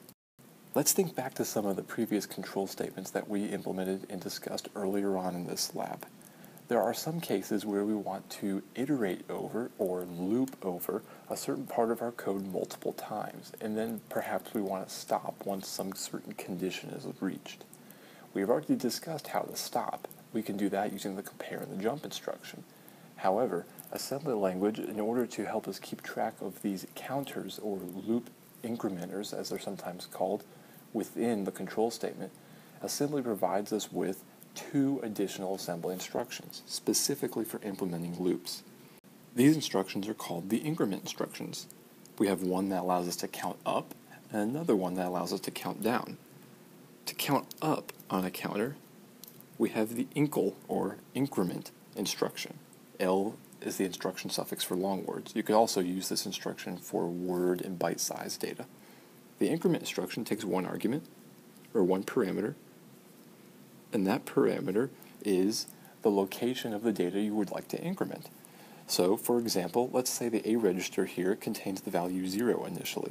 Let's think back to some of the previous control statements that we implemented and discussed earlier on in this lab. There are some cases where we want to iterate over or loop over a certain part of our code multiple times, and then perhaps we want to stop once some certain condition is reached. We've already discussed how to stop. We can do that using the compare and the jump instruction. However, assembly language, in order to help us keep track of these counters or loop incrementers, as they're sometimes called, within the control statement, assembly provides us with 2 additional assembly instructions, specifically for implementing loops. These instructions are called the increment instructions. We have one that allows us to count up, and another one that allows us to count down. To count up on a counter, we have the incl, or increment, instruction. L is the instruction suffix for long words. You could also use this instruction for word and byte-sized data. The increment instruction takes one argument, or one parameter, and that parameter is the location of the data you would like to increment. So, for example, let's say the A register here contains the value 0 initially.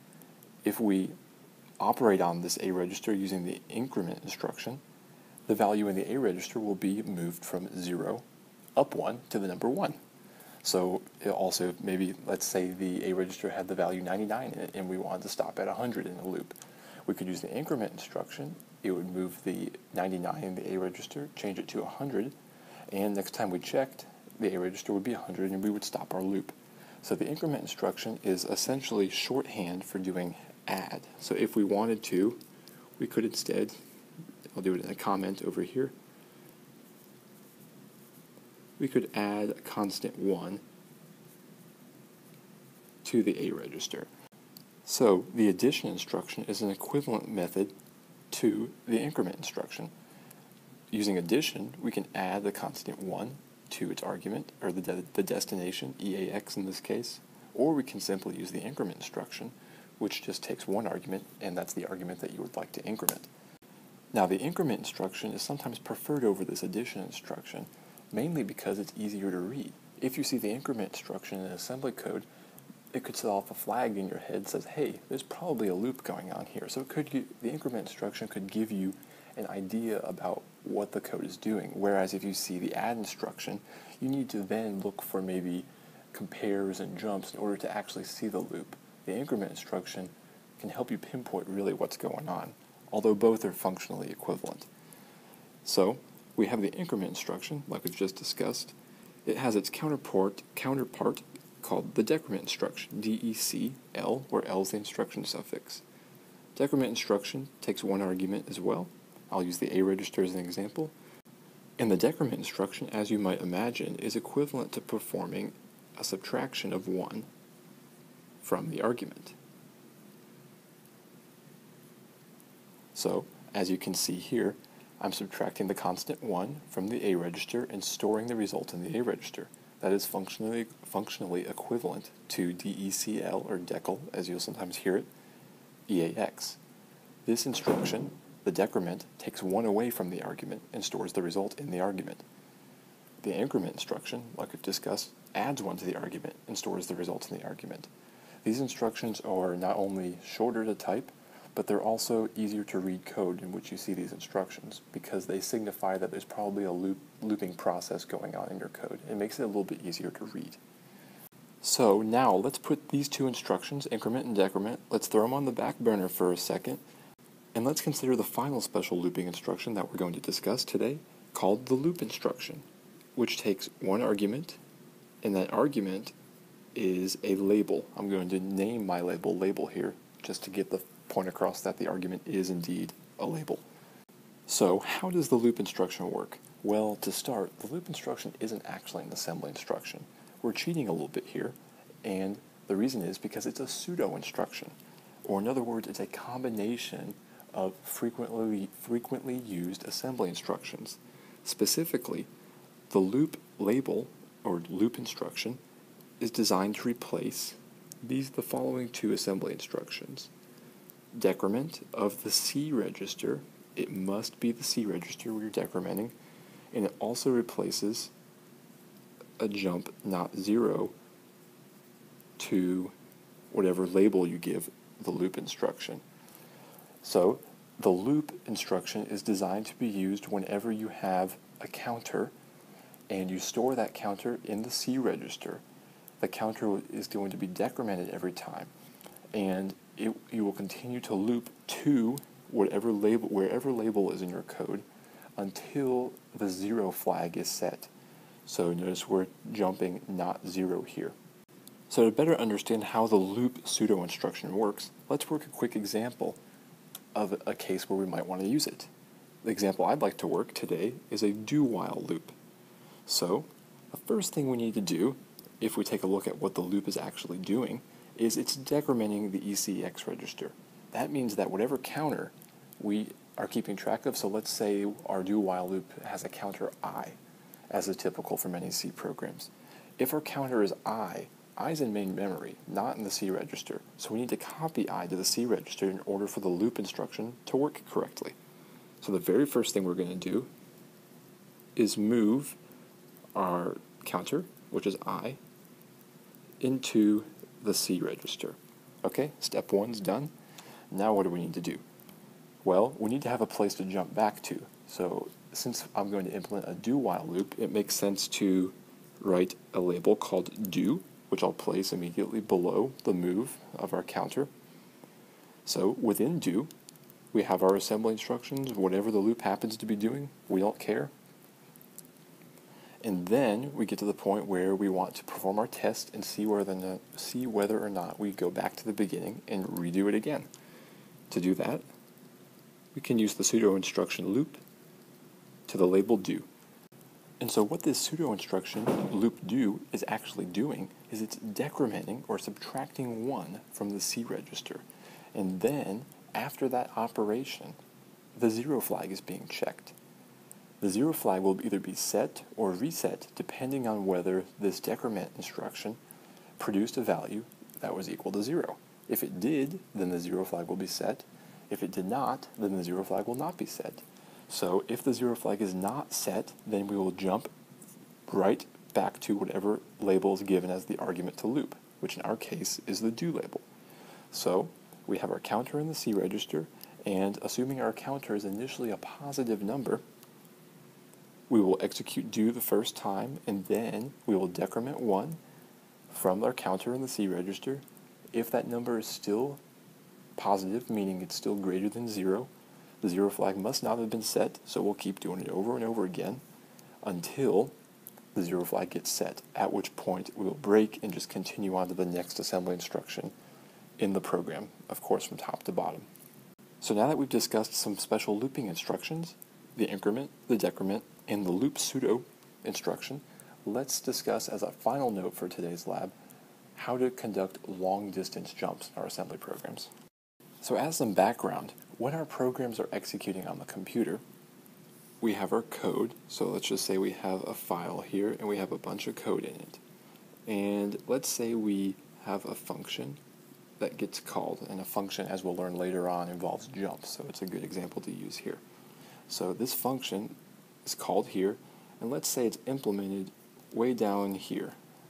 If we operate on this A register using the increment instruction, the value in the A register will be moved from 0 up 1 to the number 1. So it also, maybe, let's say the A register had the value 99 in it and we wanted to stop at 100 in the loop. We could use the increment instruction. It would move the 99 in the A register, change it to 100, and next time we checked, the A register would be 100 and we would stop our loop. So the increment instruction is essentially shorthand for doing add. So if we wanted to, we could instead, I'll do it in a comment over here, we could add a constant 1 to the A register. So the addition instruction is an equivalent method to the increment instruction. Using addition, we can add the constant 1 to its argument, or the destination, EAX in this case, or we can simply use the increment instruction, which just takes one argument, and that's the argument that you would like to increment. Now, the increment instruction is sometimes preferred over this addition instruction, mainly because it's easier to read. If you see the increment instruction in assembly code, it could set off a flag in your head that says, hey, there's probably a loop going on here. So the increment instruction could give you an idea about what the code is doing, whereas if you see the add instruction, you need to then look for maybe compares and jumps in order to actually see the loop. The increment instruction can help you pinpoint really what's going on, although both are functionally equivalent. So we have the increment instruction, like we just discussed. It has its counterpart called the decrement instruction, DECL, where L is the instruction suffix. Decrement instruction takes one argument as well. I'll use the A register as an example. And the decrement instruction, as you might imagine, is equivalent to performing a subtraction of 1 from the argument. So, as you can see here, I'm subtracting the constant 1 from the A register and storing the result in the A register. That is functionally equivalent to DECL, or DECL, as you'll sometimes hear it, EAX. This instruction, the decrement, takes 1 away from the argument and stores the result in the argument. The increment instruction, like we've discussed, adds 1 to the argument and stores the results in the argument. These instructions are not only shorter to type, but they're also easier to read code in which you see these instructions, because they signify that there's probably a looping process going on in your code. It makes it a little bit easier to read. So now let's put these two instructions, increment and decrement, let's throw them on the back burner for a second, and let's consider the final special looping instruction that we're going to discuss today, called the loop instruction, which takes one argument, and that argument is a label. I'm going to name my label here, just to get the point across that the argument is indeed a label. So how does the loop instruction work? Well, to start, the loop instruction isn't actually an assembly instruction. We're cheating a little bit here, and the reason is because it's a pseudo instruction, or in other words, it's a combination of frequently used assembly instructions. Specifically, the loop label, or loop instruction, is designed to replace the following two assembly instructions. Decrement of the C register, it must be the C register where you're decrementing, and it also replaces a jump not 0 to whatever label you give the loop instruction. So the loop instruction is designed to be used whenever you have a counter and you store that counter in the C register. The counter is going to be decremented every time, and you will continue to loop to wherever label is in your code until the 0 flag is set. So notice we're jumping not 0 here. So to better understand how the loop pseudo instruction works, let's work a quick example of a case where we might want to use it. The example I'd like to work today is a do-while loop. So the first thing we need to do, if we take a look at what the loop is actually doing, is it's decrementing the ECE register. That means that whatever counter we are keeping track of, so let's say our do-while loop has a counter I, as is typical for many C programs. If our counter is I is in main memory, not in the C register, so we need to copy I to the C register in order for the loop instruction to work correctly. So the very first thing we're going to do is move our counter, which is I, into the C register. Okay, step 1's done. Now what do we need to do? Well, we need to have a place to jump back to. So since I'm going to implement a do-while loop, it makes sense to write a label called do, which I'll place immediately below the move of our counter. So within do, we have our assembly instructions, whatever the loop happens to be doing, we don't care. And then we get to the point where we want to perform our test and see whether or not we go back to the beginning and redo it again. To do that, we can use the pseudo instruction loop to the label do. And so what this pseudo instruction loop do is actually doing is it's decrementing or subtracting 1 from the C register. And then, after that operation, the 0 flag is being checked. The 0 flag will either be set or reset depending on whether this decrement instruction produced a value that was equal to 0. If it did, then the 0 flag will be set. If it did not, then the 0 flag will not be set. So if the 0 flag is not set, then we will jump right back to whatever label is given as the argument to loop, which in our case is the do label. So we have our counter in the C register, and assuming our counter is initially a positive number, we will execute do the first time, and then we will decrement 1 from our counter in the C register. If that number is still positive, meaning it's still greater than 0, the 0 flag must not have been set, so we'll keep doing it over and over again until the 0 flag gets set, at which point we will break and just continue on to the next assembly instruction in the program, of course from top to bottom. So now that we've discussed some special looping instructions, the increment, the decrement, and the loop pseudo instruction, let's discuss as a final note for today's lab how to conduct long-distance jumps in our assembly programs. So as some background, when our programs are executing on the computer, we have our code. So let's just say we have a file here and we have a bunch of code in it. And let's say we have a function that gets called, and a function, as we'll learn later on, involves jumps, so it's a good example to use here. So this function is called here, and let's say it's implemented way down here.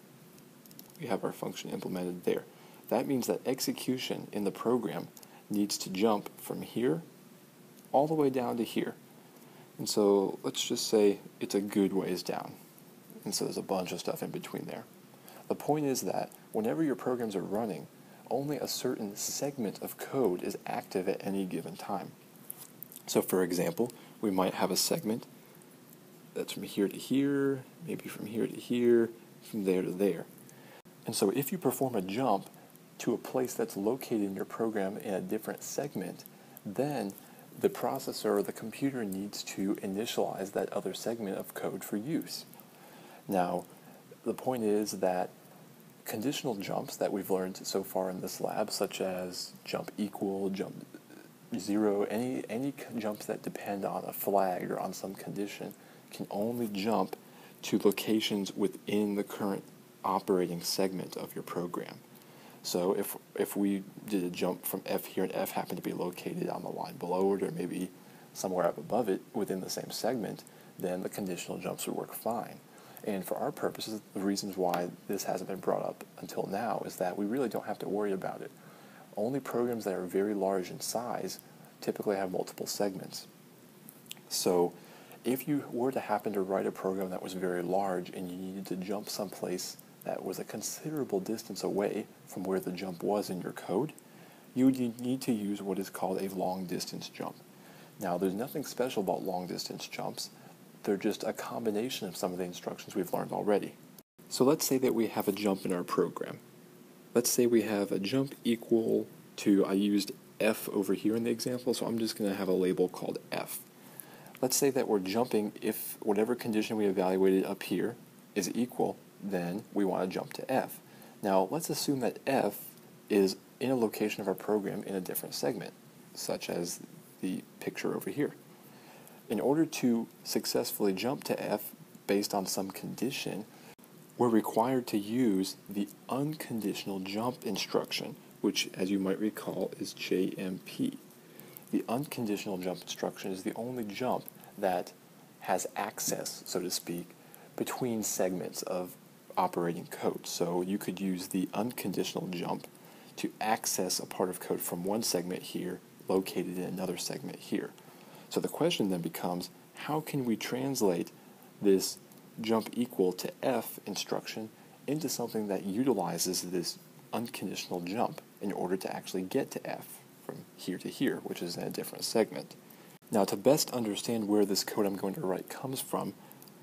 We have our function implemented there. That means that execution in the program needs to jump from here all the way down to here. And so let's just say it's a good ways down. And so there's a bunch of stuff in between there. The point is that whenever your programs are running, only a certain segment of code is active at any given time. So for example, we might have a segment that's from here to here, maybe from here to here, from there to there. And so if you perform a jump to a place that's located in your program in a different segment, then the processor or the computer needs to initialize that other segment of code for use. Now, the point is that conditional jumps that we've learned so far in this lab, such as jump equal, jump 0, any jumps that depend on a flag or on some condition, can only jump to locations within the current operating segment of your program. So if we did a jump from F here and F happened to be located on the line below it or maybe somewhere up above it within the same segment, then the conditional jumps would work fine. And for our purposes, the reasons why this hasn't been brought up until now is that we really don't have to worry about it. Only programs that are very large in size typically have multiple segments. So if you were to happen to write a program that was very large and you needed to jump someplace that was a considerable distance away from where the jump was in your code, you would need to use what is called a long-distance jump. Now, there's nothing special about long-distance jumps. They're just a combination of some of the instructions we've learned already. So let's say that we have a jump in our program. Let's say we have a jump equal to, I used F over here in the example, so I'm just going to have a label called F. Let's say that we're jumping if whatever condition we evaluated up here is equal, then we want to jump to F. Now, let's assume that F is in a location of our program in a different segment, such as the picture over here. In order to successfully jump to F based on some condition, we're required to use the unconditional jump instruction, which, as you might recall, is JMP. The unconditional jump instruction is the only jump that has access, so to speak, between segments of operating code. So you could use the unconditional jump to access a part of code from one segment here, located in another segment here. So the question then becomes, how can we translate this jump equal to F instruction into something that utilizes this unconditional jump in order to actually get to F from here to here, which is in a different segment? Now, to best understand where this code I'm going to write comes from,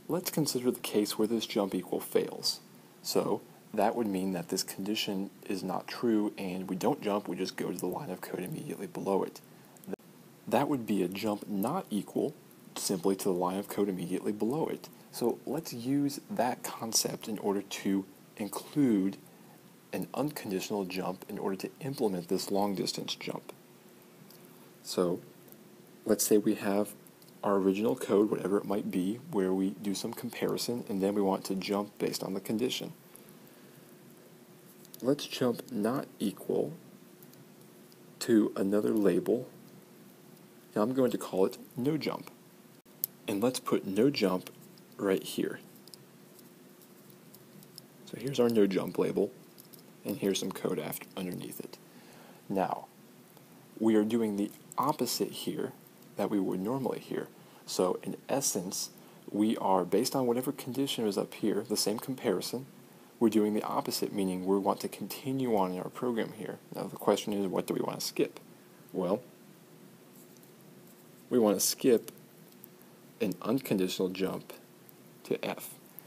Let's consider the case where this jump equal fails. So that would mean that this condition is not true and we don't jump, we just go to the line of code immediately below it. That would be a jump not equal simply to the line of code immediately below it. So let's use that concept in order to include an unconditional jump in order to implement this long distance jump. So let's say we have our original code, whatever it might be, where we do some comparison and then we want to jump based on the condition. Let's jump not equal to another label. Now I'm going to call it no jump. And let's put no jump right here. So here's our no jump label, and here's some code underneath it. Now, we are doing the opposite here that we would normally here. So in essence, we are, based on whatever condition is up here, the same comparison, we're doing the opposite, meaning we want to continue on in our program here. Now the question is, what do we want to skip? Well, we want to skip an unconditional jump to F.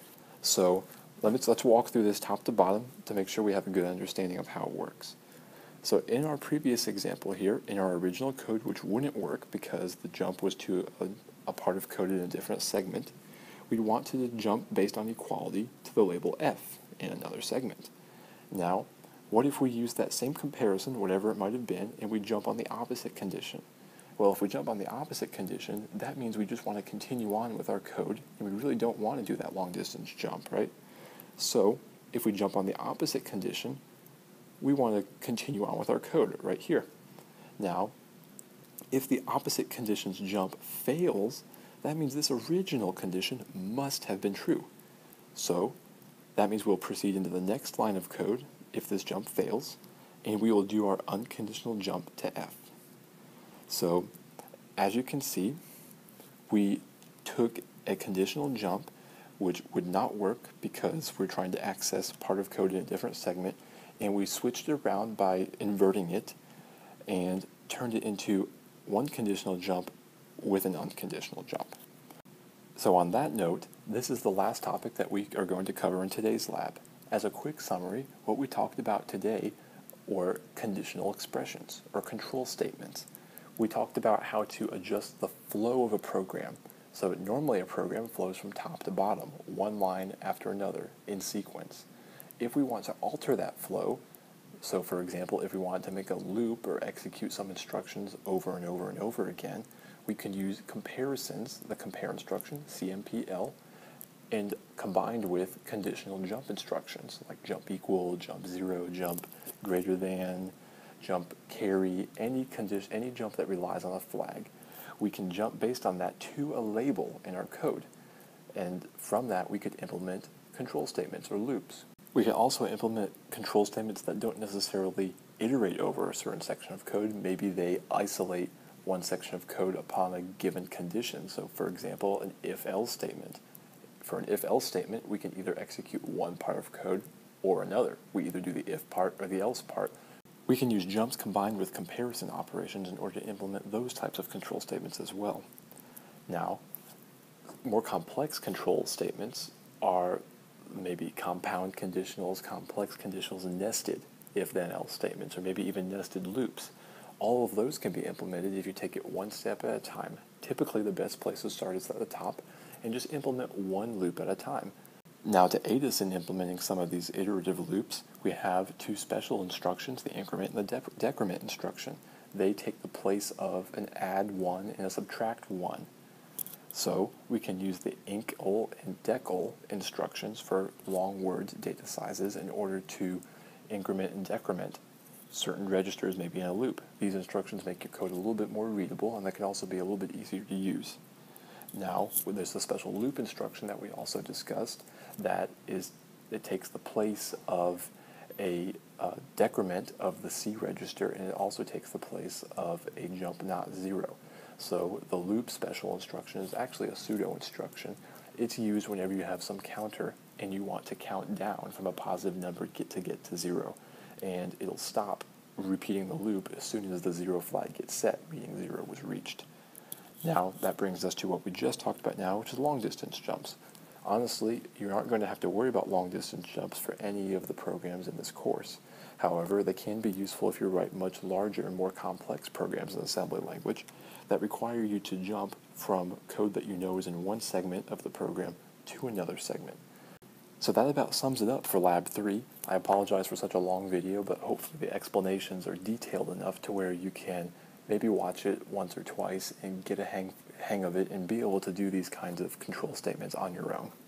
So let's walk through this top to bottom to make sure we have a good understanding of how it works. So in our previous example here, in our original code, which wouldn't work because the jump was to a part of code in a different segment, we'd want to jump based on equality to the label F in another segment. Now, what if we use that same comparison, whatever it might have been, and we jump on the opposite condition? Well, if we jump on the opposite condition, that means we just want to continue on with our code, and we really don't want to do that long distance jump, right? So, if we jump on the opposite condition, we want to continue on with our code right here. Now, if the opposite condition's jump fails, that means this original condition must have been true. So, that means we'll proceed into the next line of code if this jump fails, and we will do our unconditional jump to F. So, as you can see, we took a conditional jump which would not work because we're trying to access part of code in a different segment, and we switched it around by inverting it and turned it into one conditional jump with an unconditional jump. So on that note, this is the last topic that we are going to cover in today's lab. As a quick summary, what we talked about today were conditional expressions or control statements. We talked about how to adjust the flow of a program. So normally a program flows from top to bottom, one line after another, in sequence. If we want to alter that flow, so for example, if we wanted to make a loop or execute some instructions over and over and over again, we can use comparisons, the compare instruction, CMPL, and combined with conditional jump instructions, like jump equal, jump zero, jump greater than, jump carry, any jump that relies on a flag. We can jump based on that to a label in our code, and from that we could implement control statements or loops. We can also implement control statements that don't necessarily iterate over a certain section of code. Maybe they isolate one section of code upon a given condition. So for example, an if-else statement. For an if-else statement, we can either execute one part of code or another. We either do the if part or the else part. We can use jumps combined with comparison operations in order to implement those types of control statements as well. Now, more complex control statements are maybe compound conditionals, complex conditionals, nested if-then-else statements, or maybe even nested loops. All of those can be implemented if you take it one step at a time. Typically, the best place to start is at the top and just implement one loop at a time. Now, to aid us in implementing some of these iterative loops, we have two special instructions, the increment and the decrement instruction. They take the place of an add one and a subtract one. So we can use the incl and decl instructions for long word data sizes in order to increment and decrement certain registers, maybe in a loop. These instructions make your code a little bit more readable, and they can also be a little bit easier to use. Now, there's the special loop instruction that we also discussed. It takes the place of a decrement of the C register, and it also takes the place of a jump not zero. So the loop special instruction is actually a pseudo instruction. It's used whenever you have some counter and you want to count down from a positive number to get to zero. And it'll stop repeating the loop as soon as the zero flag gets set, meaning zero was reached. Now, that brings us to what we just talked about now, which is long distance jumps. Honestly, you aren't going to have to worry about long-distance jumps for any of the programs in this course. However, they can be useful if you write much larger and more complex programs in assembly language that require you to jump from code that you know is in one segment of the program to another segment. So that about sums it up for Lab 3. I apologize for such a long video, but hopefully the explanations are detailed enough to where you can maybe watch it once or twice and get a hang of it and be able to do these kinds of control statements on your own.